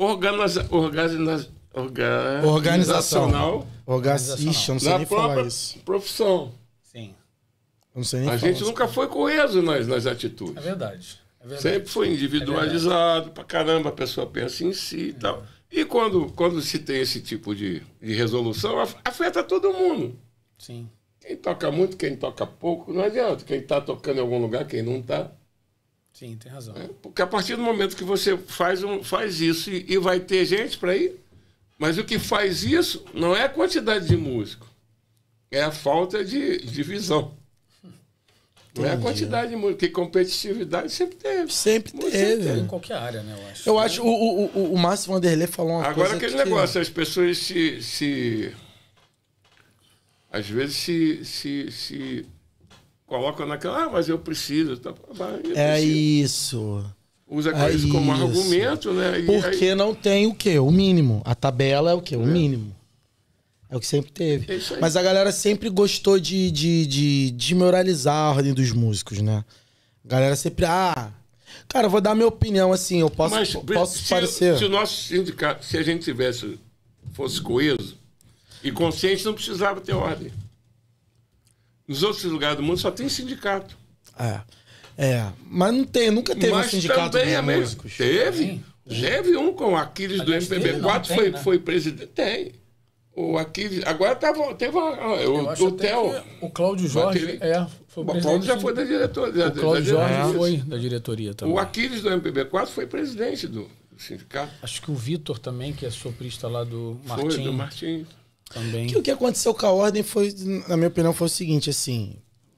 organizacional. Ixi, eu não sei nem falar isso. Profissão. Sim. Eu não sei nem A falar gente nunca foi coeso nas atitudes. É verdade. Sempre foi individualizado pra caramba, a pessoa pensa em si e tal. E quando se tem esse tipo de resolução, afeta todo mundo. Sim. Quem toca muito, quem toca pouco, não adianta. Quem tá tocando em algum lugar, quem não tá. Sim, tem razão. Porque a partir do momento que você faz isso e vai ter gente para ir, mas o que faz isso não é a quantidade de músico, é a falta de visão. Não é a quantidade de músico, porque competitividade sempre teve. Sempre teve. Em qualquer área, né, eu acho. Eu acho o Márcio Vanderlei falou uma coisa. Agora aquele negócio, as pessoas às vezes se colocam naquela, mas eu preciso. Tá, isso. Usa isso como argumento, né? Porque não tem o quê? O mínimo. A tabela é o quê? O mínimo. É o que sempre teve. Mas a galera sempre gostou de desmoralizar a ordem dos músicos, né? A galera sempre... Cara, eu vou dar minha opinião, assim, eu posso parecer... Se o nosso sindicato, se a gente fosse coeso e consciente, não precisava ter ordem. Nos outros lugares do mundo só tem sindicato. Mas não tem, nunca teve um sindicato também dos músicos. Teve um com o Aquiles do MPB4, foi presidente. Tem. O Aquiles. Agora teve o Theo. O Cláudio Jorge foi o Cláudio já foi da diretoria. O Cláudio Jorge foi da diretoria também. O Aquiles do MPB4 foi presidente do sindicato. Acho que o Vitor também, que é soprista lá do Martim. Foi, do Martim. Também. O que aconteceu com a ordem foi, na minha opinião, foi o seguinte, assim...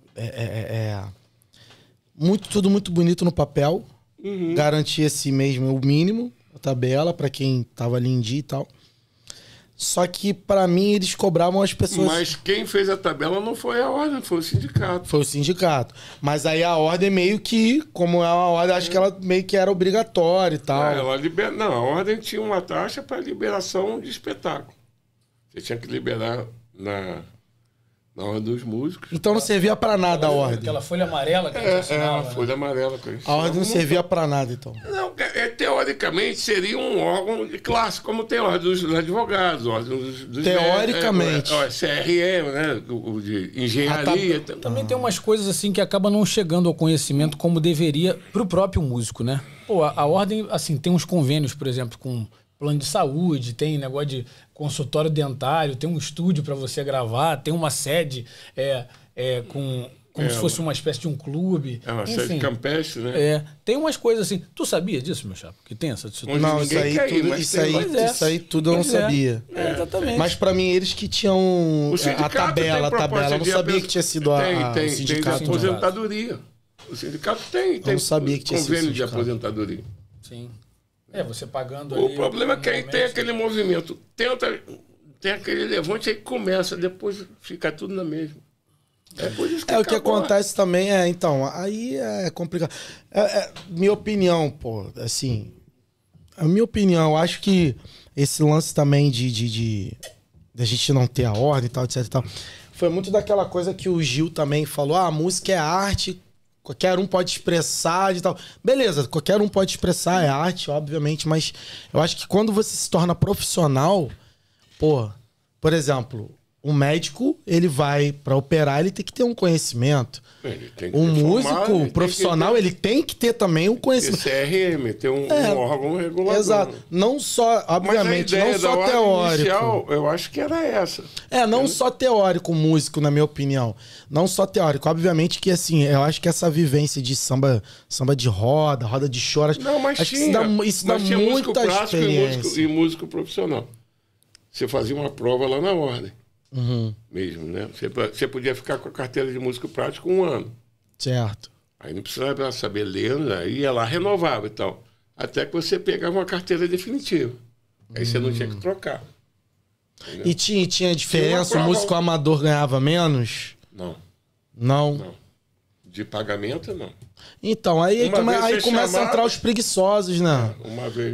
tudo muito bonito no papel. Garantia-se mesmo o mínimo, a tabela, pra quem tava ali em dia e tal. Só que, pra mim, eles cobravam as pessoas... Mas quem fez a tabela não foi a ordem, foi o sindicato. Foi o sindicato. Mas aí a ordem meio que, como é uma ordem, acho que ela meio que era obrigatória e tal. Não, a ordem tinha uma taxa para liberação de espetáculo. Você tinha que liberar na ordem dos músicos. Então não servia pra nada a ordem. Aquela folha amarela que a gente assinava, a folha amarela. A ordem não servia pra nada, então. Não, teoricamente seria um órgão de classe, como tem a ordem dos advogados, a ordem dos teoricamente. CRE, né? O de engenharia. Também tem umas coisas assim que acabam não chegando ao conhecimento como deveria pro próprio músico, né? Pô, a ordem, assim, tem uns convênios, por exemplo, com plano de saúde, tem negócio de consultório dentário, tem um estúdio para você gravar, tem uma sede como se fosse uma espécie de um clube. É uma sede campestre, né? Tem umas coisas assim. Tu sabia disso, meu chapa? Que tem essa estrutura? Não, isso aí tudo eu não sabia. Exatamente. Mas para mim, eles que tinham a tabela. Eu não sabia que tinha sido o sindicato. Tem aposentadoria. O sindicato tem não sabia que tinha convênio de aposentadoria. Sim. Você pagando ali... O problema é que aí tem aquele movimento. Tem aquele levante, aí começa, depois fica tudo na mesma. Por isso que o que acontece também então, aí é complicado. Minha opinião, pô, assim... A minha opinião, eu acho que esse lance também de a gente não ter a ordem e tal, etc e tal, foi muito daquela coisa que o Gil também falou, a música é arte... Qualquer um pode expressar e tal. Beleza, qualquer um pode expressar, é arte, obviamente, mas eu acho que quando você se torna profissional, por exemplo, um médico, ele vai pra operar, ele tem que ter um conhecimento. Um músico profissional, ele tem que ter também um conhecimento. CRM, ter um órgão regulador. Exato. Não só, obviamente, não só teórico. Inicial, eu acho que era essa. Não só teórico, músico, na minha opinião. Não só teórico. Obviamente que, assim, eu acho que essa vivência de samba de roda de choras... Não, mas acho tinha. Que isso dá muita experiência. E músico profissional. Você fazia uma prova lá na ordem. Mesmo, né? Você podia ficar com a carteira de músico prático 1 ano. Certo. Aí não precisava saber ler, aí ia lá, renovava e tal. Até que você pegava uma carteira definitiva. Aí você não tinha que trocar. Entendeu? E tinha diferença? O músico amador ganhava menos? Não. De pagamento, não. Então, aí começa a entrar os preguiçosos, né? Uma vez.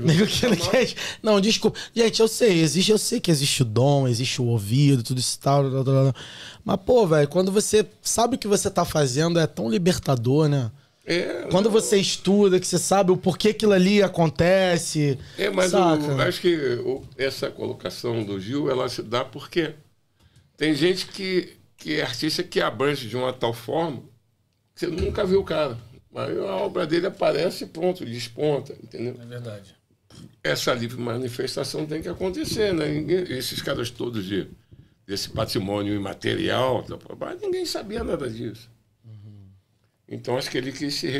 Não, desculpa. Gente, eu sei que existe o dom, existe o ouvido, tudo isso e tal. Mas, velho, quando você sabe o que você tá fazendo, é tão libertador, né? Quando você estuda, que você sabe o porquê aquilo ali acontece. Mas acho que essa colocação do Gil, ela se dá porque tem gente que é artista que abrange de uma tal forma que você nunca viu o cara. Mas a obra dele aparece e pronto, desponta, entendeu? É verdade. Essa livre manifestação tem que acontecer, né? Esses caras todos desse patrimônio imaterial, ninguém sabia nada disso. Então, acho que ele quis se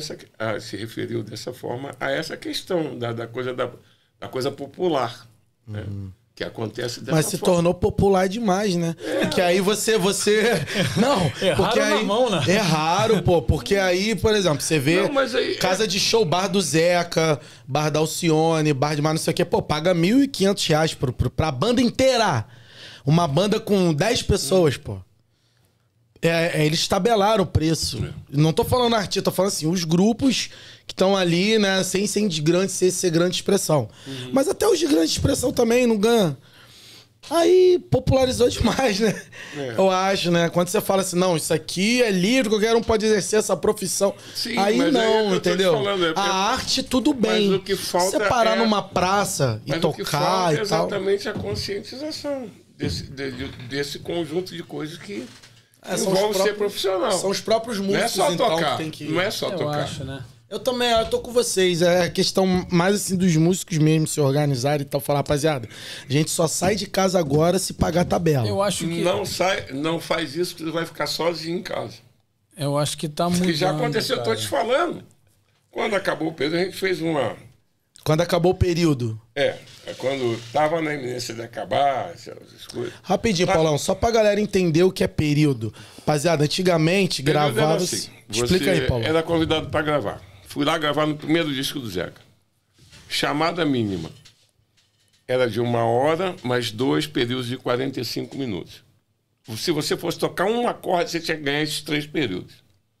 referiu dessa forma a essa questão da coisa popular, né? Que acontece dessa Mas se tornou popular demais, né? Porque aí você... Não, porque aí... na mão, né? É raro, porque aí, por exemplo, você vê casa de show, bar do Zeca, bar da Alcione, bar de mais não sei o quê, paga R$1.500 pra banda inteira. Uma banda com 10 pessoas, eles tabelaram o preço. Não tô falando artista, tô falando assim, os grupos que estão ali, né, sem ser grande expressão. Mas até os de grande expressão também não ganham. Aí popularizou demais, né? Eu acho, né? Quando você fala assim, não, isso aqui é livre, qualquer um pode exercer essa profissão. Sim, aí mas não, aí é que eu tô entendeu? te falando, é porque- A arte, tudo bem. Mas o que falta você parar é- numa praça e Mas o que tocar falta é e tal. exatamente a conscientização desse conjunto de coisas que É, são os envolve ser próprios- profissional. São os próprios Não é músicos, só então, tocar. que tem que... Não é só Eu tocar. acho, né? Eu também, eu tô com vocês. É a questão mais assim dos músicos mesmo se organizarem e tal. Falar, rapaziada, a gente só sai de casa agora se pagar a tabela. Eu acho que... Não faz isso que você vai ficar sozinho em casa. Eu acho que tá mudando, Que já aconteceu, eu tô cara. te falando. Quando acabou o período, a gente fez uma... Quando acabou o período. É quando tava na iminência de acabar, essas coisas. Rapidinho, Tá. Paulão, só pra galera entender o que é período. Rapaziada, antigamente Período era gravava... assim, Explica aí, Paulão. Era convidado para gravar. Fui lá gravar no primeiro disco do Zeca. Chamada mínima. Era de 1 hora, mais 2 períodos de 45 minutos. Se você fosse tocar um acorde, você tinha que ganhar esses 3 períodos.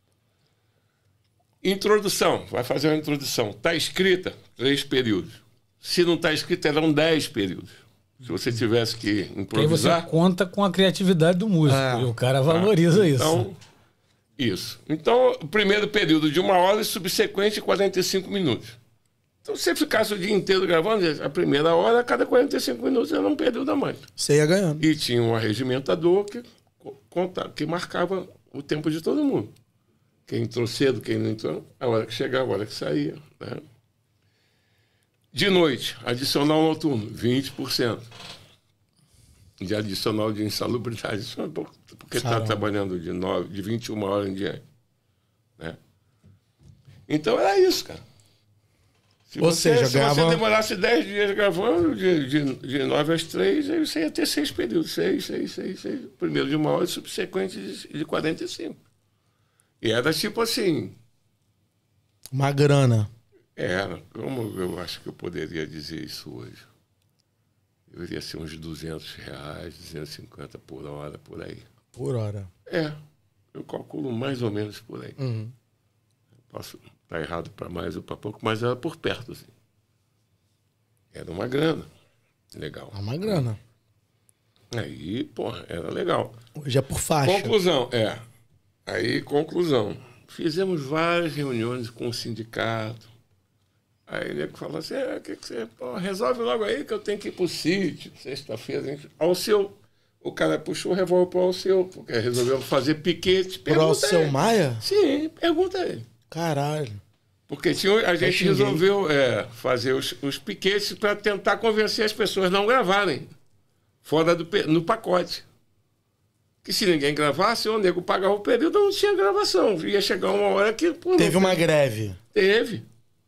Introdução. Vai fazer uma introdução. Está escrita? 3 períodos. Se não está escrita, eram 10 períodos. Se você tivesse que Aí você improvisar... conta com a criatividade do músico. E o cara valoriza isso. Então, isso. Então, o primeiro período de 1 hora e subsequente 45 minutos. Então, se você ficasse o dia inteiro gravando, a primeira hora, a cada 45 minutos era um período a mais. Você ia ganhando. E tinha um arregimentador que marcava o tempo de todo mundo. Quem entrou cedo, quem não entrou, a hora que chegava, a hora que saía. Né? De noite, adicional noturno, 20%. De adicional de insalubridade, isso é porque está trabalhando de 21 horas em diante. Né? Então era isso, cara. Se Ou seja, se você grava- demorasse 10 dias gravando, de 9 às 3, aí você ia ter 6 períodos. 6. Primeiro de 1 hora e subsequente de 45. E era tipo assim. Uma grana. Era. Como eu acho que eu poderia dizer isso hoje? Eu iria ser uns R$200, 250 por hora, por aí. Por hora. É, eu calculo mais ou menos por aí. Uhum. Posso estar errado para mais ou para pouco, mas era por perto, assim. Era uma grana. Legal. É uma grana. Aí, porra, era legal. Hoje é por faixa. Conclusão, Aí, conclusão. Fizemos várias reuniões com o sindicato. Aí ele falou assim, que você resolve logo aí que eu tenho que ir pro sítio. Sexta-feira, a gente... Alceu. O cara puxou o revólver pro Alceu, porque resolveu fazer piquete. Pro Alceu Maia? Sim, pergunta ele. Caralho. Porque a gente xinguei. resolveu fazer os piquetes para tentar convencer as pessoas a não gravarem fora no pacote. Que se ninguém gravasse, o nego pagava o período, não tinha gravação. Ia chegar uma hora que... Pô, Teve uma greve. Teve,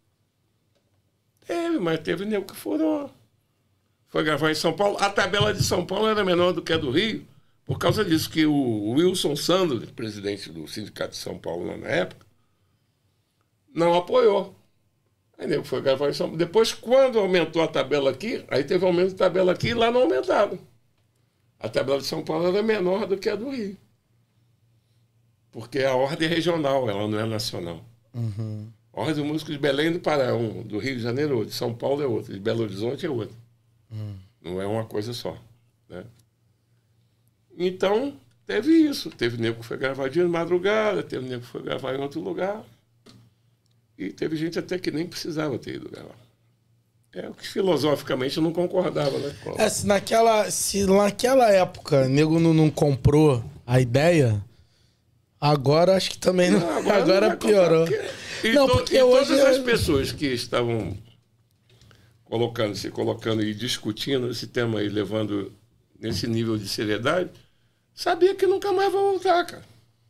mas teve nego que furou. Foi gravar em São Paulo. A tabela de São Paulo era menor do que a do Rio, por causa disso que o Wilson Sandler, presidente do Sindicato de São Paulo lá na época, não apoiou. Aí nego foi gravar em São Paulo. Depois, quando aumentou a tabela aqui, aí teve aumento de tabela aqui e lá não aumentaram. A tabela de São Paulo era menor do que a do Rio. Porque a ordem é regional, ela não é nacional. Uhum. A ordem do músico de Belém do Pará é um, do Rio de Janeiro é outro, de São Paulo é outro, de Belo Horizonte é outro. Não é uma coisa só. Né? Então, teve isso. Teve nego que foi gravar de madrugada, teve nego que foi gravar em outro lugar. E teve gente até que nem precisava ter ido gravar. É o que filosoficamente eu não concordava, né? Se naquela época o nego não comprou a ideia, agora acho que também não. Agora vai piorou. comprar, Não, porque e hoje todas as pessoas que estavam colocando e discutindo esse tema aí, levando nesse nível de seriedade, sabia que nunca mais vai voltar, cara.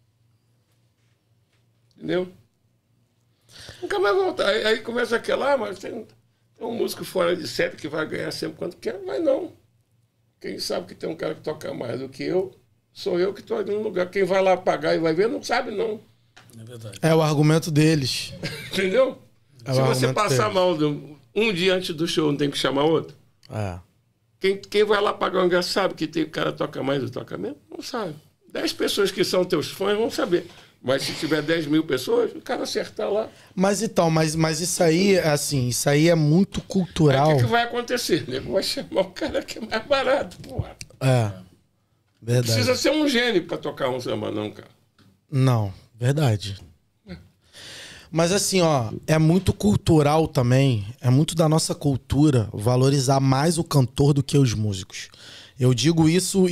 Entendeu? Nunca mais vai voltar. Aí começa aquela, mas tem um músico fora de série que vai ganhar sempre quanto quer, mas não. Quem sabe que tem um cara que toca mais do que eu, sou eu que estou ali no lugar. Quem vai lá pagar e vai ver, não sabe, não. É verdade. é o argumento deles. Entendeu? É Se o você argumento passar deles. mal um dia antes do show, não tem que chamar outro? É. Quem vai lá pagar o ingresso sabe que tem o cara toca mais ou toca menos? Não sabe. 10 pessoas que são teus fãs vão saber. Mas se tiver 10 mil pessoas, o cara acertar lá. Mas então, mas isso aí, assim, isso aí é muito cultural. Aí o que vai acontecer? O nego vai chamar o cara que é mais barato, porra. É, verdade. Precisa ser um gênio pra tocar um samba, não, cara. Não, verdade. Mas assim, ó, é muito cultural também, é muito da nossa cultura valorizar mais o cantor do que os músicos. Eu digo isso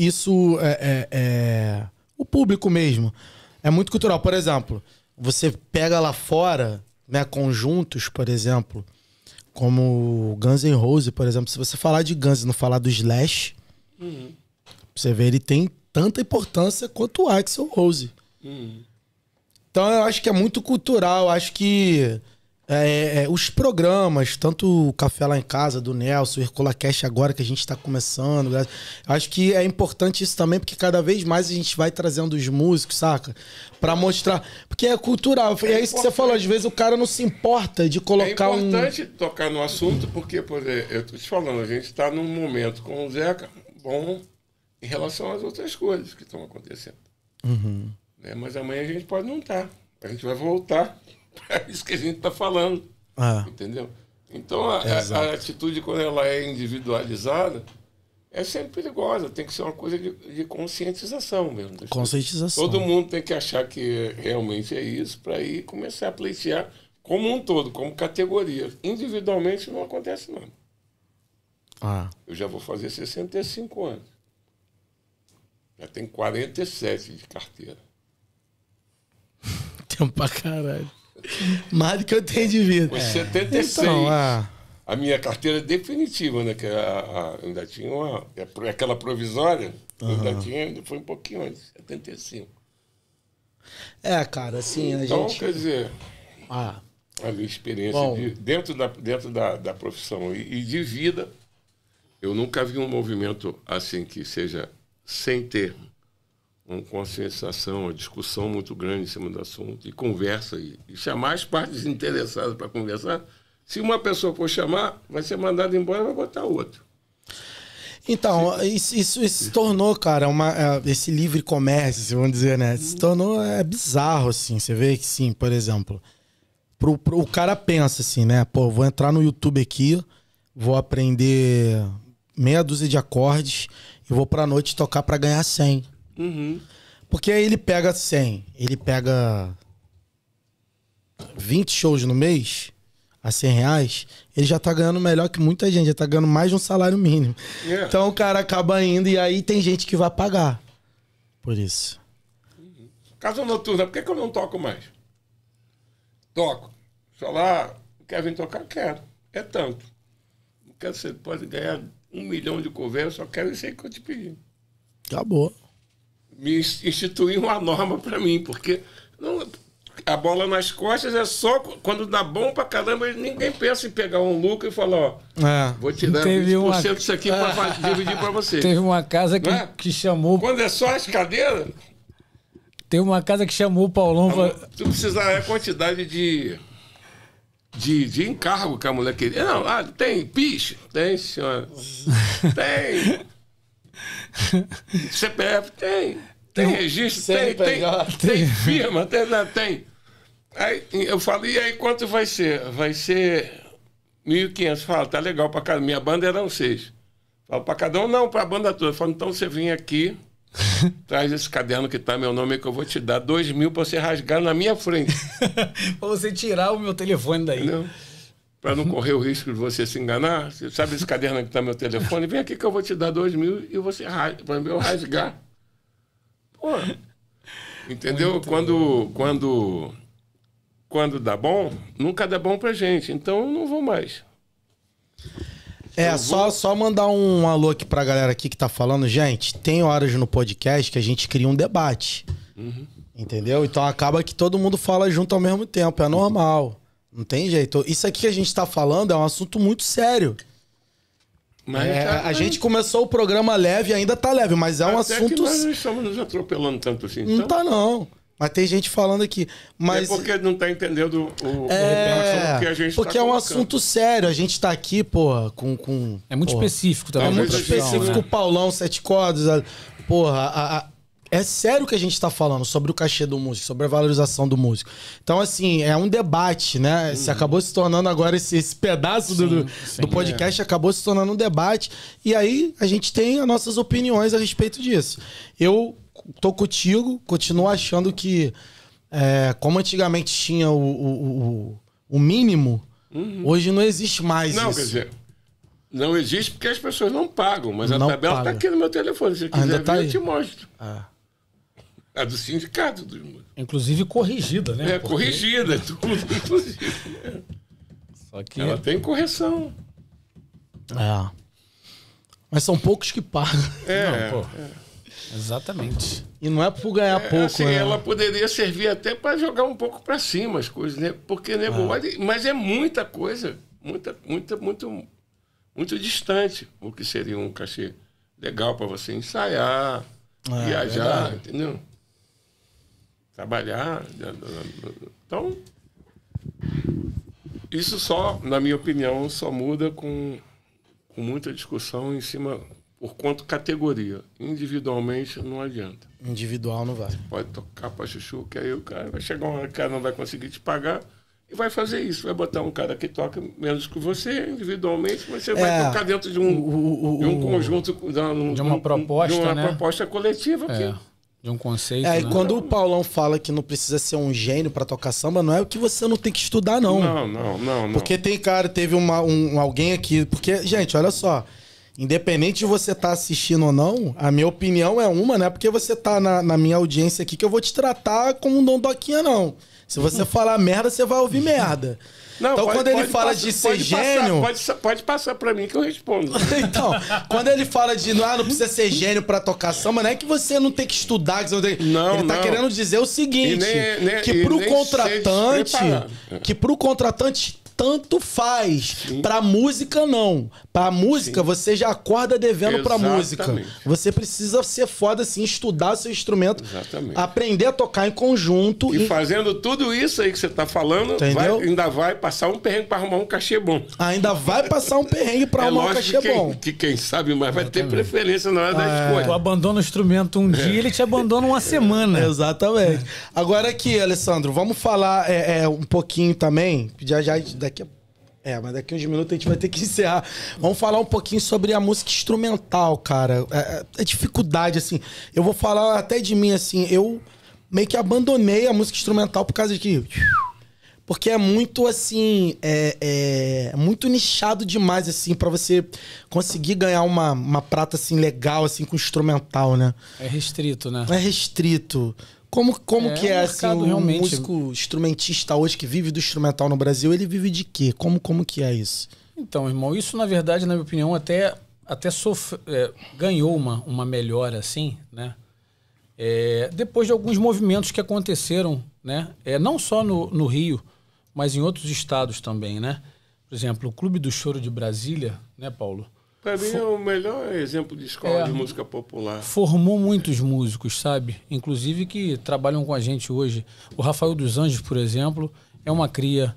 o público mesmo. É muito cultural. Por exemplo, você pega lá fora, né, conjuntos, por exemplo, como Guns N' Roses, por exemplo. Se você falar de Guns e não falar do Slash, você vê, ele tem tanta importância quanto o Axl Rose. Então eu acho que é muito cultural. Eu acho que os programas, tanto o Café Lá em Casa, do Nelson, o Hercula Cash agora que a gente tá começando, eu acho que é importante isso também, porque cada vez mais a gente vai trazendo os músicos, saca? Pra mostrar. Porque é cultural. É isso que você falou, às vezes o cara não se importa de colocar É importante tocar no assunto, porque, por exemplo, eu tô te falando, a gente tá num momento com o Zeca bom em relação às outras coisas que estão acontecendo. Né? Mas amanhã a gente pode não estar. A gente vai voltar. É isso que a gente está falando. Entendeu? Então, a atitude, quando ela é individualizada, é sempre perigosa. Tem que ser uma coisa de conscientização mesmo. conscientização. Todo mundo tem que achar que realmente é isso para ir começar a pleitear como um todo, como categoria. Individualmente não acontece nada. Eu já vou fazer 65 anos. Já tenho 47 de carteira. Tempo pra caralho. Mais do que eu tenho de vida. Com 76. Então, a minha carteira definitiva, né? Que ainda tinha aquela provisória, ainda tinha, foi um pouquinho antes, 75. Cara, assim, então, gente... quer dizer, a minha experiência dentro da profissão e de vida, eu nunca vi um movimento assim que seja sem ter uma conscientização, uma discussão muito grande em cima do assunto, e conversa, e chamar as partes interessadas para conversar. Se uma pessoa for chamar, vai ser mandado embora e vai botar outro. Então, isso se tornou, cara, esse livre comércio, vamos dizer, né? Se tornou bizarro, assim. Você vê que, sim, por exemplo, o cara pensa assim, né? Pô, vou entrar no YouTube aqui, vou aprender meia dúzia de acordes e vou pra noite tocar pra ganhar 100. Porque aí ele pega 100, ele pega 20 shows no mês a R$100, ele já tá ganhando melhor que muita gente, já tá ganhando mais de um salário mínimo. Então o cara acaba indo e aí tem gente que vai pagar por isso. Casa noturna, por que eu não toco mais? Toco. Só lá, quer vir tocar? Quero. É tanto. Não quero, você pode ganhar 1 milhão de cover, eu só quero isso aí que eu te pedi. Acabou. Me instituir uma norma para mim, porque a bola nas costas é só quando dá bom pra caramba, ninguém pensa em pegar um lucro e falar, ó, vou te dar 20% disso aqui para dividir para você. Teve uma casa que chamou... Quando é só as cadeiras... Teve uma casa que chamou o Paulão... Tu precisa a quantidade de encargo que a mulher queria. Não, tem piche? Tem, senhora. Tem... CPF tem registro, tem firma, tem. Aí eu falei, e aí quanto vai ser? Vai ser 1.500. Fala, tá legal pra cada. Minha banda eram 6. Fala, pra cada um, não, pra banda toda. Fala, então você vem aqui, traz esse caderno que tá meu nome aí que eu vou te dar 2.000 pra você rasgar na minha frente. Pra você tirar o meu telefone daí. Não. Para não correr o risco de você se enganar, você sabe esse caderno que está no meu telefone? Vem aqui que eu vou te dar 2.000 e você para eu rasgar. Pô, entendeu? Quando dá bom, nunca dá bom pra gente. Então eu não vou mais. Só mandar um alô aqui pra galera aqui que tá falando. Gente, tem horas no podcast que a gente cria um debate. Entendeu? Então acaba que todo mundo fala junto ao mesmo tempo. É normal. Não tem jeito. Isso aqui que a gente tá falando é um assunto muito sério. Mas a gente começou o programa leve e ainda tá leve, mas é um assunto... Que nós não estamos nos atropelando tanto assim. Não tá, não. Mas tem gente falando aqui. Mas... É porque não tá entendendo o que a gente porque tá é um colocando. assunto sério. A gente tá aqui, porra, com... É muito específico também. É muito específico. Né? O Paulão, 7 cordas. Porra, é sério o que a gente tá falando sobre o cachê do músico, sobre a valorização do músico. Então, assim, é um debate, né? Se acabou se tornando agora esse pedaço do podcast, acabou se tornando um debate. E aí a gente tem as nossas opiniões a respeito disso. Eu tô contigo, continuo achando que, como antigamente tinha o mínimo, hoje não existe mais Não, isso. quer dizer, não existe porque as pessoas não pagam, mas Não a tabela paga. tá aqui no meu telefone. Se Ainda quiser tá ver, aí. eu te mostro. Ah. É do sindicato dos músicos. Inclusive corrigida, né? É Porque- corrigida, é tudo, inclusive. Só que Ela tem correção. É. Mas são poucos que pagam. Não, pô. Exatamente. E não é por ganhar pouco, Assim, né? ela poderia servir até para jogar um pouco para cima as coisas, né? Porque, né, mas é muita coisa, muito distante o que seria um cachê legal para você ensaiar, viajar, entendeu? Trabalhar. Então, isso só, na minha opinião, só muda com muita discussão em cima, por quanto categoria. Individualmente não adianta. Individual não vai. Pode tocar pra chuchu, que aí o cara vai chegar, um cara não vai conseguir te pagar e vai fazer isso. Vai botar um cara que toca menos que você, individualmente, mas você vai tocar dentro de um conjunto, De uma proposta, de uma né? proposta coletiva. É, de um conceito, E né? quando o Paulão fala que não precisa ser um gênio pra tocar samba, não é o que você não tem que estudar, não. Não. Porque tem, cara, teve alguém aqui. Porque, gente, olha só. Independente de você estar assistindo ou não, a minha opinião é uma, não é porque você tá na minha audiência aqui que eu vou te tratar como um dondoquinha, não. Se você falar merda, você vai ouvir merda. Não, então, quando ele fala passar, de ser gênio... Pode passar pra mim que eu respondo. Então, quando ele fala de não precisa ser gênio pra tocar samba, não é que você não tem que estudar. Que você não tem... Não, ele tá não. querendo dizer o seguinte, que e pro nem contratante, ser despreparado. que pro contratante tanto faz. Pra música, não. Pra música, você já acorda devendo pra música. Exatamente. Você precisa ser foda, assim, estudar seu instrumento, Exatamente. aprender a tocar em conjunto. E fazendo tudo isso aí que você tá falando, Entendeu? ainda vai passar um perrengue pra arrumar um cachê bom. Ainda vai passar um perrengue pra arrumar um cachê bom. Que quem sabe mais vai ter preferência na hora da Tu escolha. abandona o instrumento um dia, ele te abandona uma semana. Exatamente. Agora aqui, Alessandro, vamos falar um pouquinho também. Mas daqui uns minutos a gente vai ter que encerrar. Vamos falar um pouquinho sobre a música instrumental, cara. A dificuldade, assim. Eu vou falar até de mim, assim. Eu meio que abandonei a música instrumental por causa de... Porque é muito, assim... muito nichado demais, assim, pra você conseguir ganhar uma prata, assim, legal, assim, com instrumental, né? É restrito, né? É restrito. Como que o é, assim, mercado um realmente- músico instrumentista hoje que vive do instrumental no Brasil, ele vive de quê? Como que é isso? Então, irmão, isso na verdade, na minha opinião, até ganhou uma melhora, assim, né? Depois de alguns movimentos que aconteceram, né? Não só no Rio, mas em outros estados também, né? Por exemplo, o Clube do Choro de Brasília, né, Paulo? Pra mim é o melhor exemplo de escola de música popular. Formou muitos músicos, sabe? Inclusive que trabalham com a gente hoje. O Rafael dos Anjos, por exemplo, é uma cria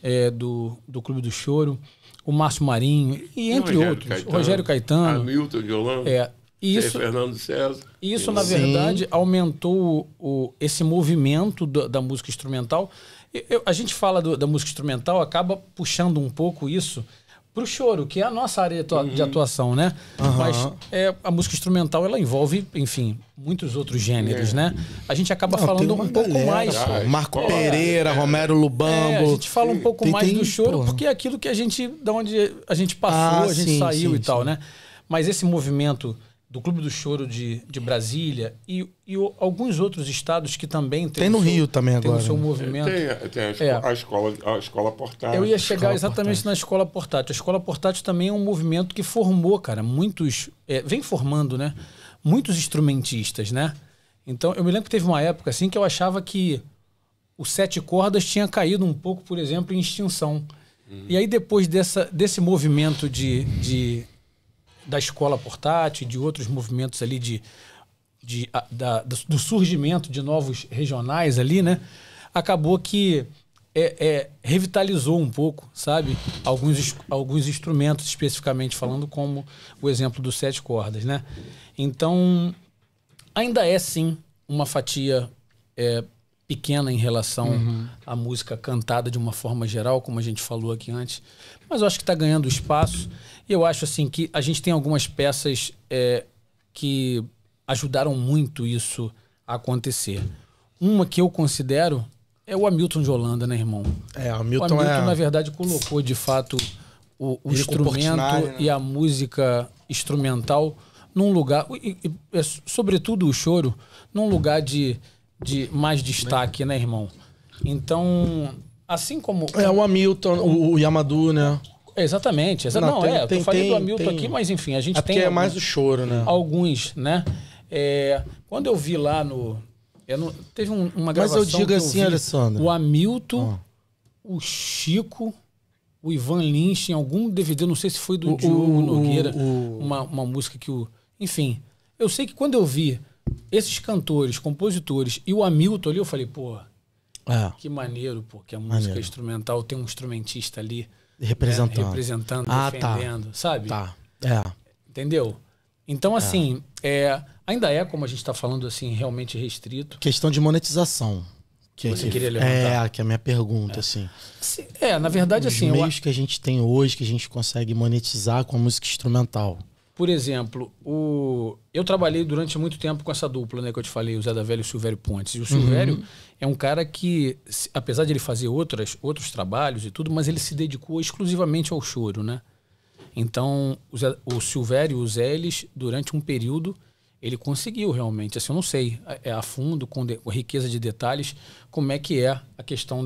do Clube do Choro. O Márcio Marinho, e entre outros. Rogério Caetano. Hamilton de Holanda. Fernando César. Isso, na verdade, aumentou esse movimento da música instrumental. A gente fala da música instrumental, acaba puxando um pouco isso pro choro, que é a nossa área de atuação, né? Mas a música instrumental, ela envolve, enfim, muitos outros gêneros, né? A gente acaba falando um pouco mais... Marco Pereira, Romero Lubambo. A gente fala um pouco mais do choro, porque é aquilo que da onde a gente passou, a gente saiu e tal, né? Mas esse movimento do Clube do Choro de Brasília e alguns outros estados que também tem no Rio também agora. Tem o seu movimento. Tem a escola portátil. Eu ia chegar exatamente na escola portátil. A escola portátil também é um movimento que formou, cara, muitos... vem formando, né? Muitos instrumentistas, né? Então, eu me lembro que teve uma época assim que eu achava que o 7 cordas tinha caído um pouco, por exemplo, em extinção. E aí, depois desse movimento da escola portátil, de outros movimentos ali do surgimento de novos regionais ali, né? Acabou que revitalizou um pouco, sabe? Alguns instrumentos, especificamente falando, como o exemplo dos 7 cordas, né? Então, ainda é sim uma fatia pequena em relação à música cantada de uma forma geral, como a gente falou aqui antes. Mas eu acho que está ganhando espaço. E eu acho assim que a gente tem algumas peças que ajudaram muito isso a acontecer. Uma que eu considero é o Hamilton de Holanda, né, irmão? O Hamilton, na verdade, colocou de fato o instrumento, né? E a música instrumental num lugar, sobretudo o choro, num lugar de mais destaque, né, irmão? Então, assim como... o Hamilton, o Yamadou, né? Exatamente. Eu falei do Hamilton aqui, mas enfim, a gente tem... Porque é mais o choro, né? Alguns, né? Quando eu vi lá teve uma gravação. Mas eu digo assim, Alessandro. O Hamilton, o Chico, o Ivan Lins, em algum DVD, não sei se foi do Diogo Nogueira, uma música que Enfim, eu sei que quando eu vi esses cantores, compositores e o Hamilton ali, eu falei, pô, que maneiro, pô, que a música instrumental tem um instrumentista ali representando, defendendo, sabe? Entendeu? Então, assim, ainda como a gente está falando, assim, realmente restrito. Questão de monetização. Você queria levantar? Que é a minha pergunta, assim. Na verdade, assim... Os meios que a gente tem hoje, que a gente consegue monetizar com a música instrumental. Por exemplo, eu trabalhei durante muito tempo com essa dupla, né, que eu te falei, o Zé da Velha e o Silvério Pontes. E o Silvério é um cara que, apesar de ele fazer outros trabalhos e tudo, mas ele se dedicou exclusivamente ao choro, né? Então, o Silvério e o Zé, durante um período, ele conseguiu realmente, assim, eu não sei a fundo, com riqueza de detalhes, como é que é a questão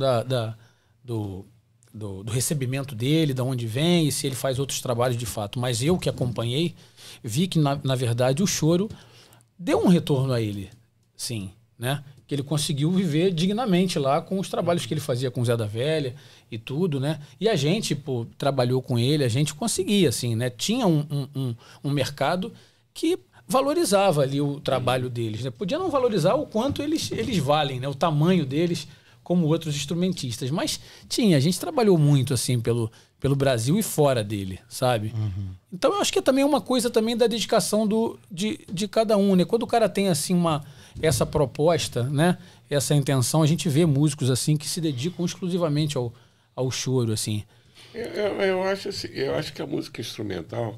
do recebimento dele, de onde vem, e se ele faz outros trabalhos de fato. Mas eu que acompanhei, vi que, na verdade, o choro deu um retorno a ele, sim, né? Que ele conseguiu viver dignamente lá com os trabalhos que ele fazia com o Zé da Velha e tudo, né? E a gente, trabalhou com ele, a gente conseguia, assim, né? Tinha um mercado que valorizava ali o trabalho deles, né? Podia não valorizar o quanto eles valem, né? O tamanho deles como outros instrumentistas, mas a gente trabalhou muito assim pelo Brasil e fora dele, sabe? Então eu acho que é também uma coisa também da dedicação de cada um, né? Quando o cara tem assim essa proposta, né? Essa intenção, a gente vê músicos assim que se dedicam exclusivamente ao choro, assim. Eu acho que a música instrumental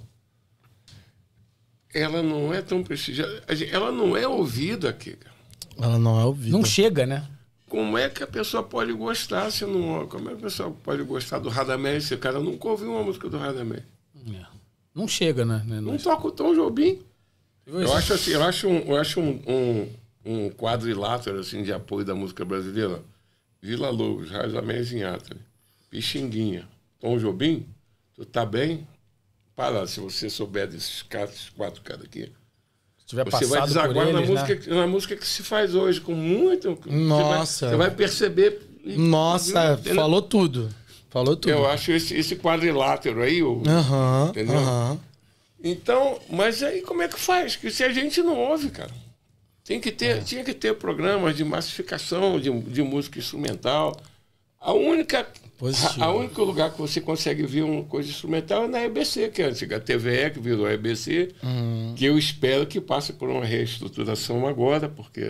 ela não é tão prestigiada, ela não é ouvida aqui. Ela não é ouvida. Não chega, né? Como é que a pessoa pode gostar se não... Como é que a pessoa pode gostar do Radamés se o cara nunca ouviu uma música do Radamés? Não chega, né? Não toca o Tom Jobim. Eu acho assim, eu acho um quadrilátero assim, de apoio da música brasileira. Vila Lobos, Radamés Inhata, Pixinguinha, Tom Jobim, tu tá bem? Para, se você souber desses quatro caras aqui. Você vai desaguar na música que se faz hoje, com muito... Nossa! Você vai perceber... Nossa, falou tudo. Falou tudo. Eu acho esse quadrilátero aí... Entendeu? Então, mas aí como é que faz? Que se a gente não ouve, cara. Tinha que ter programas de massificação de música instrumental. O único lugar que você consegue ver uma coisa instrumental é na EBC, que é a antiga TVE, que virou a EBC, que eu espero que passe por uma reestruturação agora, porque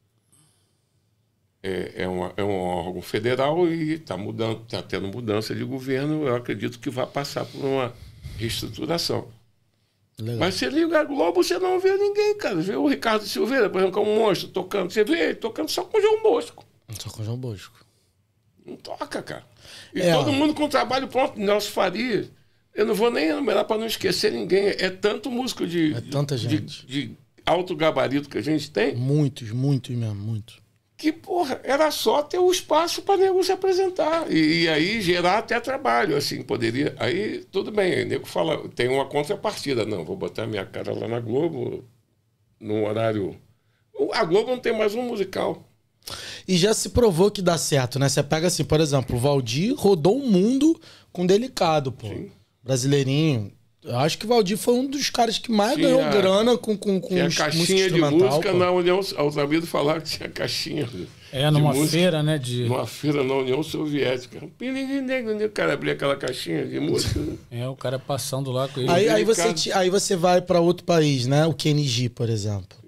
é um órgão federal e está tendo mudança de governo. Eu acredito que vai passar por uma reestruturação. Legal. Mas você liga a Globo, você não vê ninguém, cara. Vê o Ricardo Silveira, por exemplo, que é um monstro tocando. Você vê ele tocando só com o João Bosco. Só com o João Bosco. Não toca, cara. E todo mundo com trabalho pronto. Nelson Faria. Eu não vou nem enumerar para não esquecer ninguém. É tanto músico tanta gente. De alto gabarito que a gente tem. Muitos mesmo, muitos. Que, porra, era só ter o espaço para nego se apresentar. E aí gerar até trabalho, assim, poderia... Aí, tudo bem, aí nego fala, tem uma contrapartida. Não, vou botar minha cara lá na Globo, num horário... A Globo não tem mais um musical. E já se provou que dá certo, né? Você pega assim, por exemplo, o Valdir rodou o mundo com Delicado, pô. Sim. Brasileirinho. Eu acho que o Valdir foi um dos caras que mais ganhou grana com tinha caixinha de música na União... Os amigos falaram que tinha caixinha numa música, feira, né? Numa feira na União Soviética. O cara abria aquela caixinha de música. O cara passando lá com ele. Aí você vai para outro país, né? O KNG, por exemplo.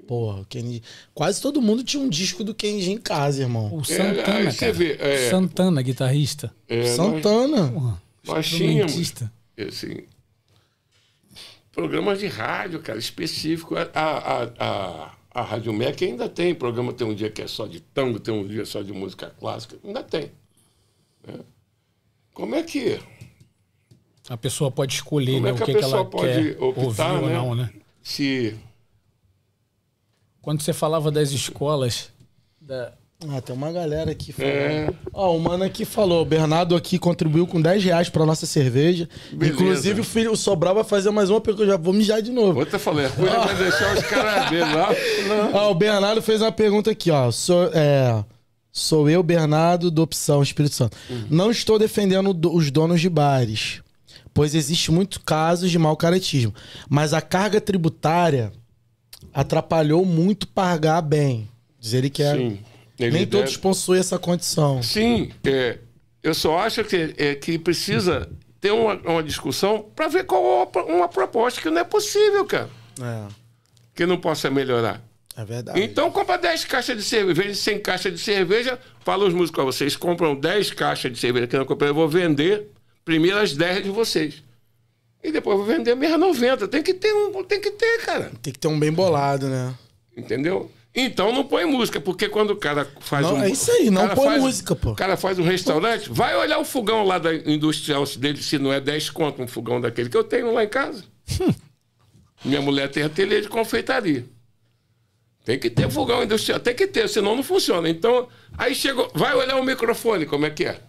Porra, o Kennedy. Quase todo mundo tinha um disco do Kennedy em casa, irmão. O Santana, aí você cara. vê, Santana, guitarrista. Santana. Porra, Nós tínhamos, instrumentista. assim, programas de rádio, cara, específico. A Rádio MEC ainda tem programa, tem um dia que é só de tango, tem um dia só de música clássica, ainda tem. Né? Como é que A pessoa pode escolher, Como né, é o que a que pessoa ela pode quer optar, ouvir ou né? não, né? se Quando você falava das escolas, Tem uma galera aqui falando. Ó, o mano aqui falou, o Bernardo aqui contribuiu com R$10 pra nossa cerveja. Beleza. Inclusive o Sobral vai fazer mais uma, porque eu já vou mijar de novo. outra falei, a coisa vai deixar os caras ver lá. Ó, o Bernardo fez uma pergunta aqui, ó. Sou eu, Bernardo, do Opção Espírito Santo. Não estou defendendo os donos de bares, pois existe muitos casos de mau caratismo. Mas a carga tributária atrapalhou muito pagar bem. Diz ele que Sim. nem todos possuem essa condição. Sim, eu só acho que precisa ter uma discussão para ver qual uma proposta que não é possível, cara. Que não possa melhorar. É verdade. Então compra 10 caixas de cerveja, vende 100 caixas de cerveja, fala os músicos, vocês compram 10 caixas de cerveja que eu não comprei, eu vou vender primeiro as 10 de vocês. E depois eu vou vender meia 90. Tem que ter, cara. Tem que ter um bem bolado, né? Entendeu? Então não põe música, porque quando o cara faz Não, é isso aí, não põe faz, música, pô. O cara faz um restaurante, vai olhar o fogão lá da industrial dele, se não é 10 conto um fogão daquele que eu tenho lá em casa. Minha mulher tem ateliê de confeitaria. Tem que ter fogão industrial, tem que ter, senão não funciona. Então, aí chegou, vai olhar o microfone, como é que é?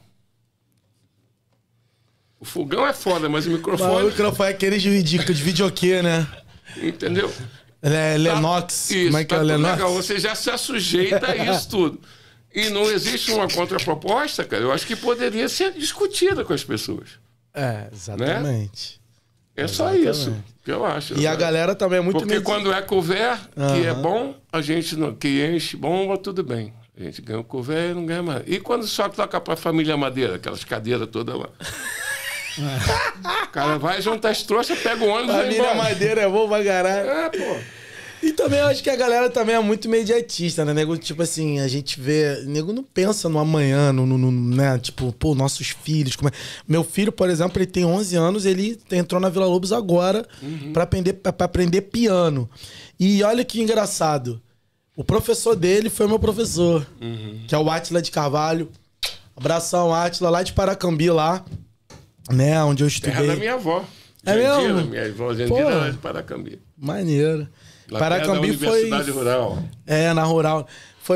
O fogão é foda, mas o microfone... O microfone é aquele de videokê, né? Entendeu? Lennox. Isso, como é que é o tudo Lennox? legal. Você já se sujeita a isso tudo. E não existe uma contraproposta, cara. Eu acho que poderia ser discutida com as pessoas. Exatamente. É só isso que eu acho. E a galera também é muito... Porque quando é couvert, que é bom, a gente não... Que enche bomba, tudo bem. A gente ganha o couvert e não ganha mais. E quando só toca pra família Madeira, aquelas cadeiras todas lá. O cara vai juntar as trouxas, pega o ônibus e vai Família embora. Madeira é bom pra caralho. Pô. E também eu acho que a galera também é muito imediatista, né, nego? Tipo assim, a gente vê... Nego não pensa no amanhã, né? Tipo, pô, nossos filhos... Meu filho, por exemplo, ele tem 11 anos, ele entrou na Vila Lobos agora pra aprender piano. E olha que engraçado. O professor dele foi meu professor, que é o Átila de Carvalho. Abração, Átila, lá de Paracambi, lá, né? Onde eu estudei. Terra da minha avó. É Jandira, mesmo? minha avó Jandira lá de Paracambi. Maneiro. Lá Paracambi perto da Universidade Rural. Na Rural.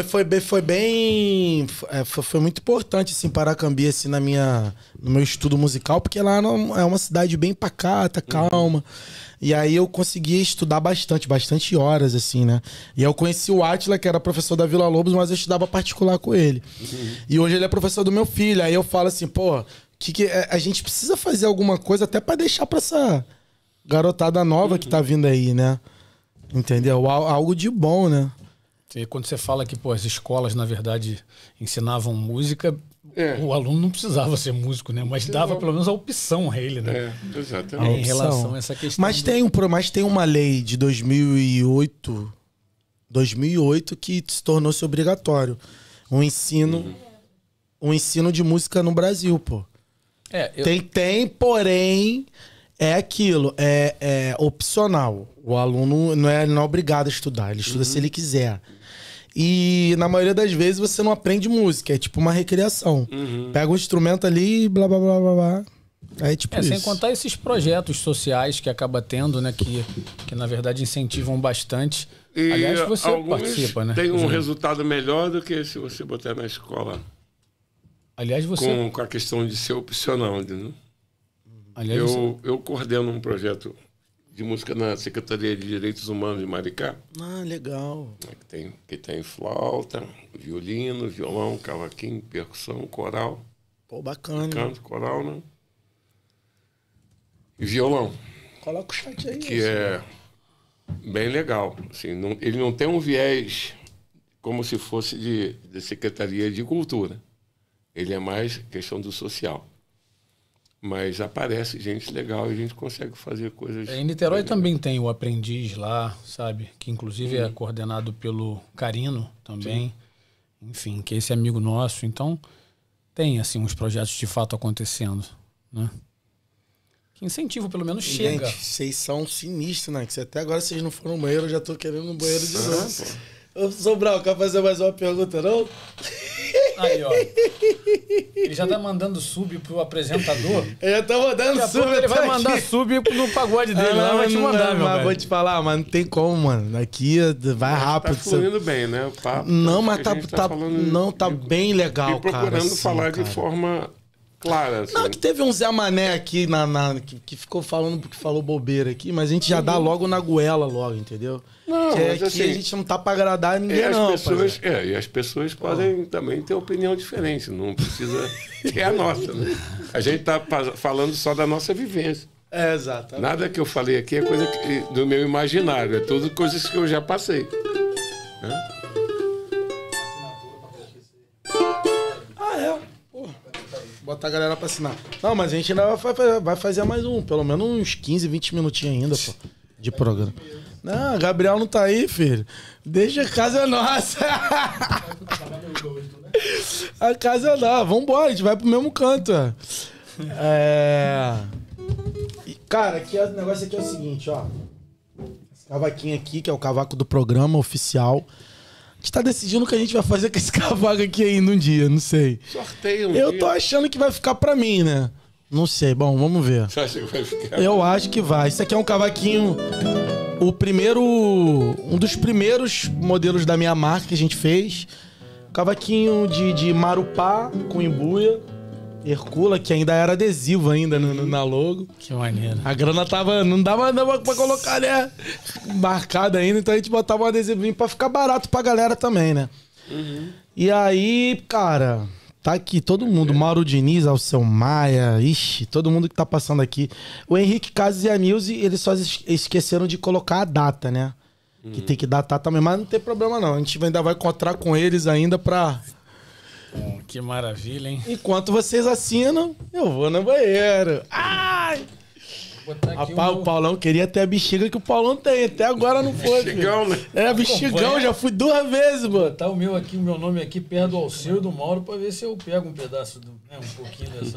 Foi muito importante, assim, Paracambi, assim, no meu estudo musical, porque lá é uma cidade bem pacata, calma. E aí eu consegui estudar bastante horas, assim, né? E aí eu conheci o Átila, que era professor da Vila Lobos, mas eu estudava particular com ele. E hoje ele é professor do meu filho. Aí eu falo assim, pô, a gente precisa fazer alguma coisa até pra deixar pra essa garotada nova que tá vindo aí, né? Entendeu? Algo de bom, né? E quando você fala que, pô, as escolas, na verdade, ensinavam música, o aluno não precisava ser músico, né? Mas dava pelo menos a opção a ele, né? Exatamente. Em relação a essa questão. Mas tem uma lei de 2008 que se tornou-se obrigatório. Um ensino de música no Brasil, pô. Tem, porém, é aquilo, é opcional. O aluno não é obrigado a estudar, ele estuda se ele quiser. E na maioria das vezes você não aprende música, é tipo uma recreação. Pega um instrumento ali e blá blá blá blá blá. É tipo isso. Sem contar esses projetos sociais que acaba tendo, né? Que na verdade incentivam bastante. E aliás, você alguns participa, né? tem um resultado melhor do que se você botar na escola. Aliás, você... Com a questão de ser opcional, entendeu? Aliás, Eu coordeno um projeto de música na Secretaria de Direitos Humanos de Maricá. Ah, legal. Que tem flauta, violino, violão, cavaquinho, percussão, coral. Pô, bacana. Canto, coral, né? E violão. Coloca o chat aí. Que é bem legal. Assim, ele não tem um viés como se fosse de Secretaria de Cultura. Ele é mais questão do social. Mas aparece gente legal e a gente consegue fazer coisas... Em Niterói também tem o Aprendiz lá, sabe? Que inclusive é coordenado pelo Carino também. Sim. Enfim, que é esse amigo nosso. Então, tem, assim, uns projetos de fato acontecendo, né? Que incentivo, pelo menos, chega. Gente, vocês são sinistros, né? Que até agora vocês não foram no banheiro, eu já tô querendo ir no banheiro de novo. Ô, Sobral, quer fazer mais uma pergunta, não? Aí, ó. Ele já tá mandando sub pro apresentador. Ele já tá mandando sub. Ele vai mandar sub no pagode dele. Lá vai te mandar, meu velho. Vou te falar, mas não tem como, mano. Aqui vai rápido. Tá fluindo bem, né? O papo. Não, mas tá bem legal, cara. E procurando falar de forma clara. Assim. Não, que teve um Zé Mané aqui que ficou falando, que falou bobeira aqui, mas a gente já dá logo na goela, logo, entendeu? Não, que mas aqui assim, a gente não tá pra agradar ninguém, não. E as pessoas podem também ter opinião diferente, não precisa ter a nossa, né? A gente tá falando só da nossa vivência. É, exato. Nada que eu falei aqui é coisa do meu imaginário, é tudo coisas que eu já passei. Né? Ah, é? Porra. Botar a galera pra assinar. Não, mas a gente ainda vai fazer mais pelo menos uns 15, 20 minutinhos ainda, pô, de programa. Não, Gabriel não tá aí, filho. Deixa, a casa é nossa. A casa é nossa. Vambora, a gente vai pro mesmo canto. Cara, aqui, o negócio aqui é o seguinte, ó. Esse cavaquinho aqui, que é o cavaco do programa oficial. A gente tá decidindo o que a gente vai fazer com esse cavaco aqui ainda um dia, não sei. Sorteio Eu tô achando que vai ficar pra mim, né? Não sei, bom, vamos ver. Você acha que vai ficar? Eu acho que vai. Isso aqui é um cavaquinho... Um dos primeiros modelos da minha marca que a gente fez. Cavaquinho de marupá com embuia. Hercula, que ainda era adesivo ainda na logo. Que maneiro. A grana não dava pra colocar, né? Marcada ainda, então a gente botava um adesivinho pra ficar barato pra galera também, né? Uhum. E aí, cara... Tá aqui todo mundo, Mauro Diniz, Alceu Maia, ixi, todo mundo que tá passando aqui. O Henrique Casas e a Nilce, eles só esqueceram de colocar a data, né? Que tem que datar também, mas não tem problema não. A gente ainda vai encontrar com eles ainda pra... Que maravilha, hein? Enquanto vocês assinam, eu vou no banheiro. Ai! Rapaz, o Paulão queria ter a bexiga que o Paulão tem. Até agora não foi. Bexigão, né? É, bexigão, já fui 2 vezes, mano. Tá o meu nome aqui perto do Alceu e do Mauro pra ver se eu pego um pedaço, um pouquinho dessa...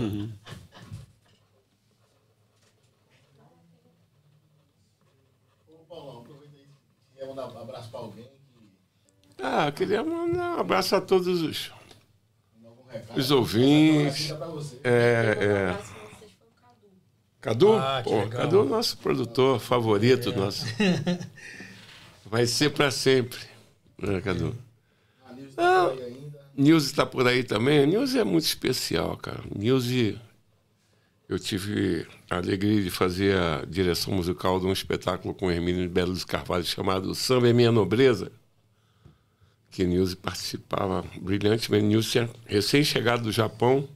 Ô, Paulão, aproveita aí. Quer mandar um abraço pra alguém? Eu queria mandar um abraço a todos os ouvintes. Cadu? Cadu é o nosso produtor favorito. Nosso. Vai ser para sempre, né, Cadu? Nilce está por aí também. A Nilce é muito especial, cara. Nilce, eu tive a alegria de fazer a direção musical de um espetáculo com o Hermínio Belo dos Carvalho chamado Samba é Minha Nobreza, que Nilce participava brilhantemente. Nilce é recém-chegado do Japão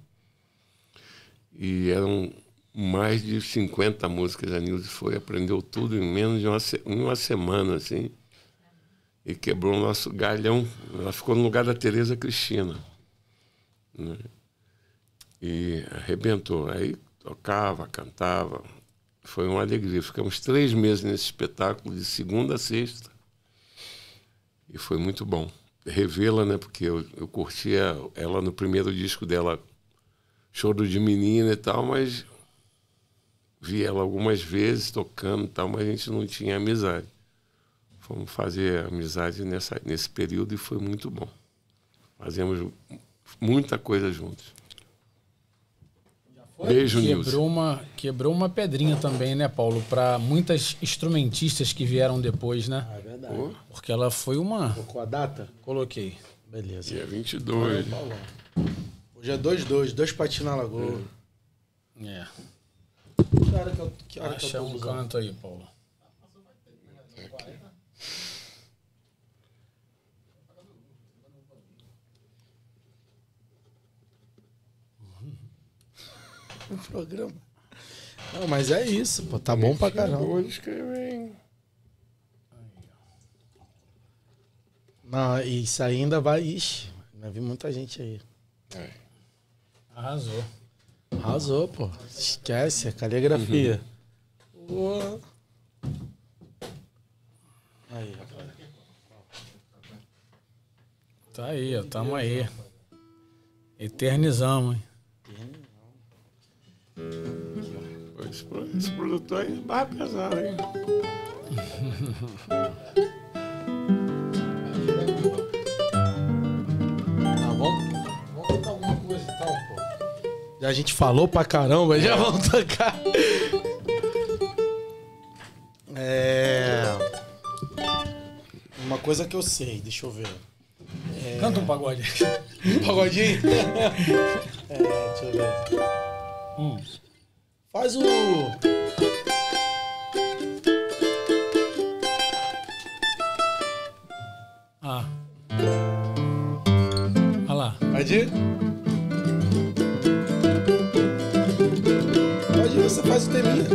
e eram mais de 50 músicas. A Nilce aprendeu tudo em menos de uma semana, assim, e quebrou o nosso galhão. Ela ficou no lugar da Tereza Cristina, né? E arrebentou. Aí tocava, cantava. Foi uma alegria. Ficamos 3 meses nesse espetáculo, de segunda a sexta, e foi muito bom revê-la, né? Porque eu curtia ela no primeiro disco dela, Choro de Menina e tal, mas vi ela algumas vezes tocando e tal, mas a gente não tinha amizade. Fomos fazer amizade nesse período e foi muito bom. Fazemos muita coisa juntos. Beijo, Nilce. Quebrou uma pedrinha também, né, Paulo? Para muitas instrumentistas que vieram depois, né? É verdade. Porque ela foi uma... Colocou a data? Coloquei. Beleza. Dia 22. Hoje é 2-2, 2 patins na lagoa. Que hora que Acha um canto aí, Paulo. O programa. Não, mas é isso, pô. Tá bom pra caramba. Hoje escrevem. Não, isso ainda vai. Ixi, vai vir muita gente aí. Arrasou. Arrasou, pô. Esquece, a caligrafia. Boa. Aí, rapaz. Tá aí, ó. Tamo aí. Eternizamos, hein? Esse produtor aí é mais pesado, hein? Tá bom? Vamos tocar alguma coisa então, pô. Já a gente falou pra caramba, já vamos tocar. Uma coisa que eu sei, deixa eu ver. Canta um pagode. Um pagodinho? Deixa eu ver. Faz o... Ah. Olha lá. Pode ir? Pode ir, você faz o teminha.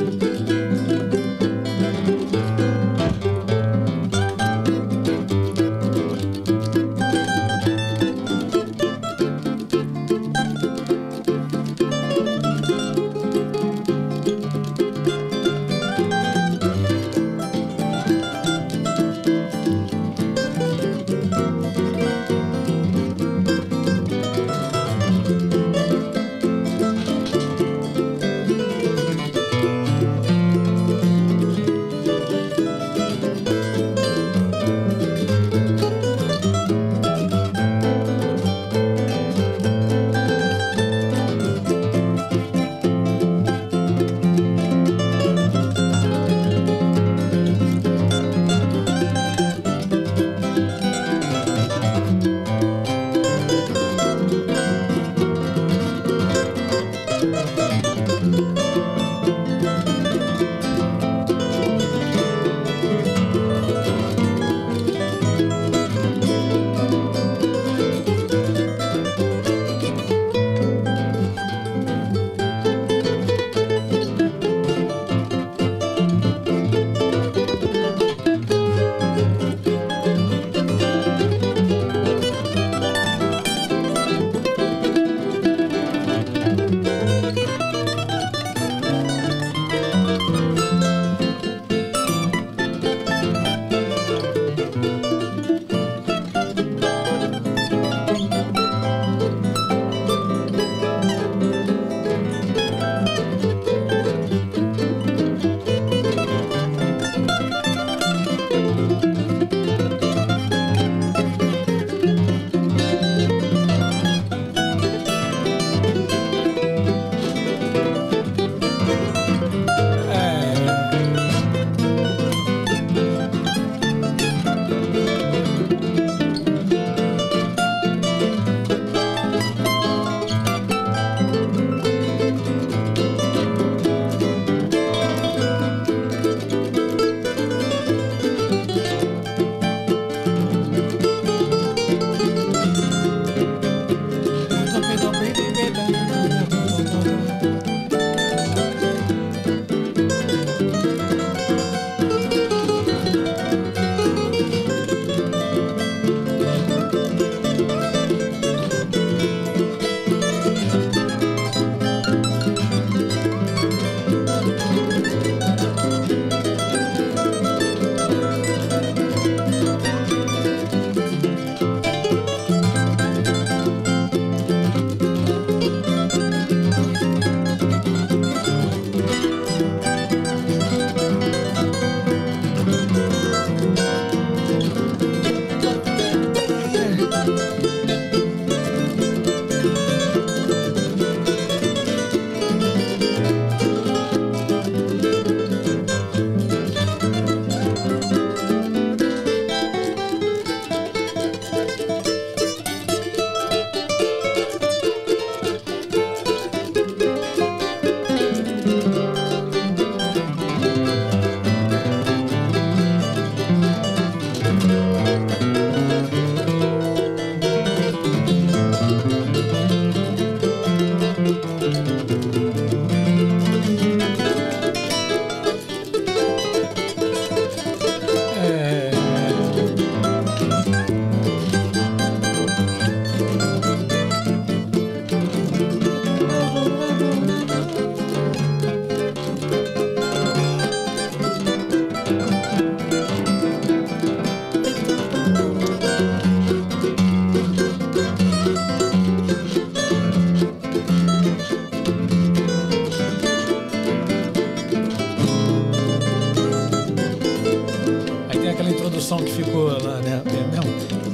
som que ficou lá, né? É mesmo?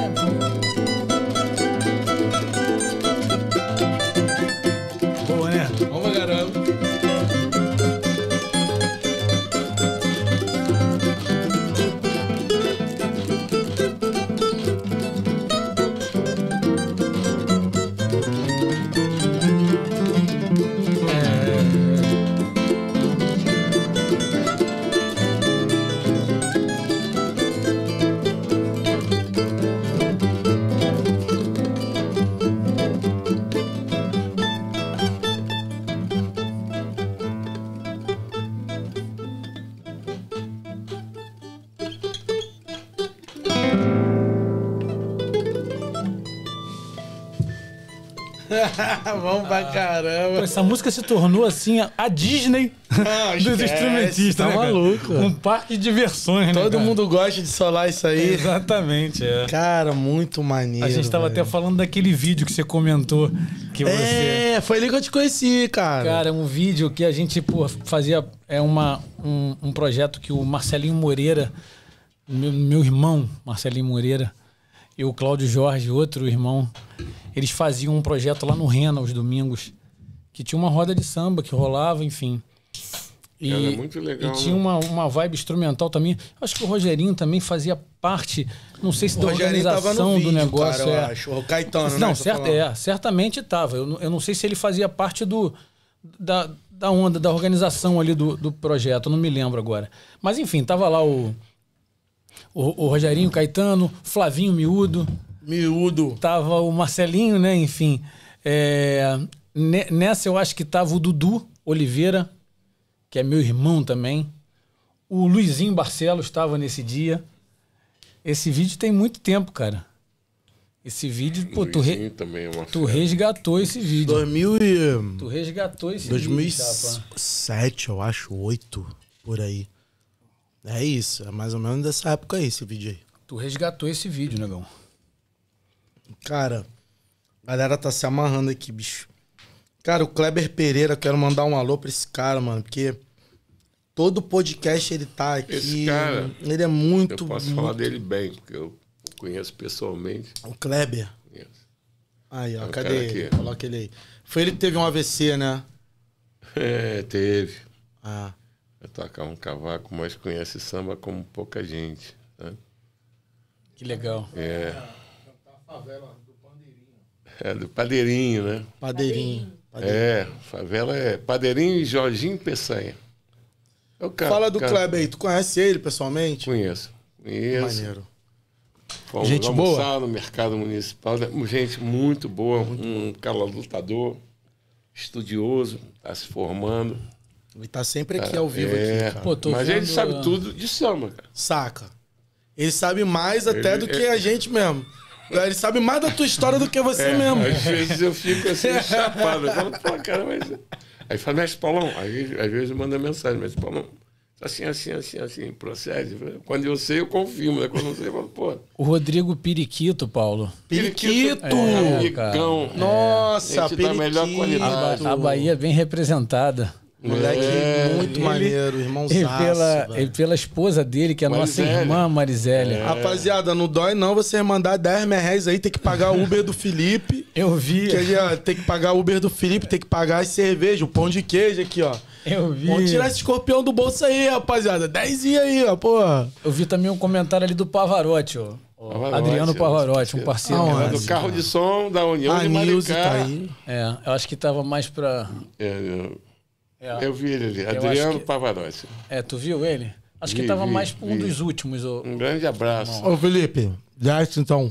Boa, né? Vamos, garoto. Vamos pra caramba. Essa música se tornou assim a Disney dos instrumentistas. Tá né, cara? maluco. Um parque de diversões, né? Todo cara? mundo gosta de solar isso aí. Exatamente, é. Cara, muito maneiro. A gente tava velho. até falando daquele vídeo que você comentou. Que você... É, foi ali que eu te conheci, cara. Cara, um vídeo que a gente fazia. É um projeto que o Marcelinho Moreira, meu irmão, Marcelinho Moreira, e o Cláudio Jorge, outro irmão, eles faziam um projeto lá no Rena, aos domingos, que tinha uma roda de samba que rolava, enfim. E, Cara, é muito legal, e tinha uma vibe instrumental também. Acho que o Rogerinho também fazia parte, não sei se da organização do negócio. Cara, eu acho. O Caetano, não, né? certamente estava. Eu não sei se ele fazia parte da onda, da organização ali do projeto, eu não me lembro agora. Mas enfim, tava lá o Rogerinho, Caetano, Flavinho Miúdo. Tava o Marcelinho, né? Enfim. Nessa eu acho que tava o Dudu Oliveira, que é meu irmão também. O Luizinho Barcelos estava nesse dia. Esse vídeo tem muito tempo, cara. Esse vídeo, pô, tu resgatou esse vídeo. Tu resgatou esse vídeo, 2007, eu acho, 2008, por aí. É isso, é mais ou menos dessa época aí, esse vídeo aí. Tu resgatou esse vídeo, negão. Cara, a galera tá se amarrando aqui, bicho. Cara, o Kleber Pereira, quero mandar um alô pra esse cara, mano, porque todo podcast ele tá aqui. Esse cara, ele é muito... Eu posso falar dele bem, porque eu conheço pessoalmente. O Kleber? Conheço. Aí, ó, É um cadê cara ele? que- Coloca ele aí. Foi ele que teve um AVC, né? Teve. Ah. Eu tocava um cavaco, mas conhece samba como pouca gente. Né? Que legal. Do Padeirinho, né? Padeirinho. Favela é Padeirinho e Jorginho Peçanha. É o cara, Fala do cara. Kleber aí, tu conhece ele pessoalmente? Conheço. Maneiro. Fomos Gente almoçar no mercado municipal. Gente muito boa, um cara lutador, estudioso, está se formando. Ele tá sempre aqui ao vivo aqui, cara. Pô, tô Mas ele vendo sabe tudo de samba, cara. Saca. Ele sabe mais até Ele- do que a gente mesmo. Ele sabe mais da tua história do que você mesmo. Às vezes eu fico assim, chapado. Eu falo, pô, cara, mas... Aí fala, mestre Paulão, aí às vezes manda mensagem, mestre Paulão, assim, procede. Quando eu sei, eu confirmo, né? Quando eu não sei, eu falo, pô... O Rodrigo Periquito, Paulo. Periquito! Amigão. Nossa, Gente da melhor Periquito. qualidade. A Bahia é bem representada. Moleque muito maneiro, irmãozaço. E pela esposa dele, que é a nossa Marizélia. irmã Marizélia. Rapaziada, não dói não você mandar 10 reais aí, tem que pagar o Uber do Felipe. Eu vi. Que aí, ó, tem que pagar o Uber do Felipe, tem que pagar as cervejas, o pão de queijo aqui, ó. Eu vi. Vamos tirar esse escorpião do bolso aí, rapaziada. 10 aí, ó, porra. Eu vi também um comentário ali do Pavarotti, ó. Pavarotti, Adriano Pavarotti, um parceiro. Ah, meu. olha. Do carro de som da União de Nilce Maricá. tá aí. Eu acho que tava mais pra... Eu vi ele ali, acho Adriano que- Pavarotti. Tu viu ele? Acho que Vi, tava vi, mais pra um vi. dos últimos. Um grande abraço. Ô, Felipe, desce então.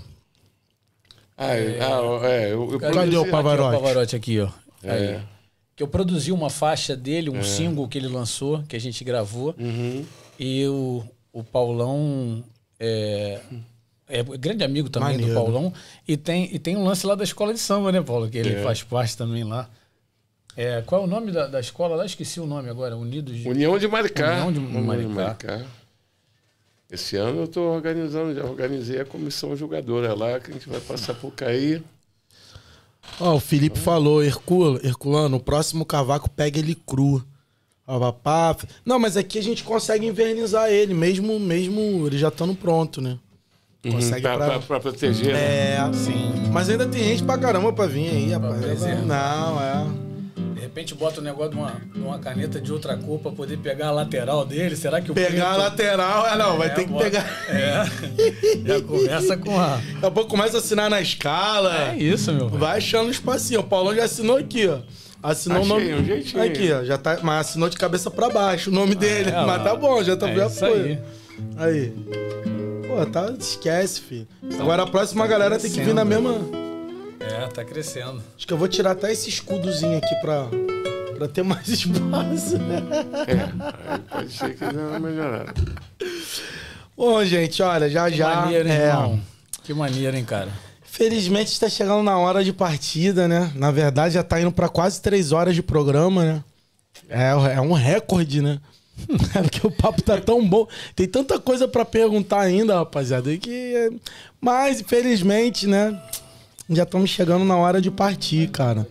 Eu Cadê produzi- o Pavarotti? Aqui, o Pavarotti aqui, ó. Aí. Que eu produzi uma faixa dele, um single que ele lançou, que a gente gravou. E o Paulão é grande amigo também Maneiro. do Paulão. E tem um lance lá da escola de samba, né, Paulo? Que ele faz parte também lá. Qual é o nome da escola lá? Esqueci o nome agora. União de Maricá. União de Maricá. Esse ano eu estou organizando, já organizei a comissão jogadora lá, que a gente vai passar por cair. Ó, o Felipe falou, Herculano, o próximo cavaco pega ele cru. Papá. Não, mas aqui a gente consegue invernizar ele, mesmo ele já estando pronto, né? Consegue pra proteger. É, sim. Mas ainda tem gente pra caramba pra vir aí, rapaz. preservar. Não, De repente bota o negócio de uma caneta de outra cor pra poder pegar a lateral dele. Será que o Pegar a lateral, não, vai ter que bota- pegar. Já começa com a... Daqui a pouco começa a assinar na escala. É isso, meu velho. Vai achando um espacinho. O Paulão já assinou aqui, ó. Assinou Achei o nome. um jeitinho. Aqui, ó. Já tá, mas assinou de cabeça pra baixo o nome dele. é, Mas ó. tá bom, já tá É já isso foi. Aí. Pô, tá. Esquece, filho. Agora a próxima galera tem que vir na mesma. É, tá crescendo. Acho que eu vou tirar até esse escudozinho aqui pra ter mais espaço. Aí pode ser que dê uma melhorada. Bom, gente, olha, já. Que maneiro, hein, é. irmão? Que maneiro, hein, cara? Felizmente está chegando na hora de partida, né? Na verdade, já tá indo para quase 3 horas de programa, né? É um recorde, né? Porque o papo tá tão bom. Tem tanta coisa para perguntar ainda, rapaziada. Mas, infelizmente, né? Já estamos chegando na hora de partir, cara.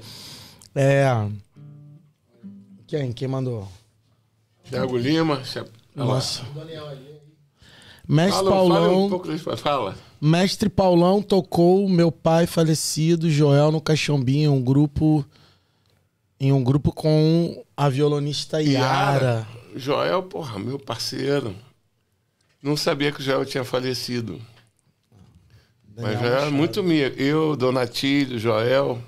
Quem mandou? Thiago Lima. Nossa. Mestre Fala Paulão. um pouco disso. Fala. Mestre Paulão tocou meu pai falecido, Joel, no Caxambim, em um grupo com a violonista Yara. Joel, porra, meu parceiro. Não sabia que o Joel tinha falecido. Mas Joel é muito amigo. Eu, Donatilho, Joel,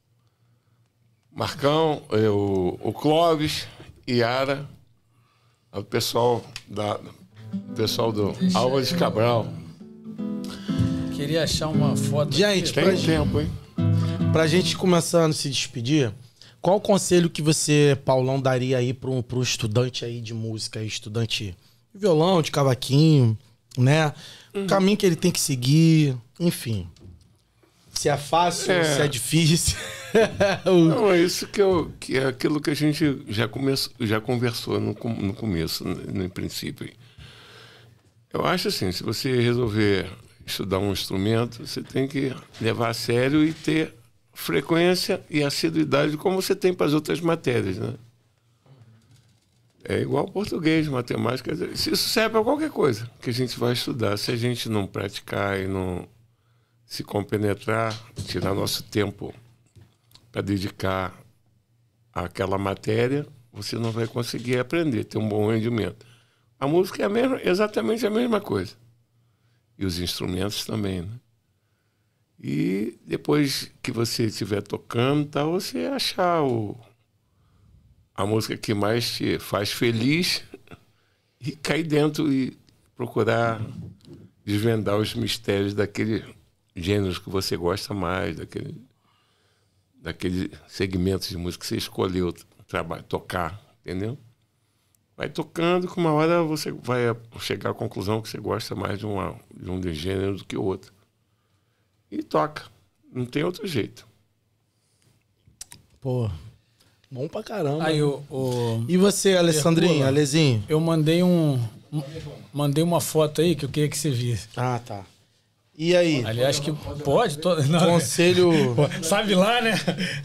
Marcão, o Clóvis, Yara, o pessoal do Álvares Cabral. Queria achar uma foto. Gente, Tem tempo, hein? pra gente começando a se despedir, qual o conselho que você, Paulão, daria aí pro estudante aí de música, estudante de violão, de cavaquinho, né? O caminho que ele tem que seguir, enfim. Se é fácil, se é difícil. Não, é isso que é aquilo que a gente já conversou no começo, no princípio. Eu acho assim, se você resolver estudar um instrumento, você tem que levar a sério e ter frequência e assiduidade como você tem para as outras matérias, né? É igual português, matemática, isso serve para qualquer coisa que a gente vai estudar. Se a gente não praticar e não se compenetrar, tirar nosso tempo para dedicar àquela matéria, você não vai conseguir aprender, ter um bom rendimento. A música é exatamente a mesma coisa. E os instrumentos também, né? E depois que você estiver tocando, tá, você achar a música que mais te faz feliz e cair dentro e procurar desvendar os mistérios daquele gênero que você gosta mais, daquele segmento de música que você escolheu tocar, entendeu? Vai tocando, que uma hora você vai chegar à conclusão que você gosta mais de um gênero do que o outro. E toca. Não tem outro jeito. Pô, bom pra caramba. Aí, E você, Alessandrinho, Hercula, Alezinho? eu mandei uma foto aí que eu queria que você visse. Ah, tá. E aí? Aliás, que pode? Não, Conselho... sabe lá, né?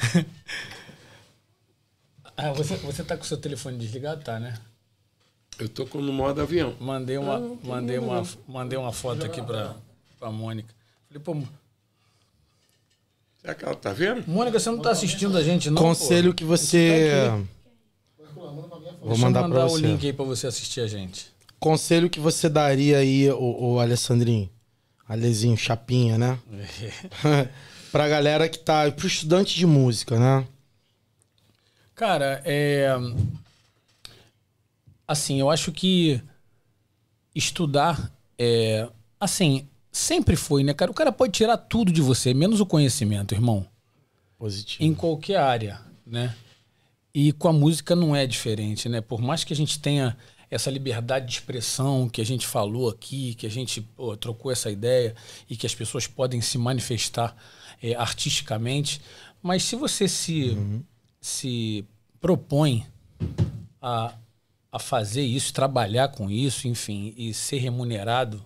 Ah, você tá com o seu telefone desligado, tá, né? Eu tô no modo avião. Mandei uma foto aqui pra Mônica. Falei, pô, Será que ela tá vendo? Mônica, você não tá assistindo a gente, não? Conselho pô? que você... Vou Deixa mandar eu pra o você. link aí pra você assistir a gente. Conselho que você daria aí, o Alessandrinho, Alezinho, Chapinha, né? Pra galera que tá... Pro estudante de música, né? Cara, assim, eu acho que estudar assim, sempre foi, né, cara? O cara pode tirar tudo de você, menos o conhecimento, irmão. Positivo. Em qualquer área, né? E com a música não é diferente, né? Por mais que a gente tenha essa liberdade de expressão que a gente falou aqui, que a gente trocou essa ideia e que as pessoas podem se manifestar artisticamente, mas se você se propõe a fazer isso, trabalhar com isso, enfim, e ser remunerado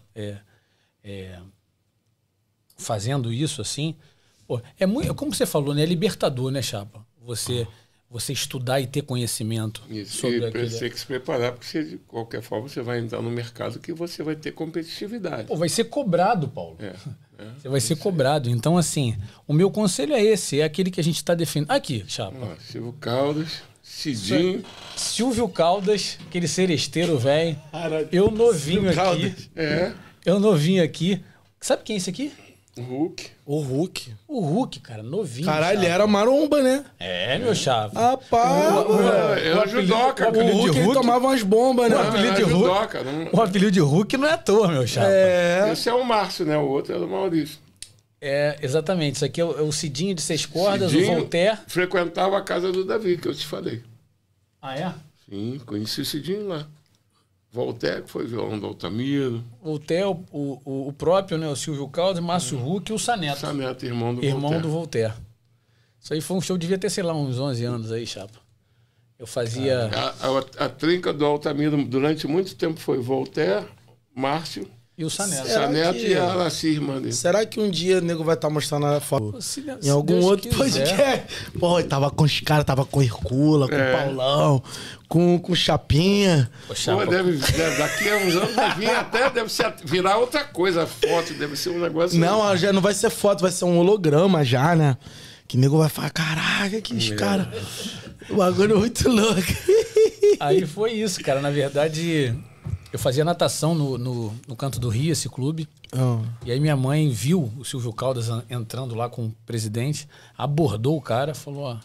fazendo isso assim, pô, é muito, como você falou, né? É libertador, né, Chapa? você estudar e ter conhecimento Isso, sobre e aquilo. você tem que se preparar, porque você, de qualquer forma você vai entrar no mercado que você vai ter competitividade. Pô, vai ser cobrado, Paulo. É. Você vai ser cobrado. Então, assim, o meu conselho é esse, é aquele que a gente está defendendo. Aqui, chapa. Ó, Silvio Caldas, Cidinho. Silvio Caldas, aquele seresteiro velho. Eu novinho aqui. É, Eu novinho aqui. Sabe quem é esse aqui? o Hulk. O Hulk. O Hulk, cara, novinho. Caralho, ele chapa. era maromba, né? É, meu chapa. Rapaz, Eu judoca, o apelido o de Hulk Hulk- tomava umas bombas, né? O apelido de Hulk- judoca. Não... O apelido de Hulk não é à toa, meu chapa. É. Esse é o Márcio, né? O outro é o Maurício. É, exatamente. Isso aqui é o Cidinho de 6 cordas, Cidinho o Voltaire. frequentava a casa do Davi, que eu te falei. Ah, é? Sim, conheci o Cidinho lá. Voltaire, que foi violão do Altamiro. Voltaire, o próprio, né? O Silvio Caldas, Márcio Huck e o Saneto. Saneto, irmão do Irmão Voltaire. do Voltaire. Isso aí foi um show, devia ter, sei lá, uns 11 anos aí, chapa. Eu fazia... A trinca do Altamiro durante muito tempo foi Voltaire, Márcio, E o Saneto. Será Saneto que- e a Araci, irmã dele. Será que um dia o nego vai estar mostrando a foto Se em algum Deus outro quiser. podcast? Pô, ele tava com os caras, tava com Hercula, com o Paulão, com Chapinha. Pô, Pô, chapa, daqui a uns anos vai vir até, deve ser, virar outra coisa a foto, deve ser um negócio... Não, já não vai ser foto, vai ser um holograma já, né? Que nego vai falar, caraca, que os caras... O bagulho é muito louco. Aí foi isso, cara. Na verdade, eu fazia natação no Canto do Rio, esse clube. Ah, E aí minha mãe viu o Silvio Caldas entrando lá com o presidente, abordou o cara, falou, ó,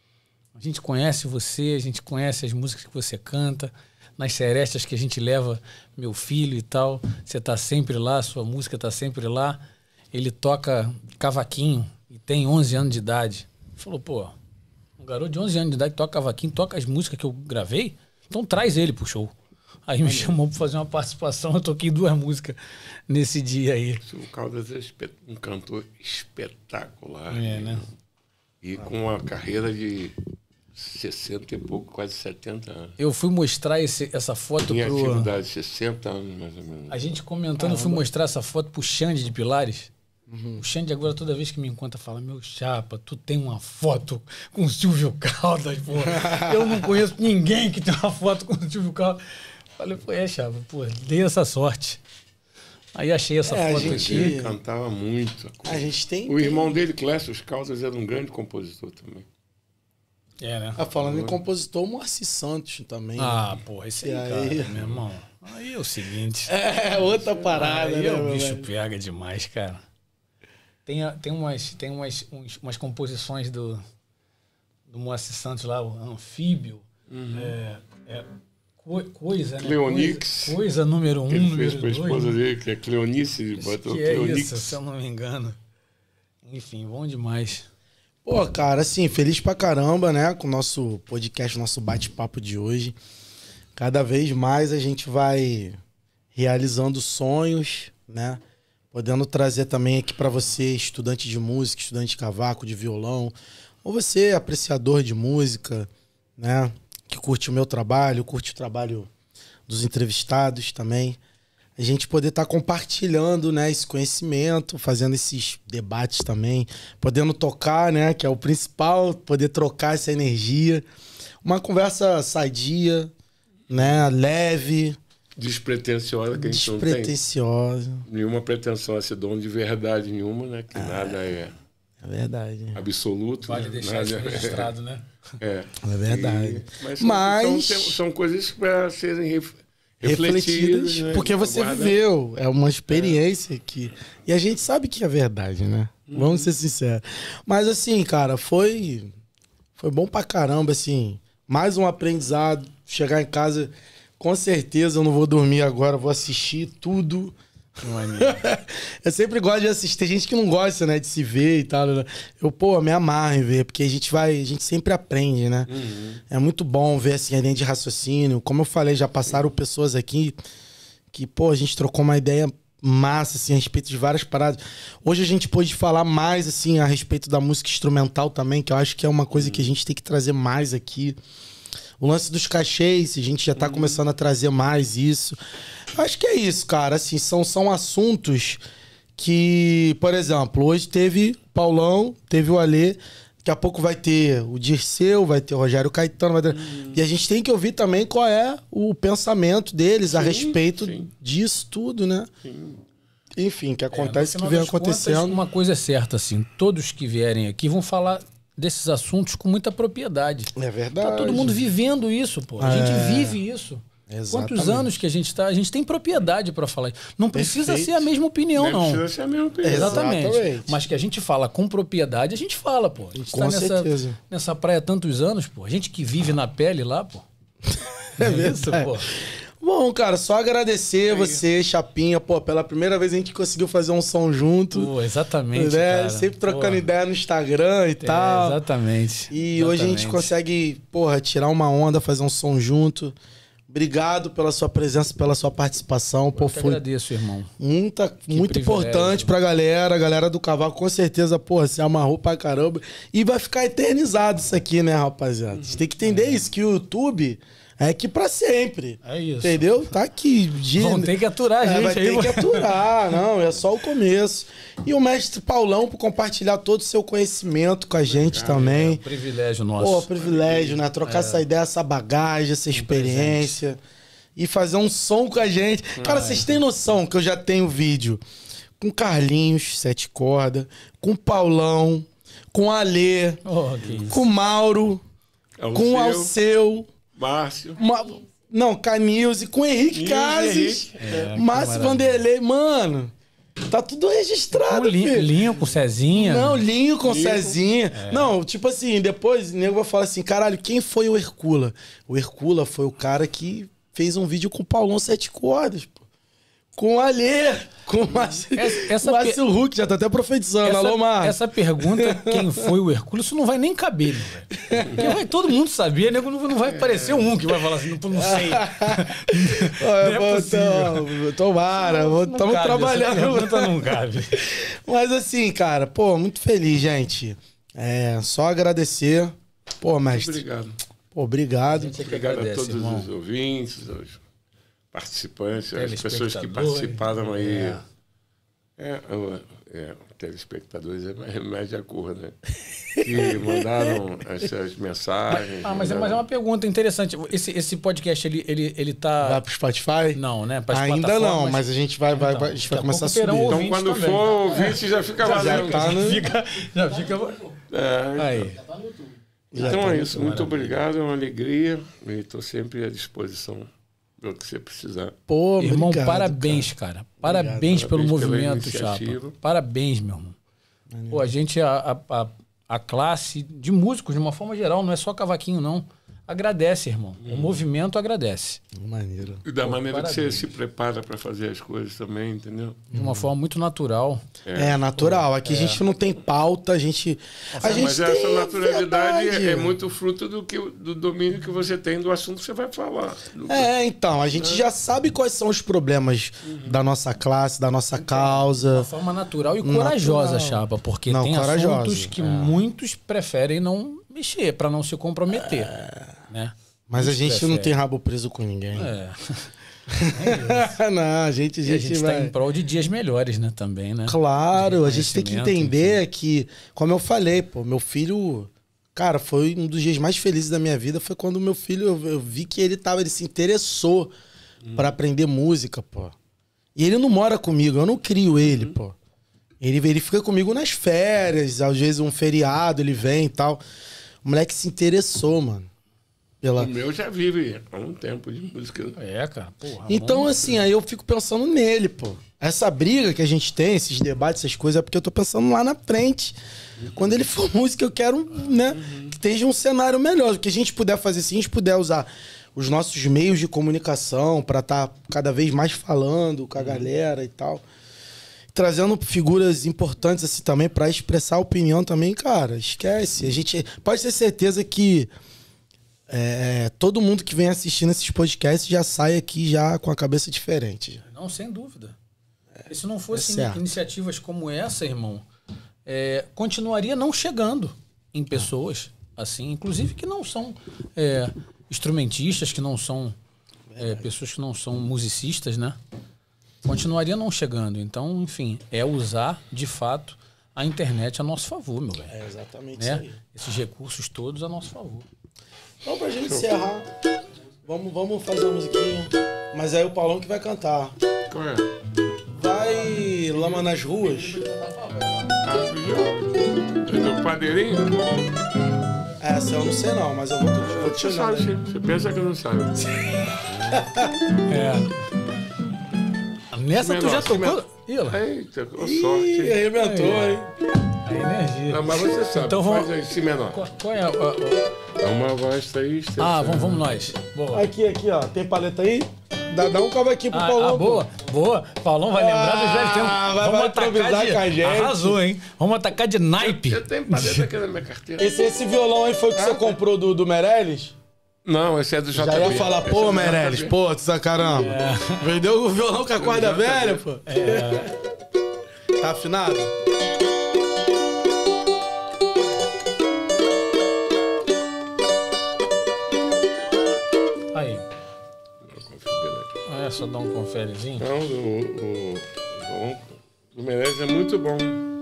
a gente conhece você, a gente conhece as músicas que você canta, nas serestas que a gente leva meu filho e tal, você tá sempre lá, sua música tá sempre lá. Ele toca cavaquinho e tem 11 anos de idade. Falou, pô, um garoto de 11 anos de idade que toca cavaquinho, toca as músicas que eu gravei, então traz ele pro show. Aí me chamou pra fazer uma participação, eu toquei 2 músicas nesse dia aí. O Caldas é um cantor espetacular. É, né? E com uma carreira de 60 e pouco, quase 70 anos. Eu fui mostrar essa foto Em pro... atividade, 60 anos mais ou menos. A gente comentando, eu fui mostrar essa foto pro Xande de Pilares. O Xande agora, toda vez que me encontra, fala, meu chapa, tu tem uma foto com o Silvio Caldas, pô. Eu não conheço ninguém que tem uma foto com o Silvio Caldas. Falei, pô, chapa, pô, dei essa sorte. Aí achei essa É, a foto gente- aqui. Ele cantava muito. a gente tem... O irmão dele, Clécio Caldas, era um grande compositor também. É, né? Ah, falando em compositor, o Moacir Santos também. Ah, porra, esse aí, E cara, aí? meu irmão. Aí é o seguinte. É, outra parada, Aí né, o meu bicho velho? pega demais, cara. Tem umas composições do Moacir Santos lá, o Anfíbio. Coisa, né? Cleonix. Coisa número 1, Que ele fez número para a 2. esposa dele, que é Cleonice, ele botou Que é Cleonix. isso, se eu não me engano. Enfim, bom demais. Pô, cara, assim, feliz pra caramba, né? Com o nosso podcast, nosso bate-papo de hoje. Cada vez mais a gente vai realizando sonhos, né? Podendo trazer também aqui pra você, estudante de música, estudante de cavaco, de violão, ou você, apreciador de música, né? Que curte o meu trabalho, curte o trabalho dos entrevistados também. A gente poder estar compartilhando, né, esse conhecimento, fazendo esses debates também, podendo tocar, né, que é o principal, poder trocar essa energia. Uma conversa sadia, né, leve, Despretensiosa, que a gente não tem despretensiosa. nenhuma pretensão a ser dono de verdade nenhuma, né? Que nada é É verdade. absoluto. Pode né? deixar Nada isso registrado, né? É. É verdade. Mas são coisas para serem refletidas. Né? Porque você Guarda- viveu, é uma experiência que... E a gente sabe que é verdade, né? Vamos ser sinceros. Mas assim, cara, foi bom pra caramba, assim. Mais um aprendizado. Chegar em casa, com certeza eu não vou dormir agora, vou assistir tudo. Eu sempre gosto de assistir. Tem gente que não gosta, né, de se ver e tal. Eu, pô, me amarro em ver, porque a gente sempre aprende, né? É muito bom ver, assim, a linha de raciocínio. Como eu falei, já passaram pessoas aqui que, pô, a gente trocou uma ideia massa, assim, a respeito de várias paradas. Hoje a gente pôde falar mais, assim, a respeito da música instrumental também, que eu acho que é uma coisa que a gente tem que trazer mais aqui. O lance dos cachês, a gente já tá começando a trazer mais isso. Acho que é isso, cara. Assim, são assuntos que, por exemplo, hoje teve Paulão, teve o Alê, Daqui a pouco vai ter o Dirceu, vai ter o Rogério Caetano. Vai ter... E a gente tem que ouvir também qual é o pensamento deles a respeito disso tudo, né? Sim. Enfim, que acontece, que vem acontecendo. Contas, uma coisa é certa, assim, todos que vierem aqui vão falar desses assuntos com muita propriedade. É verdade. Tá todo mundo vivendo isso, pô. A gente vive isso. Exatamente. Quantos anos que a gente tá? A gente tem propriedade para falar. Não precisa ser a mesma opinião, não. Precisa ser a mesma opinião. Exatamente. Mas que a gente fala com propriedade, a gente fala, pô. A gente com certeza. Nessa praia há tantos anos, pô. A gente que vive na pele lá, pô. É isso, pô. Bom, cara, só agradecer você, Chapinha, pô, pela primeira vez a gente conseguiu fazer um som junto. Pô, exatamente, né? cara. Sempre trocando ideia no Instagram e tal. Exatamente. E hoje a gente consegue, porra, tirar uma onda, fazer um som junto. Obrigado pela sua presença, pela sua participação. Pô, foi agradeço, irmão. Muito importante pra galera. A galera do Cavaco, com certeza, porra, se amarrou pra caramba. E vai ficar eternizado isso aqui, né, rapaziada? A gente tem que entender isso, que o YouTube é aqui pra sempre. É isso. Entendeu? Tá aqui. Vão ter que aturar a gente vai aí. Vai ter que aturar, não. É só o começo. E o mestre Paulão por compartilhar todo o seu conhecimento com a gente também. É um privilégio nosso. Pô, privilégio, né? Trocar essa ideia, essa bagagem, essa experiência. E fazer um som com a gente. Cara, vocês têm noção que eu já tenho vídeo com Carlinhos, 7 cordas, com Paulão, com Alê, com Mauro, com Alceu. Márcio. Não, Canilze, com Henrique Cases. Márcio Vanderlei. Mano, tá tudo registrado, filho. Linho com Cezinha. Não, Linho com Cezinha. Não, tipo assim, depois o nego vai falar assim, caralho, quem foi o Hercula? O Hercula foi o cara que fez um vídeo com o Paulão 7 cordas, pô. Com o Alê, com o Márcio Huck, já tá até profetizando. Alô, Márcio. Essa pergunta, quem foi o Hercúleo, isso não vai nem caber, velho. Porque vai todo mundo saber, né? Não vai aparecer um que vai falar assim, não sei. Tomara, estamos trabalhando. Essa pergunta não cabe. Mas assim, cara, pô, muito feliz, gente. Só agradecer. Pô, mestre. Obrigado. Pô, obrado. Obrigado a todos os ouvintes, aos participantes, as pessoas que participaram aí. Telespectadores é média cor, né? Que mandaram essas mensagens. Mas é uma pergunta interessante. Esse podcast, ele tá... Vai pro Spotify? Não, né? Ainda não, mas a gente vai começar a subir. Então, quando for ouvinte, já fica valendo. Já fica... Aí. Então é isso. Muito obrigado, é uma alegria. E estou sempre à disposição do que você precisar. Pô, irmão, obrigado, parabéns, cara. Parabéns pelo movimento, Chapa. Parabéns, meu irmão. Pô, a gente, a classe de músicos, de uma forma geral, não é só cavaquinho, não. Agradece, irmão. O movimento agradece. Maneiro. E da maneira que você se prepara para fazer as coisas também, entendeu? De uma forma muito natural. Natural. Aqui a gente não tem pauta, a gente mas essa naturalidade é muito fruto do domínio que você tem do assunto que você vai falar. Então, a gente já sabe quais são os problemas da nossa classe, da nossa causa. De uma forma natural e corajosa, Chapa, porque tem assuntos que muitos preferem não mexer, para não se comprometer. Né? Mas a gente não tem rabo preso com ninguém. Não, a gente vai... tá em prol de dias melhores, né? Também, né? Claro, a gente tem que entender que, como eu falei, pô, meu filho... Cara, foi um dos dias mais felizes da minha vida, foi quando meu filho, eu vi que ele se interessou para aprender música, pô. E ele não mora comigo, eu não crio ele, pô. Ele fica comigo nas férias, às vezes um feriado ele vem e tal. O moleque se interessou, mano. O meu já vive há um tempo de música. Cara. Porra, então, assim, aí eu fico pensando nele, pô. Essa briga que a gente tem, esses debates, essas coisas, é porque eu tô pensando lá na frente. Quando ele for música, eu quero, né, que esteja um cenário melhor. O que a gente puder fazer, se a gente puder usar os nossos meios de comunicação para estar cada vez mais falando com a galera e tal. Trazendo figuras importantes assim também para expressar a opinião também, cara, esquece. A gente pode ter certeza que todo mundo que vem assistindo esses podcasts já sai aqui já com a cabeça diferente. Não, sem dúvida. Se não fossem iniciativas como essa, irmão, continuaria não chegando em pessoas assim, inclusive que não são instrumentistas, que não são pessoas que não são musicistas, né? Continuaria não chegando. Então, enfim, usar de fato a internet a nosso favor, meu velho. É exatamente Né? isso aí. Esses recursos todos a nosso favor. Então, pra gente encerrar, vamos fazer uma musiquinha. Mas aí o Paulão que vai cantar. Qual é? Vai Lama nas Ruas. Do Padeirinho? Essa eu não sei não, mas eu vou te Você olhar. sabe, você pensa que não sabe. Nessa tu já tocou? Ih, olha lá. Eita, com Ih, sorte. arrebentou, hein? A energia. Não, mas você sabe, Então vamos- faz aí, si menor. Qual é É uma voz triste. vamos nós. Boa. Aqui, ó. Tem paleta aí? Dá um cabo aqui pro Paulão. boa, boa. Paulão vai lembrar dos velhos tempos. vai improvisar com a gente. Arrasou, hein? Vamos atacar de naipe. Eu tenho paleta aqui na minha carteira. Esse violão aí foi o que você comprou do Meirelles? Não, esse é do JB. Já ia falar, Esse pô, é do Meirelles, JB. pô, caramba. Vendeu o violão com a corda JB. velha, pô. Tá afinado? Aí. É só dar um conferezinho. Não, o Meirelles é muito bom.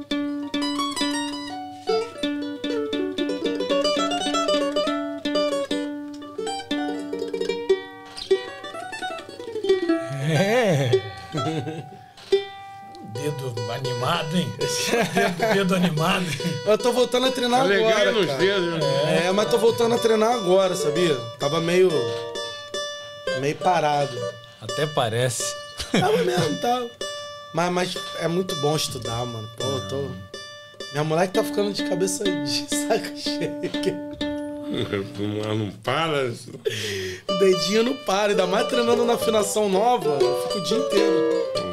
É. Dedo animado, hein? Dedo animado. Eu tô voltando a treinar Alegria agora, nos cara. dedos. Né? É, mas tô voltando a treinar agora, sabia? Tava meio parado. Até parece. Tava mesmo, tava. Mas é muito bom estudar, mano. Pô, eu tô... Minha moleque tá ficando de cabeça de saco cheio. Não para. O dedinho não para, ainda mais treinando na afinação nova, eu fico o dia inteiro.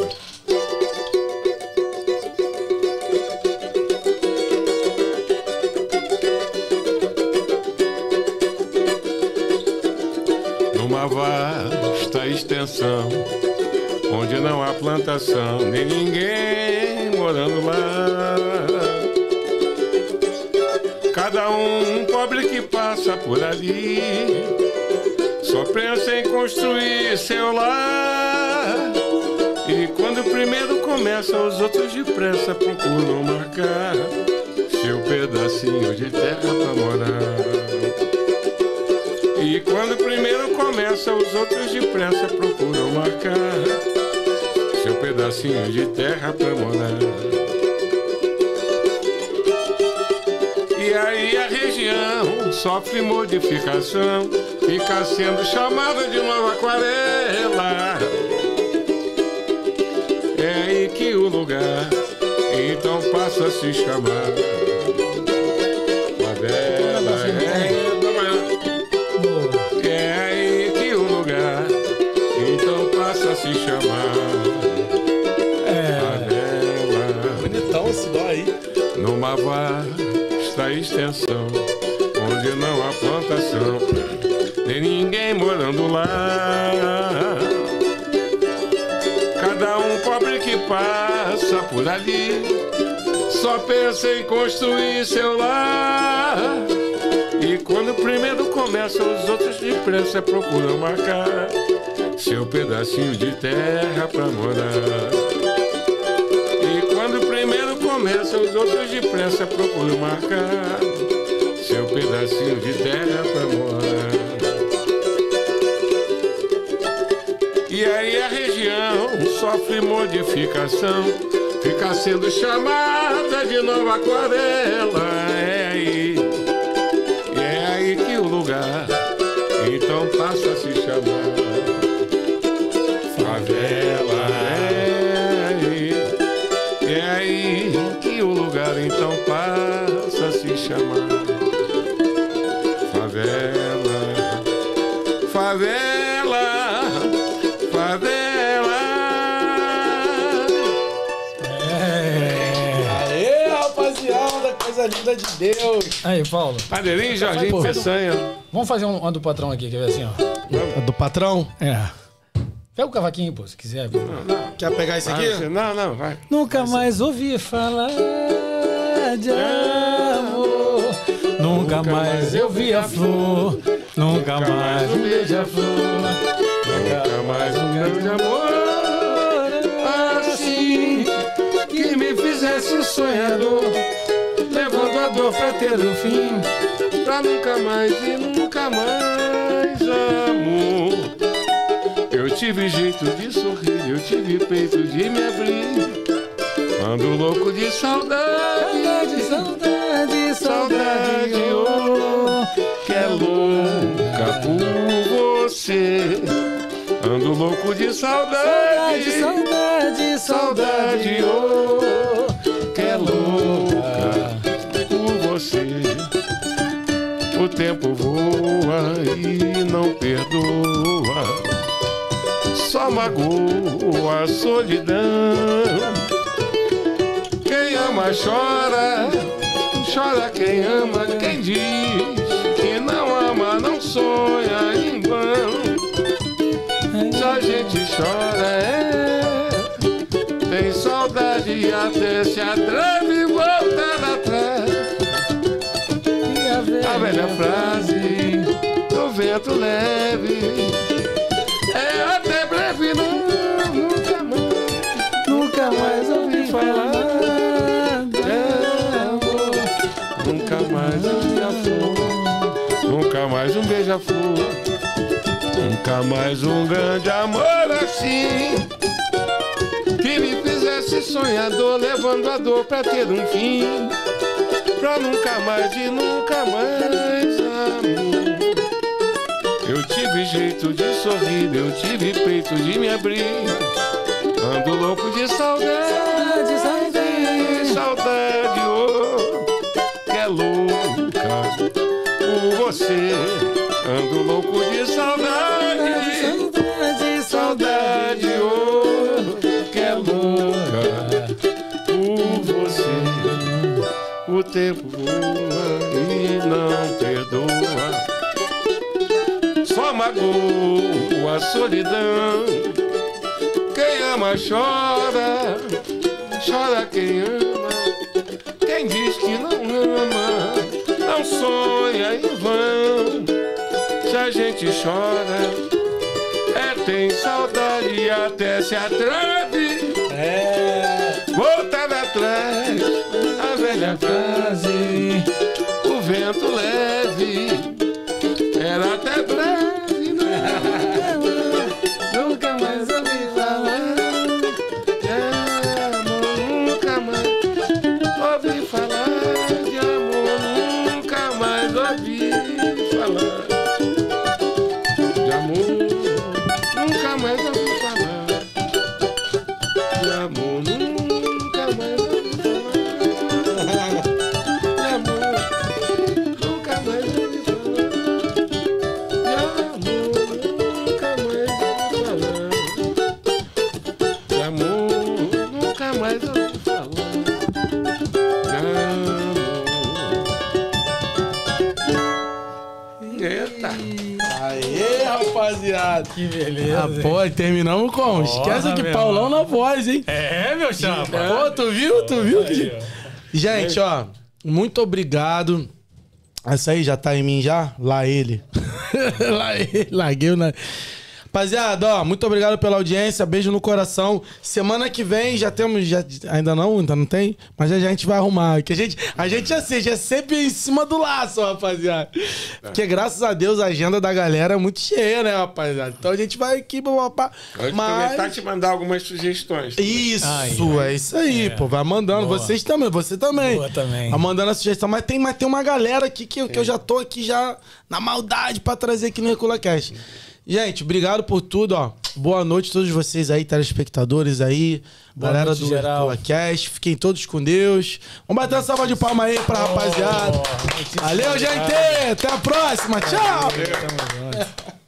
Numa vasta extensão, onde não há plantação, nem ninguém morando lá. Cada um pobre que passa por ali só pensa em construir seu lar. E quando o primeiro começa, os outros depressa procuram marcar seu pedacinho de terra pra morar. E quando o primeiro começa, os outros depressa procuram marcar seu pedacinho de terra pra morar. E aí a região sofre modificação, fica sendo chamada de Nova Aquarela. É aí que o lugar então passa a se chamar Favela. É aí que o lugar então passa a se chamar Favela. Bonitão esse dó aí. Numa vasta extensão, onde não há plantação, nem ninguém morando lá. Cada um pobre que passa por ali só pensa em construir seu lar. E quando o primeiro começa, os outros depressa procuram marcar seu pedacinho de terra pra morar. E quando o primeiro começa, os outros depressa procuram marcar seu pedacinho de terra pra morar. E aí a região sofre modificação, fica sendo chamada de Nova Aquarela. É aí que o lugar então passa a se chamar Favela. É aí que o lugar então passa a se chamar Favela. Favela, favela. Aê, rapaziada, coisa linda de Deus. Aí, Paulo. Padeirinho Jorginho Peçanha. Vamos fazer uma do patrão aqui, quer ver assim, ó. Do patrão? É. Pega o cavaquinho, pô, se quiser. Quer pegar esse aqui? Não, vai. Nunca mais ouvi falar de amor. Nunca mais eu vi a flor. Nunca mais um beija-flor. Nunca mais um grande amor assim que me fizesse um sonhador. dor pra ter um fim, pra nunca mais e nunca mais, amor. Eu tive jeito de sorrir, eu tive peito de me abrir. Ando louco de saudade, Saudade, saudade, oh, que é louca por você. Ando louco de saudade, saudade, saudade, oh, que é louca por você. O tempo voa e não perdoa, só magoa a solidão. Quem ama chora, chora quem ama. Quem diz que não ama não sonha em vão. Se a gente chora, tem saudade e até se atreve e volta atrás. A velha frase do vento leve é até breve, não, nunca mais ouvi falar. Nunca mais um beija-flor, nunca mais um beija-flor, nunca mais um grande amor assim, que me fizesse sonhador, levando a dor pra ter um fim, pra nunca mais e nunca mais, amor. Eu tive jeito de sorrir, eu tive peito de me abrir. Ando louco de saudade, saudade, oh, que é louca por você. Ando louco de saudade, saudade, oh, que é louca por você. O tempo voa e não perdoa, só magoa a solidão. Quem ama chora, chora quem ama. Quem diz que não ama, não sonha em vão. Se a gente chora, tem saudade e até se atreve. Voltar atrás, a velha frase, o vento leve, era até breve, nunca mais ouvi falar. Nunca mais ouvi falar de amor, nunca mais ouvi falar de amor, nunca mais ouvi falar de amor, nunca mais ouvi falar de amor, nunca mais ouvi falar de amor, nunca mais ouvi falar de amor, nunca mais ouvi falar de amor. Eita! Aê, rapaziada. Que beleza. Ah, pô, terminamos com. Esquece que meu Paulão irmão. na voz, hein? É, meu chapa. Pô, tu viu? Tu viu? Aí, ó. Gente, ó, muito obrigado. Essa aí já tá em mim já? Lá ele. Lá ele. Larguei o... Rapaziada, ó, muito obrigado pela audiência. Beijo no coração. Semana que vem já temos... ainda não tem? Mas já a gente vai arrumar. Que a gente assim, já é sempre em cima do laço, rapaziada. Porque graças a Deus a agenda da galera é muito cheia, né, rapaziada? Então a gente vai aqui... Pode aproveitar e te mandar algumas sugestões. Isso, Ai, é isso aí, pô. Vai mandando. Boa. Vocês também, você também. Boa também. Vai mandando a sugestão. Mas tem uma galera aqui que eu já tô aqui já na maldade pra trazer aqui no ReculaCast. Gente, obrigado por tudo, ó. Boa noite a todos vocês aí, telespectadores aí. Boa galera noite, do geral. ReculaCast. Fiquem todos com Deus. Vamos bater uma salva de palma aí pra rapaziada. Valeu, gente. Até a próxima. Tchau. Tamo junto.